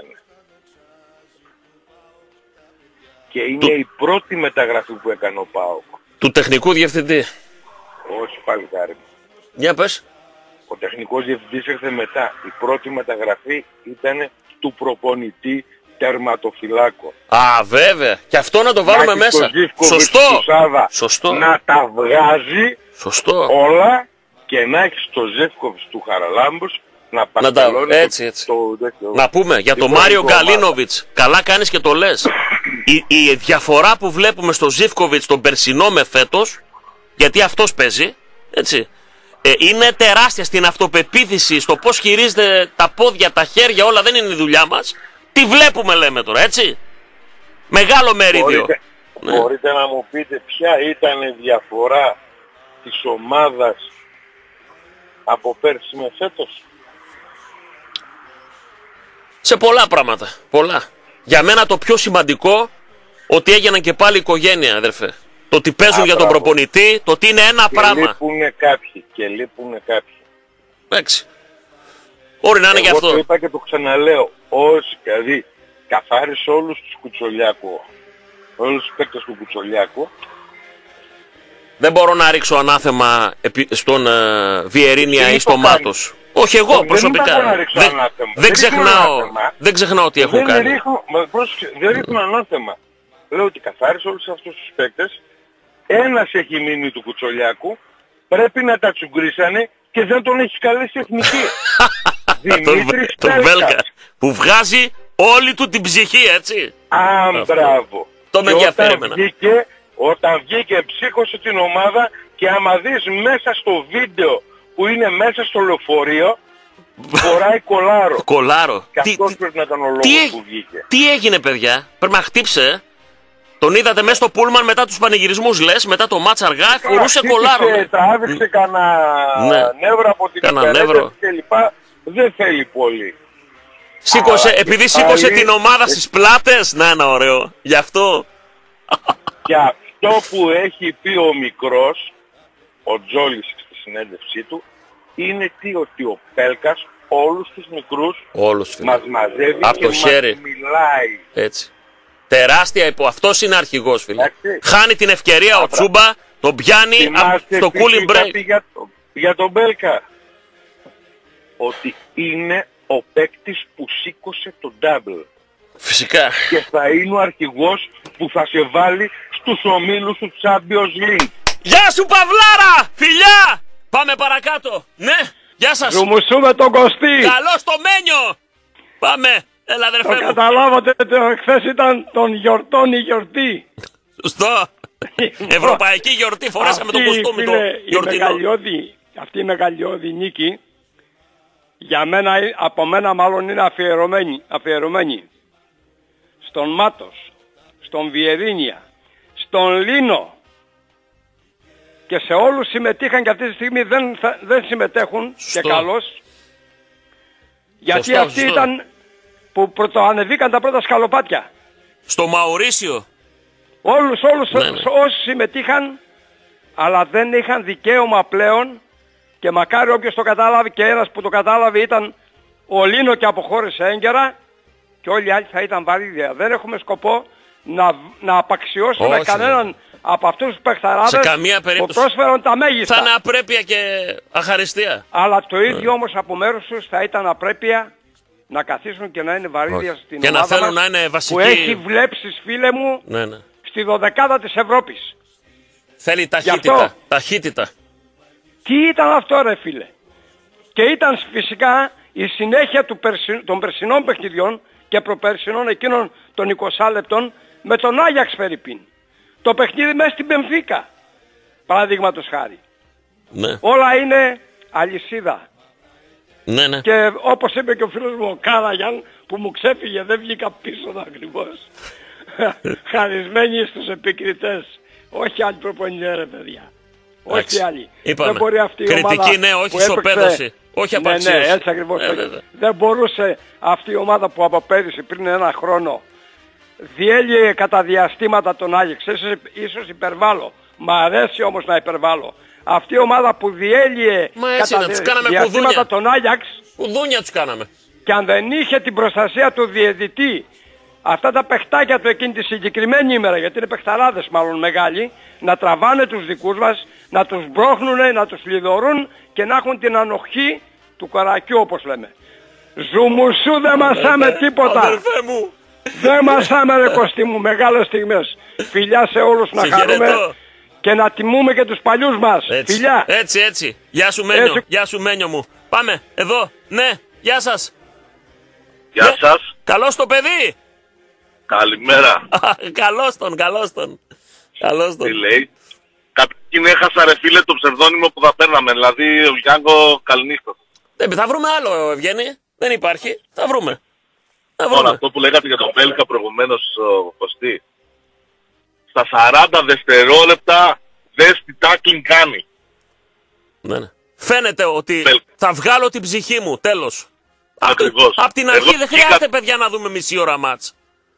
Και είναι του... η πρώτη μεταγραφή που έκανε ο ΠΑΟΚ. Του τεχνικού διευθυντή. Όχι πάλι χάρη. Για πες. Ο τεχνικός διευθυντής ήρθε μετά. Η πρώτη μεταγραφή ήταν του προπονητή τερματοφυλάκο. Α, βέβαια. Και αυτό να το βάλουμε να μέσα. Σωστό. Σάβα, Σωστό. Να τα βγάζει Σωστό. όλα και να έχει το Ζεύκοβιτς του Χαραλάμπους να πανταλώνει. Έτσι, έτσι. Το, το, το, να πούμε για τον Μάριο Γκαλίνοβιτς. Καλά κάνεις και το λες. η, η διαφορά που βλέπουμε στο Ζίβκοβιτς τον περσινό με φέτος, γιατί αυτός παίζει, έτσι, ε, είναι τεράστια στην αυτοπεποίθηση, στο πώς χειρίζεται τα πόδια, τα χέρια, όλα δεν είναι η δουλειά μας. Τι βλέπουμε λέμε τώρα, έτσι. Μεγάλο μερίδιο. Μπορείτε, ναι. μπορείτε να μου πείτε ποια ήταν η διαφορά της ομάδας από πέρσι με φέτος? Σε πολλά πράγματα. Πολλά. Για μένα το πιο σημαντικό, ότι έγιναν και πάλι οικογένεια, αδερφέ. Το ότι παίζουν Α, για τον προπονητή, το ότι είναι ένα και πράγμα. Λείπουνε κάποιοι. Και λείπουνε κάποιοι. Εντάξει. Μπορεί να είναι Εγώ και αυτό. Το είπα και το ξαναλέω. Όσοι, δηλαδή, καθάρισε όλους τους Κουτσολιάκου, όλους τους παίκτες του Κουτσολιάκου. Δεν μπορώ να ρίξω ανάθεμα στον uh, Βιερίνια ή στο Μάτος. Όχι εγώ δεν προσωπικά. Δεν, δεν, δεν, ξεχνάω, δεν ξεχνάω τι έχω δεν κάνει. Ρίχνω, δεν ρίχνω ανάθεμα. Λέω ότι καθάρισε όλους αυτούς τους παίκτες. Ένας έχει μείνει του Κουτσολιάκου. Πρέπει να τα τσουγκρίσανε και δεν τον έχει καλέσει εθνική. Δημήτρης Πέλκας. Που βγάζει όλη του την ψυχή, έτσι. Α, μπράβο. Το με ενδιαφέρει. Βγήκε, όταν βγήκε ψύχωσε την ομάδα και άμα δεις μέσα στο βίντεο που είναι μέσα στο λεωφορείο, φοράει κολάρο. Κολάρο. Και αυτός πρέπει να ήταν ο λόγος τι, που βγήκε. Τι έγινε, παιδιά? Πρέπει να χτύψε. Τον είδατε μέσα στο πούλμαν μετά τους πανηγυρισμούς, λες, μετά το μάτς αργά, φορούσε κολάρο. Ναι. Τράβηξε κανένα ναι. νεύρο από την υπερέτηση και λοιπά. Δεν θέλει πολύ. Σήκωσε, αλλά επειδή σήκωσε την ομάδα στις πλάτες. Να, ένα ωραίο. Γι' αυτό. Και αυτό που έχει πει ο μικρός, ο Τζόλης στη συνέντευξή του, είναι τι, ότι ο Πέλκας όλους τους μικρούς όλους, μας μαζεύει από και το χέρι. μας μιλάει. Έτσι. Τεράστια υπό. Αυτός είναι αρχηγός, φίλε. Έτσι. Χάνει την ευκαιρία ο Τσούμπα, τον πιάνει στο cooling break. Για, το, για τον Πέλκα. Ότι είναι ο παίκτης που σήκωσε το double. Φυσικά. Και θα είναι ο αρχηγός που θα σε βάλει στους ομίλους του Champions League. Γεια σου Παυλάρα! Φιλιά! Πάμε παρακάτω. Ναι, γεια σας. Ζουμουσούμε τον Κωστή. Καλώς το Μένιο. Πάμε. Έλα αδερφέ μου. Το καταλάβατε, χθες ήταν των γιορτών η γιορτή. Σωστό. Ευρωπαϊκή γιορτή, φορέσαμε τον κοστούμι το γιορτινό. Αυτή η μεγαλειώδη νίκη, για μένα, από μένα μάλλον είναι αφιερωμένη, αφιερωμένη. Στον Μάτος, στον Βιερίνια, στον Λίνο και σε όλους συμμετείχαν και αυτή τη στιγμή δεν, θα, δεν συμμετέχουν. Σωστό. Και καλώς. Γιατί σωστό, αυτοί σωστό. Ήταν που πρωτοανεβήκαν τα πρώτα σκαλοπάτια. Στο Μαουρίσιο. Όλους, όλους ναι, ναι. όσοι συμμετείχαν, αλλά δεν είχαν δικαίωμα πλέον και μακάρι όποιος το κατάλαβε, και ένας που το κατάλαβε ήταν ο Λίνο και αποχώρησε έγκαιρα, και όλοι οι άλλοι θα ήταν βαρύδια. Δεν έχουμε σκοπό να, να απαξιώσουμε Όχι, κανέναν ναι. από αυτούς τους παιχταράδες Σε καμία που περίπτωση. πρόσφεραν τα μέγιστα. Θα είναι απρέπεια και αχαριστία. Αλλά το ίδιο όμως από μέρους τους θα ήταν απρέπεια να καθίσουν και να είναι βαρύδια Όχι. στην Και να ομάδα θέλουν μας, να είναι βασικοί. που έχει βλέψεις, φίλε μου, Ναι, ναι. στη δωδεκάδα της Ευρώπης. Θέλει ταχύτητα. αυτό- Ταχύτητα. Τι ήταν αυτό, ρε φίλε? Και ήταν φυσικά η συνέχεια του περσι... των περσινών παιχνιδιών και προπερσινών, εκείνων των είκοσι λεπτών, με τον Άγιαξ Φερρυπίν. Το παιχνίδι μέσα στην Μπενφίκα, παραδείγματος χάρη. Ναι. Όλα είναι αλυσίδα. Ναι, ναι. Και όπως είπε και ο φίλος μου ο Κάραγιαν, που μου ξέφυγε, δεν βγήκα πίσω ακριβώς. Χαρισμένοι στους επικριτές. Όχι άλλοι προπονητές, ρε παιδιά. Όχι άλλοι. Είπαμε. Δεν μπορεί αυτή η Κριτική, ομάδα ναι, όχι που ισοπαίδωση. έπαιξε... Όχι ναι, απαξίωση. ναι, έτσι ακριβώς. Ε, όχι. βέβαια. Δεν μπορούσε αυτή η ομάδα που από πέρυσι πριν ένα χρόνο διέλυε κατά διαστήματα τον Άγιαξ. Ίσως, ίσως υπερβάλλω. Μ' αρέσει όμως να υπερβάλλω. Αυτή η ομάδα που διέλυε Μα έτσι κατά είναι, τους κάναμε διαστήματα κουδούνια. τον Άγιαξ, Κουδούνια τους κάναμε. και αν δεν είχε την προστασία του διαιτητή, αυτά τα παιχτάκια του εκείνη τη συγκεκριμένη ημέρα, γιατί είναι παιχταράδες μάλλον μεγάλοι, να τραβάνε τους δικούς μας, να τους μπρόχνουνε, να τους λιδωρούν και να έχουν την ανοχή του κορακιού, όπως λέμε. Ζουμουσού δεν μασάμε τίποτα. Αδερφέ μου. Δεν μασάμε, ρε Κωστή μου, μεγάλες στιγμές. Φιλιά σε όλους, να Σε χαρούμε χαιρετώ. και να τιμούμε και τους παλιούς μας. Έτσι, Φιλιά. έτσι, έτσι. Γεια σου Μένιο, Έτσι. γεια σου Μένιο μου. Πάμε, εδώ, ναι, γεια σας. Γεια σας. Καλώς το παιδί. Καλημέρα. Καλώς τον, καλώς τον. Καλώς τον. Τι λέει? Καταρχήν έχασα, ρε φίλε, το ψευδόνυμο που θα παίρναμε. Δηλαδή ο Γιάνγκο Καληνύχτος. Ε, θα βρούμε άλλο, Ευγένη. Δεν υπάρχει. Θα βρούμε. Θα Τώρα βρούμε. αυτό που λέγατε για τον Μπέλκα προηγουμένως, ο Κωστή. Στα σαράντα δευτερόλεπτα δες τι τάκλινγκ κάνει. Ναι, ναι. Φαίνεται ότι θα βγάλω την ψυχή μου, τέλος. Ακριβώς. Απ' την Εγώ αρχή δεν βγήκα- χρειάζεται, παιδιά, να δούμε μισή ώρα μάτς.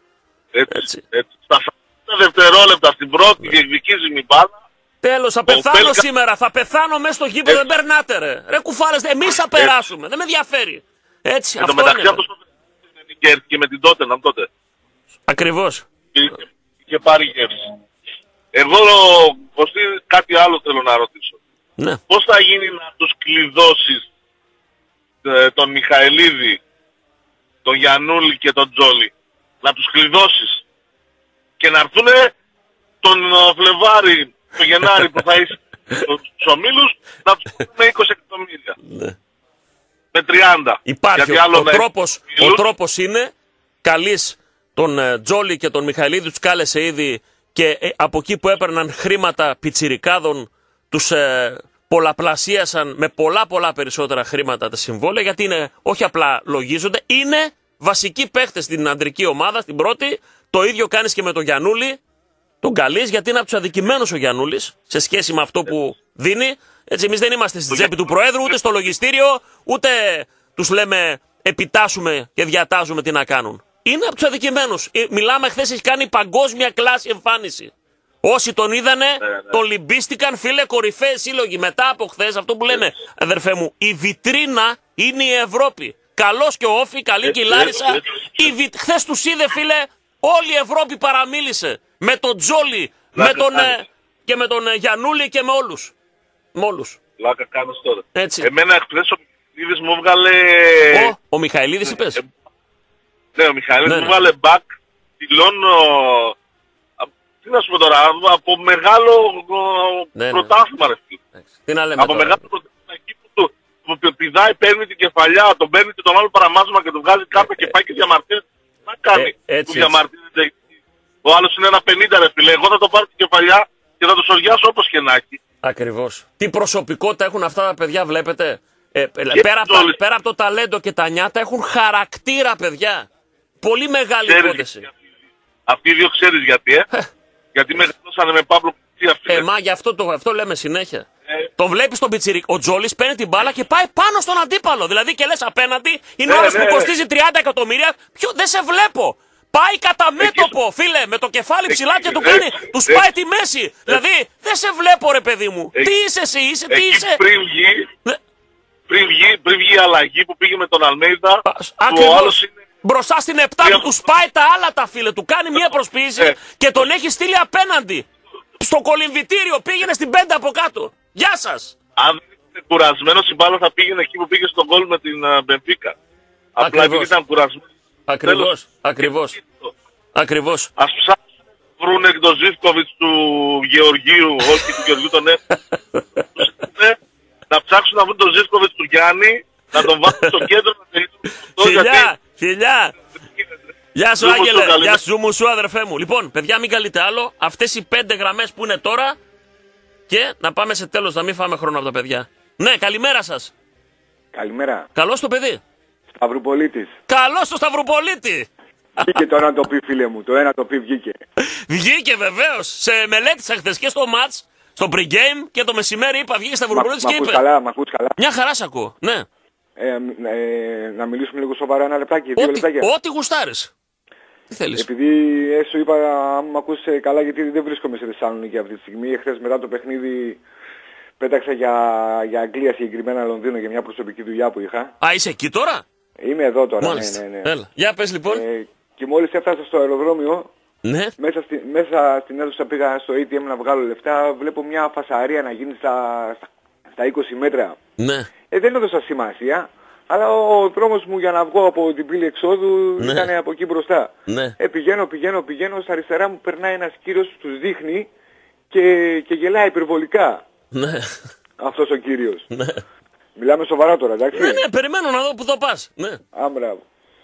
Έτσι, έτσι. Στα σαράντα δευτερόλεπτα στην πρώτη διεκδικίζει η μπάλα. Τέλος, θα πεθάνω Πέλκα- σήμερα. Θα πεθάνω μέσα στο γήπεδο. Δεν περνάτε, ρε. Ρε κουφάρες, εμείς θα περάσουμε. Δεν με ενδιαφέρει. Έτσι, Εν τω αυτό μεταξύ είναι. αυτός και, και με την Τότεναμ τότε. Ακριβώς. Είχε, είχε πάρει γεύση. Εγώ, Κωστή, κάτι άλλο θέλω να ρωτήσω. Ναι. Πώς θα γίνει να τους κλειδώσεις ε, τον Μιχαηλίδη, τον Γιαννούλη και τον Τζόλι? Να τους κλειδώσεις και να έρθουνε τον ε, Φλεβάρι, τον Γενάρη που θα είσαι στους ομίλους, να τους με είκοσι εκατομμύρια. Ναι. Με τριάντα. Υπάρχει. Γιατί Ο, άλλο ο, να τρόπος, έχει ο τρόπος είναι καλής τον ε, Τζόλι και τον Μιχαηλίδη, τους κάλεσε ήδη και ε, από εκεί που έπαιρναν χρήματα πιτσιρικάδων τους ε, πολλαπλασίασαν με πολλά πολλά περισσότερα χρήματα τα συμβόλαια, γιατί είναι, όχι απλά λογίζονται, είναι βασικοί παίχτες στην αντρική ομάδα, στην πρώτη. Το ίδιο κάνεις και με τον Γιαννούλη, τον καλείς, γιατί είναι από τους αδικημένους ο Γιαννούλης σε σχέση με αυτό που δίνει. Έτσι, εμείς δεν είμαστε στην τσέπη του Προέδρου, ούτε στο λογιστήριο, ούτε τους λέμε επιτάσσουμε και διατάζουμε τι να κάνουν. Είναι από τους αδικημένους. Ε, Μιλάμε, χθες έχει κάνει παγκόσμια κλάση εμφάνιση. Όσοι τον είδανε, τον λυμπίστηκαν, φίλε, κορυφαίες σύλλογοι. Μετά από χθες, αυτό που λέμε, αδερφέ μου, η βιτρίνα είναι η Ευρώπη. Καλός και ο Όφη, καλή και η Λάρισα. Η βι... Χθες τους είδε, φίλε, όλη η Ευρώπη παραμίλησε. Με τον Τζόλι, με τον, ε, και με τον ε, Γιαννούλη και με όλους. Με όλους. Λάκα κάνεις τώρα. Έτσι. Εμένα χθες ο Μιχαηλίδης μου έβγαλε... Ο, ο Μιχαηλίδης είπες. Ε, ναι, ο Μιχαηλίδης Ναι, μου ναι. έβγαλε back δηλώνω... Τι να σου πω τώρα, από μεγάλο Ναι, ναι. πρωτάθλημα, ρε φίλε. Τι να λέμε Από τώρα. μεγάλο πρωτάθλημα εκεί που, το, που πηδάει, παίρνει την κεφαλιά, τον παίρνει και τον άλλο παραμάζωμα και τον βγάζει κάπου και πάει και διαμαρτύρεται. Τι να κάνει Ε, έτσι, που διαμαρτύρεται. Ο άλλος είναι ένα πενήντα, ρε φίλε. Εγώ θα το πάρω την κεφαλιά και θα το σοριάσω όπως και να έχει. Ακριβώς. Τι προσωπικότητα έχουν αυτά τα παιδιά, βλέπετε. Ε, ε, Και πέρα, από τα, όλοι. πέρα από το ταλέντο και τα νιάτα, έχουν χαρακτήρα, παιδιά. Πολύ μεγάλη Ξέρεις υπόθεση. γιατί. Αυτοί οι δύο ξέρεις γιατί, ε. γιατί μεγαλώσανε με Παύλο Κουτσία, φίλε. Ε, μα γι' αυτό, το, αυτό λέμε συνέχεια. Ε. Το βλέπεις τον πιτσιρίκ. Ο Τζόλης παίρνει την μπάλα και πάει πάνω στον αντίπαλο. Δηλαδή και λες απέναντι είναι Ναι, ο άλλος ναι. που κοστίζει τριάντα εκατομμύρια. Ποιο, δεν σε βλέπω. Πάει κατά μέτωπο, φίλε, με το κεφάλι ψηλά και του κάνει, του σπάει τη μέση. Δηλαδή, δεν σε βλέπω ρε παιδί μου. Τι είσαι εσύ, είσαι, τι είσαι. Πριν βγει, πριν βγει, πριν βγει η αλλαγή που πήγε με τον Αλμέιδα, ο άλλος είναι... Μπροστά στην επτά του, του σπάει τα άλλα τα φίλε, του κάνει μια προσποίηση και τον έχει στείλει απέναντι. Στο κολυμβητήριο, πήγαινε στην πέντε από κάτω. Γεια σας. Αν ήταν κουρασμένος η μπάλα θα πήγαινε εκεί που πήγε στον γκολ με την Μπενφίκα. Απλά επειδή ήταν κουρασμένος. Ακριβώς, ακριβώς. Ακριβώς. Ας ψάξουν βρούνε και τον Ζίβκοβιτς του Γεωργίου, όχι του Γεωργίου τον έφερε. Να ψάξουν να βρουν τον Ζίβκοβιτς του Γιάννη, να τον βάλουν στο κέντρο να τελειώσουν. Φιλιά, φιλιά. Γεια σου Άγγελε, γεια σου μου σου αδερφέ μου. Λοιπόν, παιδιά μην καλείτε άλλο, αυτές οι πέντε γραμμές που είναι τώρα και να πάμε σε τέλος, να μην φάμε χρόνο από τα παιδιά. Ναι, καλημέρα σας. Καλημέρα. Καλώς το παιδί. Σταυρουπολίτης. Καλώς το Σταυρουπολίτη. Βγήκε το ένα το πει φίλε μου, το ένα το πει βγήκε. Βγήκε βεβαίως. Σε μελέτησα χθες και στο μάτς, στο pre-game και το μεσημέρι είπα βγήκε Σταυρουπολίτης και είπε. Καλά, μ' ακούς καλά. Μια χαρά σ' ακούω, ναι. Ε, ε, να μιλήσουμε λίγο σοβαρά ένα λεπτάκι, δύο λεπτάκια. Ό,τι γουστάρεις. Τι θέλεις. Επειδή ε, σου είπα, αν μ' ακούς καλά, γιατί δεν βρίσκομαι σε Θεσσαλονίκη αυτή τη στιγμή. Χθες μετά το παιχνίδι πέταξα για, για Αγγλία, συγκεκριμένα Λονδίνο, για μια προσωπική δουλειά που είχα. Α, είσαι εκεί τώρα. Είμαι εδώ τώρα, μάλιστα. ναι, ναι, ναι. Έλα. Για πες λοιπόν. Ε, και μόλις έφτασα στο αεροδρόμιο, ναι. μέσα, στη, μέσα στην αίθουσα πήγα στο έι τι εμ να βγάλω λεφτά, βλέπω μια φασαρία να γίνει στα, στα, στα είκοσι μέτρα. Ναι. Ε, δεν έδωσα σημασία, αλλά ο δρόμος μου για να βγω από την πύλη εξόδου ναι. ήταν από εκεί μπροστά. Ναι. Ε, πηγαίνω, πηγαίνω, πηγαίνω, στα αριστερά μου περνάει ένας κύριος που τους δείχνει και, και γελάει υπερβολικά. Ναι. Αυτός ο κύριος. Ναι. Μιλάμε σοβαρά τώρα, εντάξει. Ναι, ναι, περιμένω να δω που θα πας. Ναι. Α, μπράβο.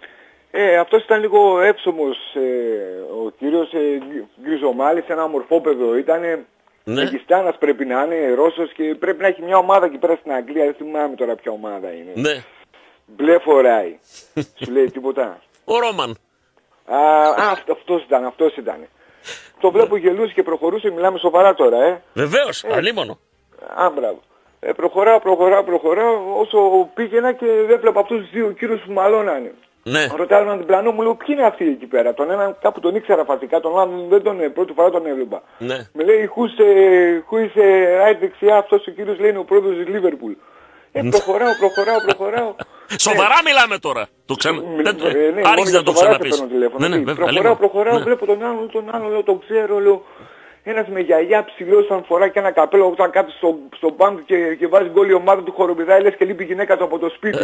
Ε, αυτός ήταν λίγο έψωμος, ε, ο κύριος ε, γκριζομάλης, ένα μορφόπεδο ήτανε. Ναι. Μεγιστάνας πρέπει να είναι, Ρώσος και πρέπει να έχει μια ομάδα εκεί πέρα στην Αγγλία, δεν θυμάμαι τώρα ποια ομάδα είναι. Ναι. Μπλε φοράει. Σου λέει τίποτα. Ο Ρόμαν. Α, α αυτό, αυτός ήταν, αυτός ήταν. Το βλέπω γελούσε και προχωρούσε, μιλάμε σοβαρά τώρα, ε. Βεβαίως, ε, αλίμονο. Α, μπράβο. Ε, προχωράω, προχωράω, προχωράω, όσο πήγαινα και δεν βλέπω αυτούς τους δύο κύριους που μαλώνανε. Ναι. Ρωτάω έναν διπλανό μου, λέω ποιοι είναι αυτοί εκεί πέρα. Τον έναν κάπου τον ήξερα φατικά, τον άλλον δεν τον πρώτη φορά τον έβλεπα. Ναι. Με λέει who's a right δεξιά, αυτός ο κύριος λέει είναι ο πρόεδρος της Λίβερπουλ. Ε, προχωράω, προχωράω, προχωράω. Σοβαρά μιλάμε τώρα. Το ξανα... ναι, άρχισε να το ξαναπείς. Ναι, ναι, προχωράω, προχωράω, βλέπω τον άλλον, τον άλλον, λέω, τον ξέρω, λέω. Ένας με γιαγιά ψηλός αν φορά και ένα καπέλο όταν κάτω στο, στο μπάνκ και, και βάζει γκολ η ομάδα του χοροπηδάει, λες και λείπει η γυναίκα του από το σπίτι.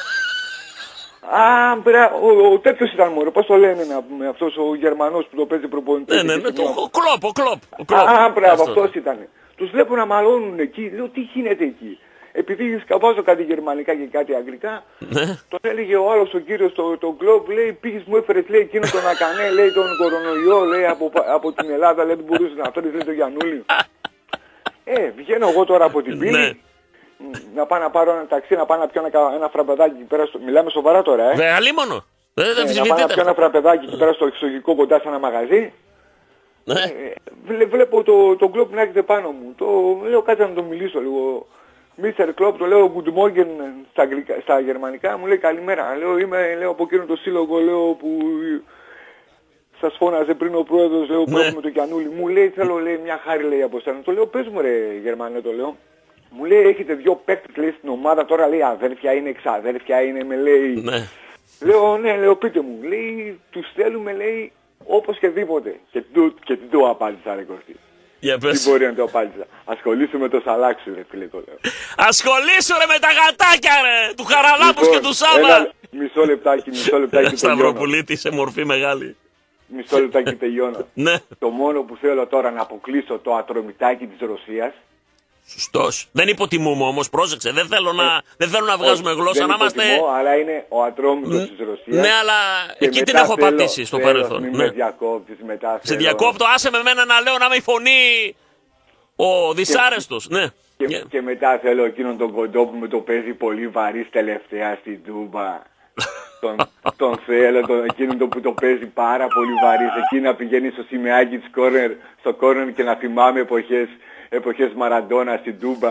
Α, μπρα, ο, ο τέτοιος ήταν μωρέ, πώς το λένε να πούμε, αυτός ο Γερμανός που το παίζει προπονητή. Ναι, ναι, ναι, το, ο κλόπ, ο κλόπ. Ο κλόπ. Α, μπράβο, αυτός ήταν. Τους βλέπω να μαλώνουν εκεί, λέω τι γίνεται εκεί. Επειδή σκαβάζω κάτι γερμανικά και κάτι αγγλικά, ναι. Τον έλεγε ο άλλος ο κύριος το, το κλόπ, λέει πήγες μου έφερες λέει εκείνο τον Ακανέ, λέει τον κορονοϊό, λέει από, από την Ελλάδα, λέει δεν μπορούσε να φέρεις λέει το Γιαννούλη. Ε, βγαίνω εγώ τώρα από την πύλη. Ναι. Να πάω να πάρω ένα ταξί, να πάω να πιω ένα, ένα φραμπεδάκι εκεί πέρα στο... Μιλάμε σοβαρά τώρα, ε. Δε, αλίμονο. Δεν ε, να πάω να πιω ένα φραμπεδάκι εκεί πέρα στο εξωγικό κοντά σε ένα μαγαζί. Ναι. Ε, βλέ, βλέπω το, το κλόπ να έρχεται πάνω μου. Το, λέω κάτσε να το μιλήσω λίγο. μίστερ Κλόπ, το λέω good morning στα, αγγλικά, στα γερμανικά, μου λέει καλημέρα. Λέω είμαι λέω, από εκείνο το σύλλογο λέω, που σας φώναζε πριν ο πρόεδρος λέω, που ναι. έχουμε το Γιαννούλη. Μου λέει θέλω λέει, μια χάρη λέει, από σένα. Το λέω πες μου ρε Γερμανέ το λέω. Μου λέει έχετε δυο παίκτες λέει, στην ομάδα τώρα λέει αδέρφια είναι, εξαδέρφια είναι, με λέει. Ναι. Λέω ναι, λέω πείτε μου. Λέει τους θέλουμε λέει όπως και δίποτε. Και τι και το απάντησα ρε Κωστή. Για πες. Τι μπορεί να το απάντησα. Ασχολήσου με το σαλάξι ρε φίλε το λέω. Ασχολήσου ρε με τα γατάκια ρε. Του Χαραλάμπους λοιπόν, και του Σάβα. Μισό λεπτάκι, μισό λεπτάκι. Σταυροπουλίτη σε μορφή μεγάλη. Μισό λεπτάκι τελειώνω. Ναι. Το μόνο που θέλω τώρα να αποκλείσω το ατρομητάκι της Ρωσίας. Σωστός. Δεν υποτιμούμε όμως, πρόσεξε. Δεν θέλω να, ε, δεν θέλω να βγάζουμε όχι, γλώσσα. Δεν να είμαστε... υποτιμώ, αλλά είναι ο ατρόμητος της Ρωσίας. Ναι, αλλά εκεί την έχω θέλω, πατήσει στο θέλω, παρελθόν. Μην ναι. με διακόπτεις μετά. Σε διακόπτω, άσε με μένα να λέω να με η φωνή ο δυσάρεστος. Ναι. Και, yeah. και μετά θέλω εκείνον τον κοντό που με το παίζει πολύ βαρύς τελευταία στην Τούμπα. τον, τον θέλω, τον, εκείνον το που το παίζει πάρα πολύ βαρύς. Εκεί να πηγαίνει στο σημαίακι της corner, στο corner και να θυμάμαι εποχές, εποχές Μαραντόνα στην Τούμπα.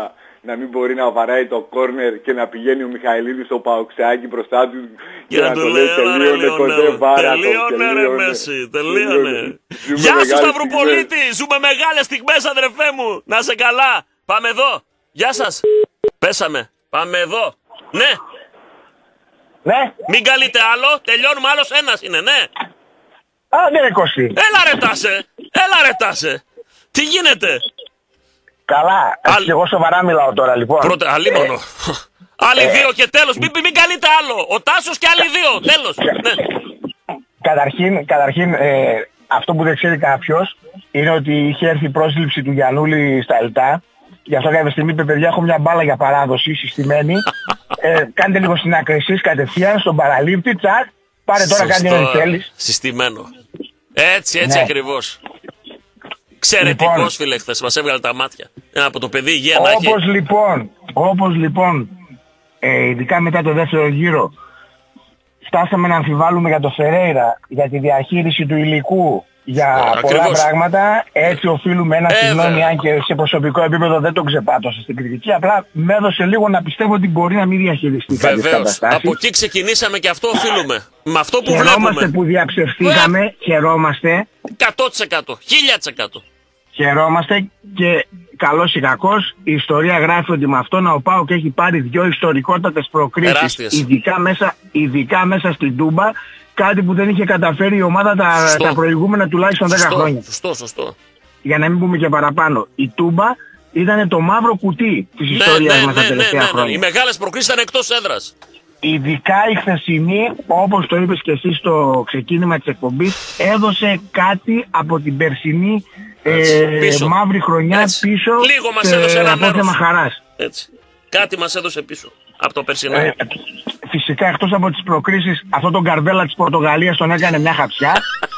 να μην μπορεί να βαράει το κόρνερ και να πηγαίνει ο Μιχαηλίδης στο Παοξάκι μπροστά του και να του λέει τελείωνε κοντέ βάρα. Τελείωνε ρε Μέση, τελείωνε. Γεια σου Σταυροπολίτη, ζούμε μεγάλες στιγμές αδερφέ μου. Να σε καλά. Πάμε εδώ. Γεια σας. Πέσαμε. Πάμε εδώ. Ναι. Ναι. Μην καλείτε άλλο. Τελειώνουμε, άλλος ένας είναι, ναι. Α, ναι, Κωστή. Έλα ρε Τάσε. Έλα ρε Τάσε. Τι γίνεται. Καλά. Αλ... Εγώ σοβαρά μιλάω τώρα λοιπόν. Πρώτα, αλίμονο. Ε... Άλλοι ε... δύο και τέλος. Μην, μην καλείτε άλλο. Ο Τάσος και άλλοι δύο. Τέλος. Ναι. Καταρχήν, καταρχήν ε, αυτό που δεν ξέρει κάποιος είναι ότι είχε έρθει η πρόσληψη του Γιαννούλη στα ΕΛΤΑ. Γι' αυτό κάποια στιγμή είπε παιδιά έχω μια μπάλα για παράδοση συστημένη. ε, κάντε λίγο στην άκρη εσείς κατευθείαν στον παραλήπτη. Τσακ. Πάρε τώρα κάτι ό,τι θέλεις. Συστημένο. Έτσι, έτσι ναι. Ακριβώς. Εξαιρετικός λοιπόν, φίλε χθες. Μας έβγαλε τα μάτια. Ένα από το παιδί υγεία να έχει. Όπως λοιπόν, όπως λοιπόν ε, ειδικά μετά το δεύτερο γύρο φτάσαμε να αμφιβάλλουμε για το Φερέιρα, για τη διαχείριση του υλικού, για ε, πολλά ακριβώς. πράγματα. Έτσι οφείλουμε ένα ε, συγγνώμη, αν και σε προσωπικό επίπεδο δεν τον ξεπάτωσα στην κριτική. Απλά με έδωσε λίγο να πιστεύω ότι μπορεί να μην διαχειριστεί κάποιες καταστάσεις. Από εκεί ξεκινήσαμε και αυτό οφείλουμε. Με αυτό που χαιρόμαστε βλέπουμε. Χαιρόμαστε που διαψευστήκαμε, ε, χαιρόμαστε. εκατό τοις εκατό, χίλια τοις εκατό. Χαιρόμαστε και καλός ή κακός η ιστορία γράφει ότι με αυτόν ο ΠΑΟΚ έχει πάρει δυο ιστορικότατες προκρίσεις. Ειδικά μέσα, ειδικά μέσα στην Τούμπα. Κάτι που δεν είχε καταφέρει η ομάδα τα, τα προηγούμενα τουλάχιστον δέκα χρόνια. Σωστό, σωστό. Για να μην πούμε και παραπάνω. Η Τούμπα ήταν το μαύρο κουτί της ναι, ιστορίας ναι, μας ναι, τα τελευταία ναι, ναι, χρόνια. Οι μεγάλες προκρίσεις ήταν εκτός έδρας. Ειδικά η χθεσινή, όπως το είπες και εσύ στο ξεκίνημα της εκπομπής, έδωσε κάτι από την περσινή ε, μαύρη χρονιά έτσι. Πίσω. Λίγο μας έδωσε ένα μέρος. Χαράς. Έτσι. Κάτι μας έδωσε πίσω από το περσινό. Ε, φυσικά εκτός από τις προκρίσεις, αυτό τον Καρβέλα της Πορτογαλίας τον έκανε μια χαψιά.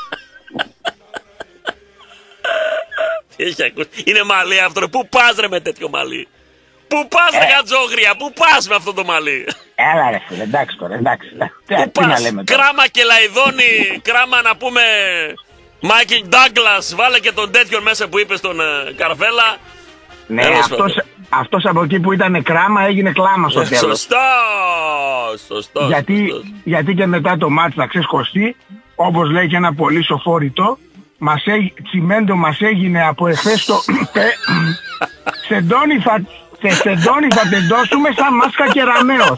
Είναι μαλλί αυτό. Πού πας ρε με τέτοιο μαλλί. Πού πας ρε Γατζόγρια. Πού πας με αυτό το μαλλί. Έλα ρε φίλε, εντάξει τώρα, εντάξει. Πού πας. Κράμα και Λαϊδόνι. Κράμα να πούμε Μάικλ Ντάγκλας. Βάλε και τον τέτοιον μέσα που είπε στον Καρβέλα. Ναι, αυτός, αυτός από εκεί που ήταν κράμα έγινε κλάμα στο τέλος. Σωστό, σωστό. Γιατί, σωστό. γιατί και μετά το μάτς θα ξέρεις Κωστή, όπως λέει και ένα πολύ σοφό ρητό, μας έγι, τσιμέντο μας έγινε από εχθές το σεντόνι θα, σεντόνι θα τεντώσουμε σαν μάσκα κεραμέως.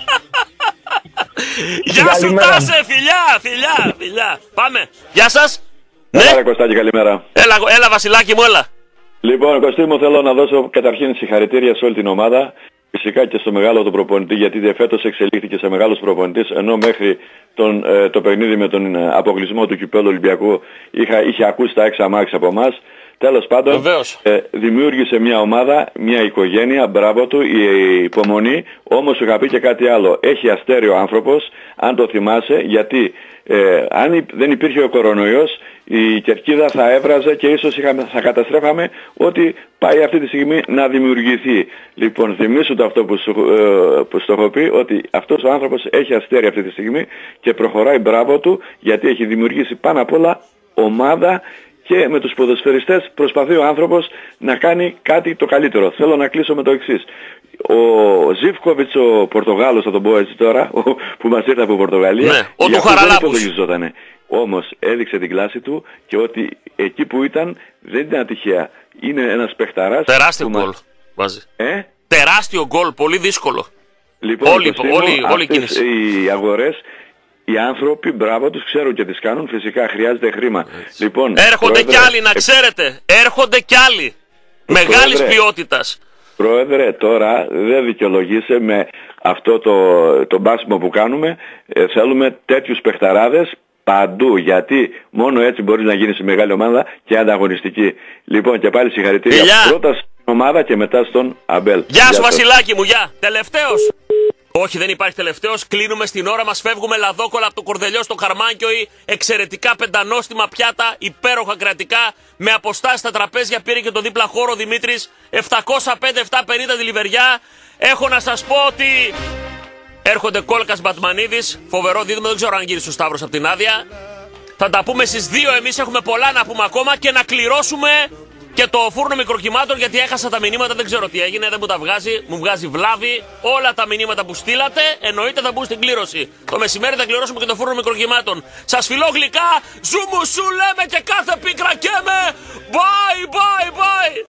Γεια σου Τάσε, φιλιά, φιλιά, φιλιά. Πάμε, γεια σας. Έλα ναι. Κωστάκη, καλημέρα. Έλα, έλα Βασιλάκη μου, έλα. Λοιπόν, Κωστή μου, θέλω να δώσω καταρχήν συγχαρητήρια σε όλη την ομάδα. Φυσικά και στο μεγάλο του προπονητή, γιατί φέτος εξελίχθηκε σε μεγάλος προπονητής, ενώ μέχρι τον, ε, το παιχνίδι με τον ε, αποκλεισμό του Κυπέλλου Ολυμπιακού είχα, είχε ακούσει τα έξα μάξ από εμάς. Τέλος πάντων, ε, δημιούργησε μια ομάδα, μια οικογένεια, μπράβο του, η, η υπομονή. Όμως σου είχα πει και κάτι άλλο. Έχει αστέρι ο άνθρωπος, αν το θυμάσαι, γιατί ε, αν δεν υπήρχε ο κορονοϊός, η κερκίδα θα έβραζε και ίσως είχαμε, θα καταστρέφαμε ότι πάει αυτή τη στιγμή να δημιουργηθεί. Λοιπόν, θυμήσου το αυτό που σου, ε, που σου έχω πει, ότι αυτός ο άνθρωπος έχει αστέρι αυτή τη στιγμή και προχωράει, μπράβο του, γιατί έχει δημιουργήσει πάνω απ' όλα ομάδα. Και με τους ποδοσφαιριστές προσπαθεί ο άνθρωπος να κάνει κάτι το καλύτερο. Θέλω να κλείσω με το εξής. Ο Ζίβκοβιτς, ο Πορτογάλος, θα τον πω έτσι τώρα, που μας ήρθε από Πορτογαλία, ναι, ο του Χαραλάμπους. Όμως έδειξε την κλάση του και ότι εκεί που ήταν δεν ήταν ατυχαία. Είναι ένας παιχταράς. Τεράστιο γκολ μας... βάζει. Ε? Τεράστιο γκολ, πολύ δύσκολο. Λοιπόν, όλοι, όλοι, όλοι αυτές οι αγορές, οι άνθρωποι, μπράβο τους, ξέρουν και τις κάνουν. Φυσικά χρειάζεται χρήμα. Λοιπόν, έρχονται πρόεδρε, κι άλλοι, να ξέρετε. Έρχονται κι άλλοι. Μεγάλης ποιότητας. Πρόεδρε, τώρα δεν δικαιολογείσαι με αυτό το, το μπάσιμο που κάνουμε. Ε, θέλουμε τέτοιους παιχταράδες παντού. Γιατί μόνο έτσι μπορείς να γίνεις μεγάλη ομάδα και ανταγωνιστική. Λοιπόν, και πάλι συγχαρητήρια. Γεια. Πρώτα στην ομάδα και μετά στον Αμπέλ. Γεια σου Βασιλάκη μου, γεια. Τελευταίος. Όχι, δεν υπάρχει τελευταίος. Κλείνουμε στην ώρα μας. Φεύγουμε λαδόκολα από το Κορδελιό στο Χαρμάνκιοι. Εξαιρετικά πεντανόστιμα πιάτα, υπέροχα κρατικά. Με αποστάσεις στα τραπέζια. Πήρε και το δίπλα χώρο Δημήτρης. επτακόσια πέντε επτακόσια πενήντα τη Λιβεριά. Έχω να σας πω ότι έρχονται Κόλκας Μπατμανίδης. Φοβερό δίδυμο, δεν ξέρω αν γύρισε ο Σταύρος από την άδεια. Θα τα πούμε στις δύο. Εμείς έχουμε πολλά να πούμε ακόμα και να κληρώσουμε Και το φούρνο μικροκυμάτων, γιατί έχασα τα μηνύματα, δεν ξέρω τι έγινε, δεν μου τα βγάζει, μου βγάζει βλάβη. Όλα τα μηνύματα που στείλατε εννοείται θα μπουν στην κλήρωση. Το μεσημέρι θα κληρώσουμε και το φούρνο μικροκυμάτων. Σας φιλώ γλυκά, ζου μου σου λέμε και κάθε πίκρα καίμε. Bye, bye, bye.